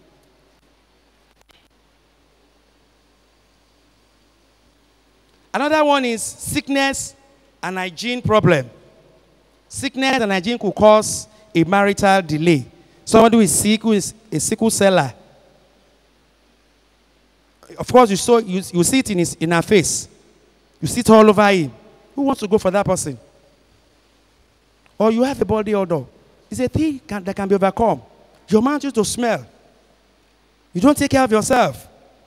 Another one is sickness and hygiene problem. Sickness and hygiene could cause a marital delay. Somebody who is sick, who is a sickle seller. Of course, you see it in her face. You see it all over him. Who wants to go for that person? Or you have a body odor. It's a thing that can be overcome. Your mouth used to smell. You don't take care of yourself.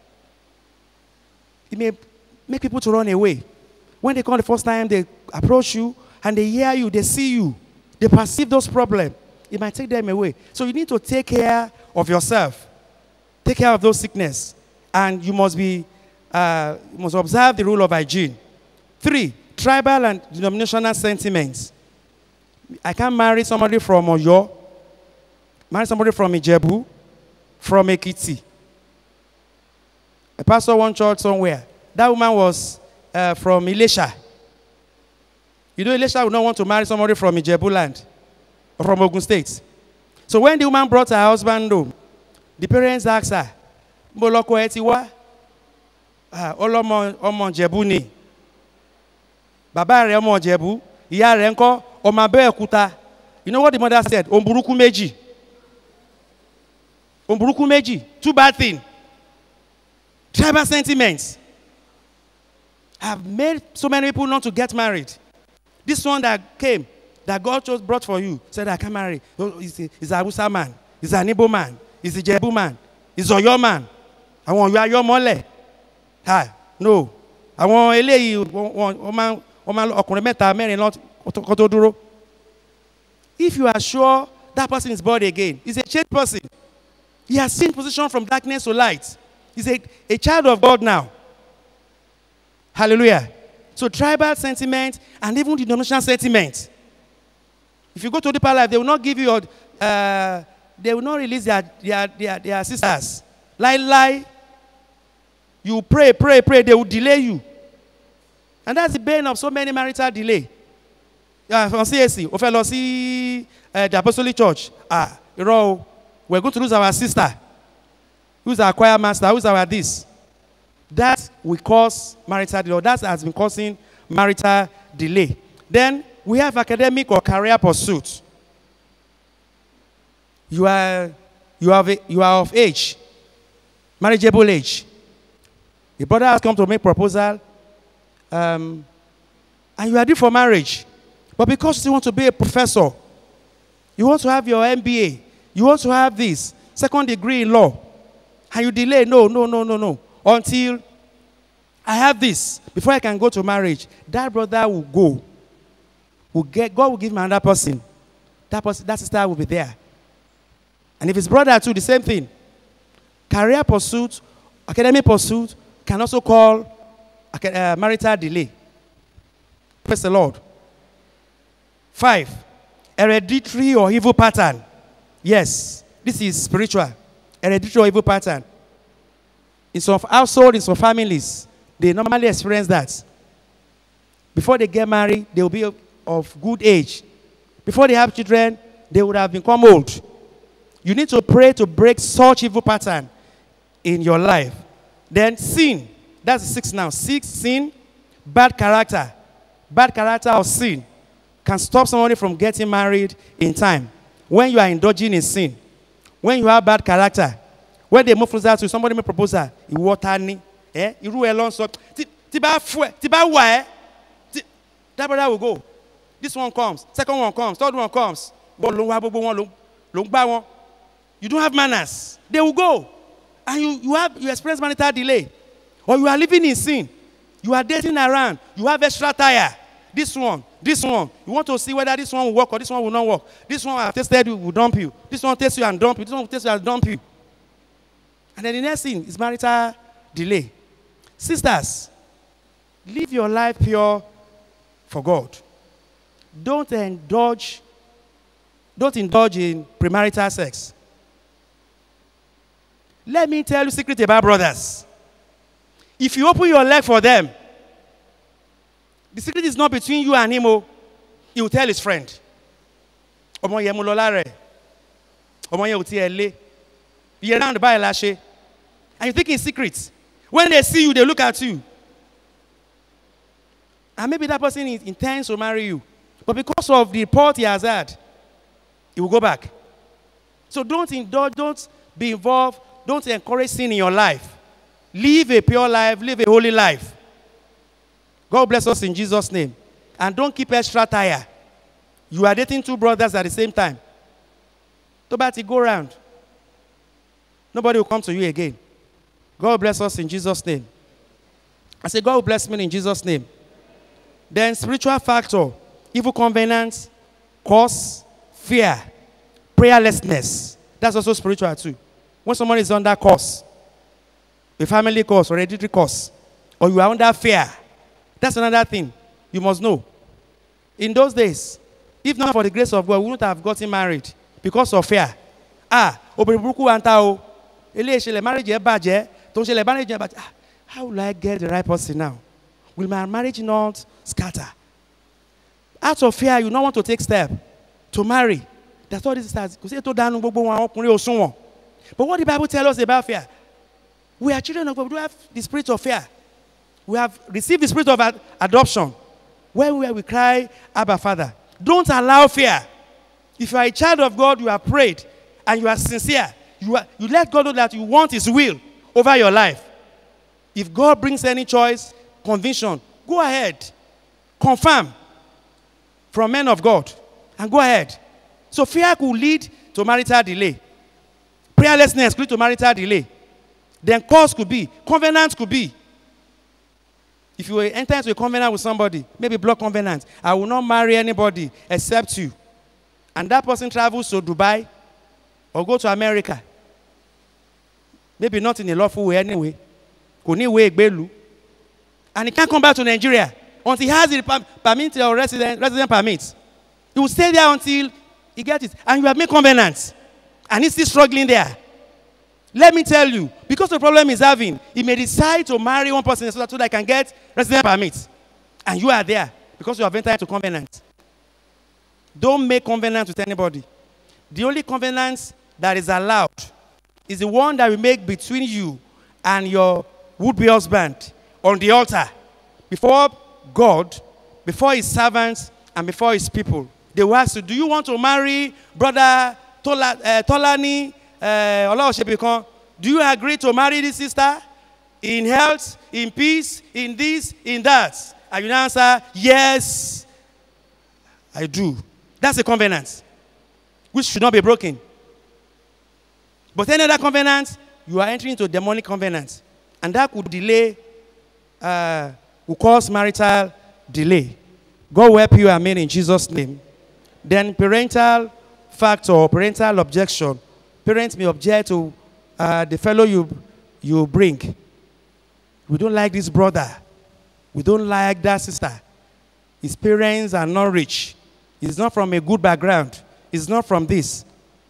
It may make people to run away. When they come the first time, they approach you and they hear you, they see you, they perceive those problems. It might take them away. So you need to take care of yourself. Take care of those sickness. And you must observe the rule of hygiene. 3, tribal and denominational sentiments. I can't marry somebody from Oyo, marry somebody from Ijebu, from Ekiti. A pastor one church somewhere. That woman was from Ilesha. You know, Ilesha would not want to marry somebody from Ijebu land or from Ogun State. So when the woman brought her husband home, the parents asked her, Moloko etiwa, ọmọ Ìjẹ̀bú ni. Bàbá rẹ̀ ọmọ Ìjẹ̀bú, ìyá rẹ̀ ńkọ́ ọmọ Abẹ́òkúta. You know what the mother said? Omburuku méjì. Omburuku méjì. 2 bad things. Tribal sentiments have made so many people not to get married. This one that came, that God brought for you, said, I can't marry. He's a Hausa man. He's an Igbo man. He's a Jebu man. He's a Oyo man. I want you are your mole. Hi, no. I want if you are sure that person is born again, he's a changed person. He has seen position from darkness to light. He's a child of God now. Hallelujah. So tribal sentiment and even denominational sentiment. If you go to Deeper Life, they will not give you your, they will not release their sisters. Lie. You pray, they will delay you. And that's the bane of so many marital delay. From CAC, the Apostolic Church, we're going to lose our sister. Who's our choir master? Who's our this? That will cause marital delay. That has been causing marital delay. Then we have academic or career pursuit. You are of age, marriageable age. The brother has come to make proposal, and you are due for marriage. But because you want to be a professor, you want to have your MBA, you want to have this, second degree in law, and you delay, no, until I have this, before I can go to marriage, that brother will go. God will give him another person. That sister will be there. And if it's brother too, the same thing. Career pursuit, academic pursuit, can also call marital delay. Praise the Lord. 5, hereditary or evil pattern. Yes, this is spiritual. Hereditary or evil pattern. In some households, in some families, they normally experience that. Before they get married, they will be of good age. Before they have children, they would have become old. You need to pray to break such evil pattern in your life. Then sin. That's 6 now. 6, sin, bad character. Bad character or sin can stop somebody from getting married in time. When you are indulging in sin, when you have bad character, when they move closer to somebody make proposal, you water ni, you alone so that brother will go. This one comes, second one comes, third one comes. You don't have manners. They will go. And you experience marital delay. Or you are living in sin. You are dating around. You have extra tire. This one. You want to see whether this one will work or this one will not work. This one I've tested you will dump you. This one tests you and dump you. This one will test you and dump you. And then the next thing is marital delay. Sisters, live your life pure for God. Don't indulge in premarital sex. Let me tell you a secret about brothers. If you open your leg for them, the secret is not between you and him. He will tell his friend. And you think in secret. When they see you, they look at you. And maybe that person intends to marry you. But because of the report he has had, he will go back. So don't indulge, don't be involved, don't encourage sin in your life. Live a pure life, live a holy life. God bless us in Jesus' name. And don't keep extra tire. You are dating 2 brothers at the same time. Tobati, go around. Nobody will come to you again. God bless us in Jesus' name. I say, God will bless me in Jesus' name. Then spiritual factor, evil covenants, curse, fear, prayerlessness. That's also spiritual too. When someone is under curse, a family curse or hereditary curse, or you are under fear, that's another thing you must know. In those days, if not for the grace of God, we wouldn't have gotten married because of fear. How will I get the right person now? Will my marriage not scatter? Out of fear, you don't want to take step to marry. That's what this starts. But what the Bible tells us about fear? We are children of God. We do have the spirit of fear. We have received the spirit of adoption. When we cry, Abba, Father. Don't allow fear. If you are a child of God, you have prayed, and you are sincere. You let God know that you want His will over your life. If God brings any choice, conviction, go ahead. Confirm from men of God, and go ahead. So fear could lead to marital delay. Prayerlessness could lead to marital delay. Then cause could be, covenant could be. If you enter into a covenant with somebody, maybe block covenant, I will not marry anybody except you. And that person travels to Dubai or go to America. Maybe not in a lawful way anyway. And he can't come back to Nigeria. until he has the permit or resident permit. He will stay there until he gets it. And you have made covenants. And he's still struggling there. Let me tell you, because the problem he's having, he may decide to marry one person so that I can get resident permit. And you are there because you have entered into covenant. Don't make covenant with anybody. The only covenant that is allowed is the one that we make between you and your would-be husband on the altar before God, before his servants, and before his people. They will ask you, do you want to marry brother Tolani Olaosebikon? Do you agree to marry this sister in health, in peace, in this, in that? And you answer, yes, I do. That's a covenant which should not be broken. But any other covenant, you are entering into a demonic covenant. And that could delay, will cause marital delay. God will help you, amen, in Jesus' name. Then parental factor or parental objection. Parents may object to the fellow you bring. We don't like this brother. We don't like that sister. His parents are not rich. He's not from a good background. He's not from this.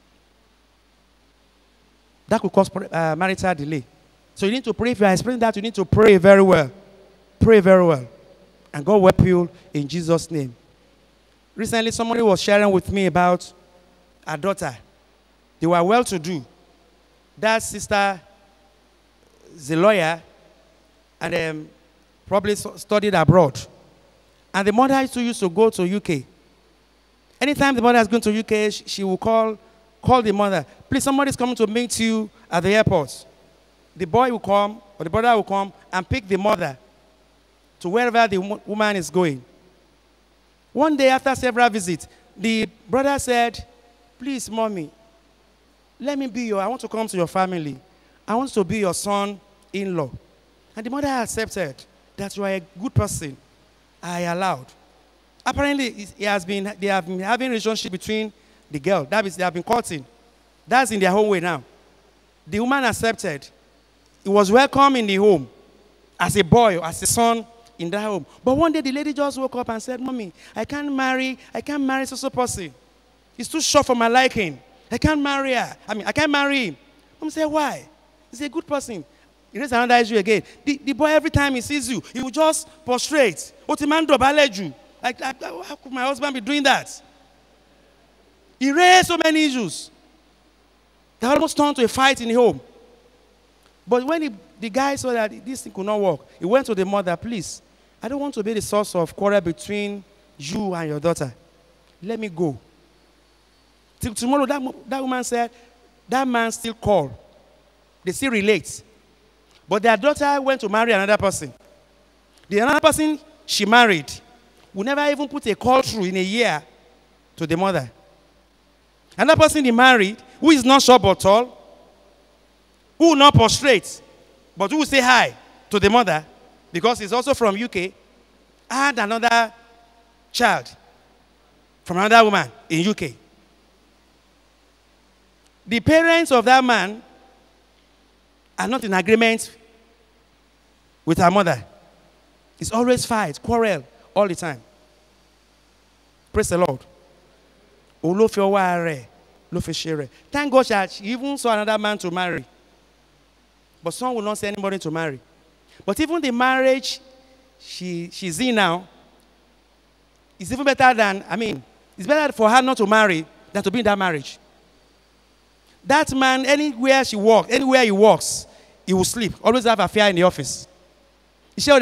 That could cause marital delay. So you need to pray. If you are explaining that, you need to pray very well. Pray very well. And God will help you in Jesus' name. Recently, somebody was sharing with me about a daughter. They were well-to-do. That sister is a lawyer and probably studied abroad. And the mother used to go to UK. Anytime the mother is going to UK, she will call the mother. Please, somebody's coming to meet you at the airport. The boy will come, or the brother will come and pick the mother to wherever the woman is going. One day after several visits, the brother said, please, mommy, I want to come to your family. I want to be your son-in-law. And the mother accepted that you are a good person. I allowed. Apparently, they have been having a relationship between the girl. That is, they have been courting. That's in their home way now. The woman accepted. He was welcome in the home as a boy, as a son in that home. But one day the lady just woke up and said, mommy, I can't marry such a person. He's too short for my liking. I can't marry her. I can't marry him. Mom said, why? He's a good person. He raised another issue again. The boy, every time he sees you, he will just prostrate. Like, how could my husband be doing that? He raised so many issues. They almost turned to a fight in the home. But when the guy saw that this thing could not work, he went to the mother, please, I don't want to be the source of quarrel between you and your daughter. Let me go. Till tomorrow, that woman said, that man still called. They still relate. But their daughter went to marry another person. The another person she married will never even put a call through in a year to the mother. Another person he married, who is not short but tall, who will not prostrate, but who will say hi to the mother, because he's also from UK, had another child from another woman in UK. The parents of that man are not in agreement with her mother. It's always fight, quarrel, all the time. Praise the Lord. Thank God she even saw another man to marry. But some will not see anybody to marry. But even the marriage she's in now is even better than, it's better for her not to marry than to be in that marriage. That man, anywhere he walks, he will sleep. Always have affair in the office. So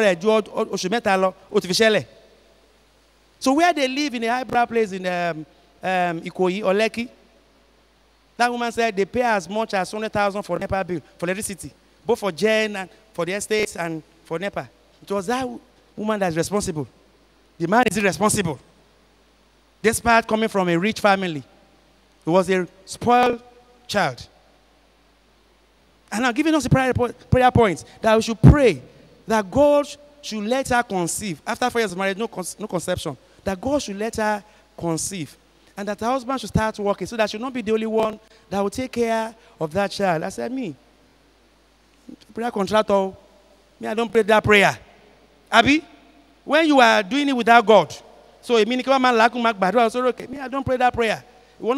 where they live in a highbrow place in Ikoyi or Lekki, that woman said they pay as much as 100,000 for NEPA bill, for electricity, both for Jen and for the estates and for NEPA. It was that woman that's responsible. The man is irresponsible. Despite coming from a rich family, he was a spoiled child. And now giving us a prayer point that we should pray that God should let her conceive. After 4 years of marriage, no conception. That God should let her conceive. And that her husband should start working so that she will not be the only one that will take care of that child. I said, me, prayer contractor, me, I don't pray that prayer. Abi, when you are doing it without God, so it means man like okay, me I don't pray that prayer. God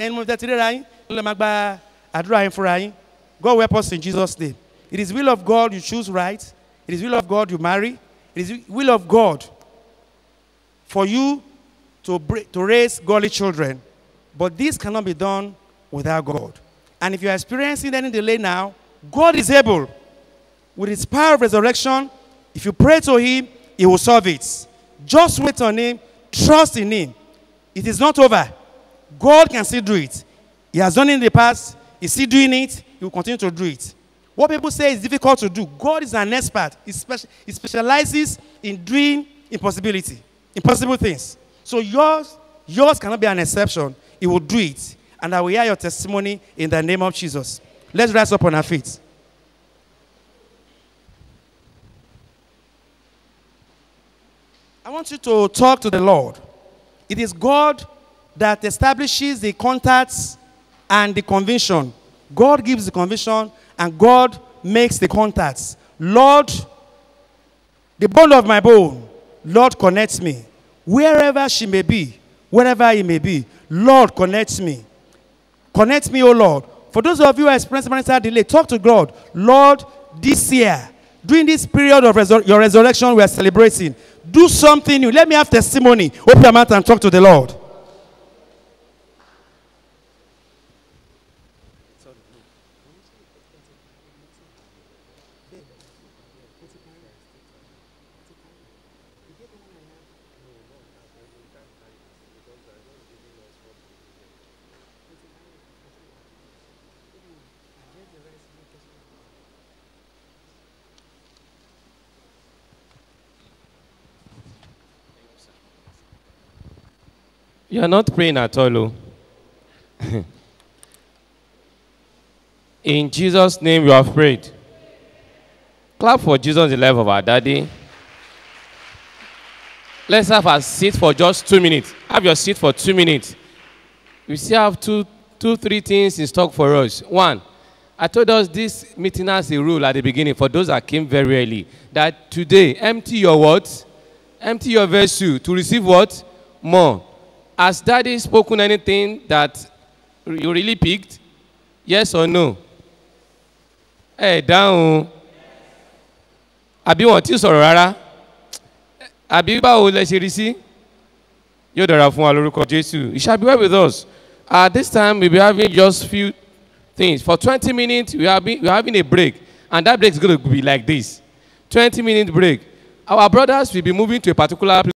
help us in Jesus' name. It is will of God you choose right. It is will of God you marry. It is will of God for you to raise godly children. But this cannot be done without God. And if you are experiencing any delay now, God is able. With his power of resurrection, if you pray to him, he will solve it. Just wait on him. Trust in him. It is not over. God can still do it. He has done it in the past. He's still doing it. He will continue to do it. What people say is difficult to do. God is an expert. He specializes in doing impossible things. So yours cannot be an exception. He will do it. And I will hear your testimony in the name of Jesus. Let's rise up on our feet. I want you to talk to the Lord. It is God that establishes the contacts and the conviction. God gives the conviction and God makes the contacts. Lord, the bone of my bone, Lord, connects me. Wherever she may be, wherever he may be, Lord, connect me. Connect me, oh Lord. For those of you who are experiencing marital delay, talk to God. Lord, this year, during this period of your resurrection we are celebrating, do something new. Let me have testimony. Open your mouth and talk to the Lord. You are not praying at all. Oh. In Jesus' name, you have prayed. Clap for Jesus, the life of our daddy. Let's have a seat for just 2 minutes. Have your seat for 2 minutes. We still have two, three things in stock for us. One, I told us this meeting has a rule at the beginning for those that came very early. That today, empty your what? Empty your vessel to receive what? More. Has daddy spoken anything that you really picked? Yes or no? Hey, down. Àbí wọ́n ti sọ̀rọ̀ rárá. Àbí báwo lẹ ṣe rí sí? Yóò dára fún wa lórúkọ Jésù. You shall be well with us. This time we'll be having just few things. For 20 minutes we're having a break. And that break is going to be like this. 20-minute break. Our brothers will be moving to a particular place.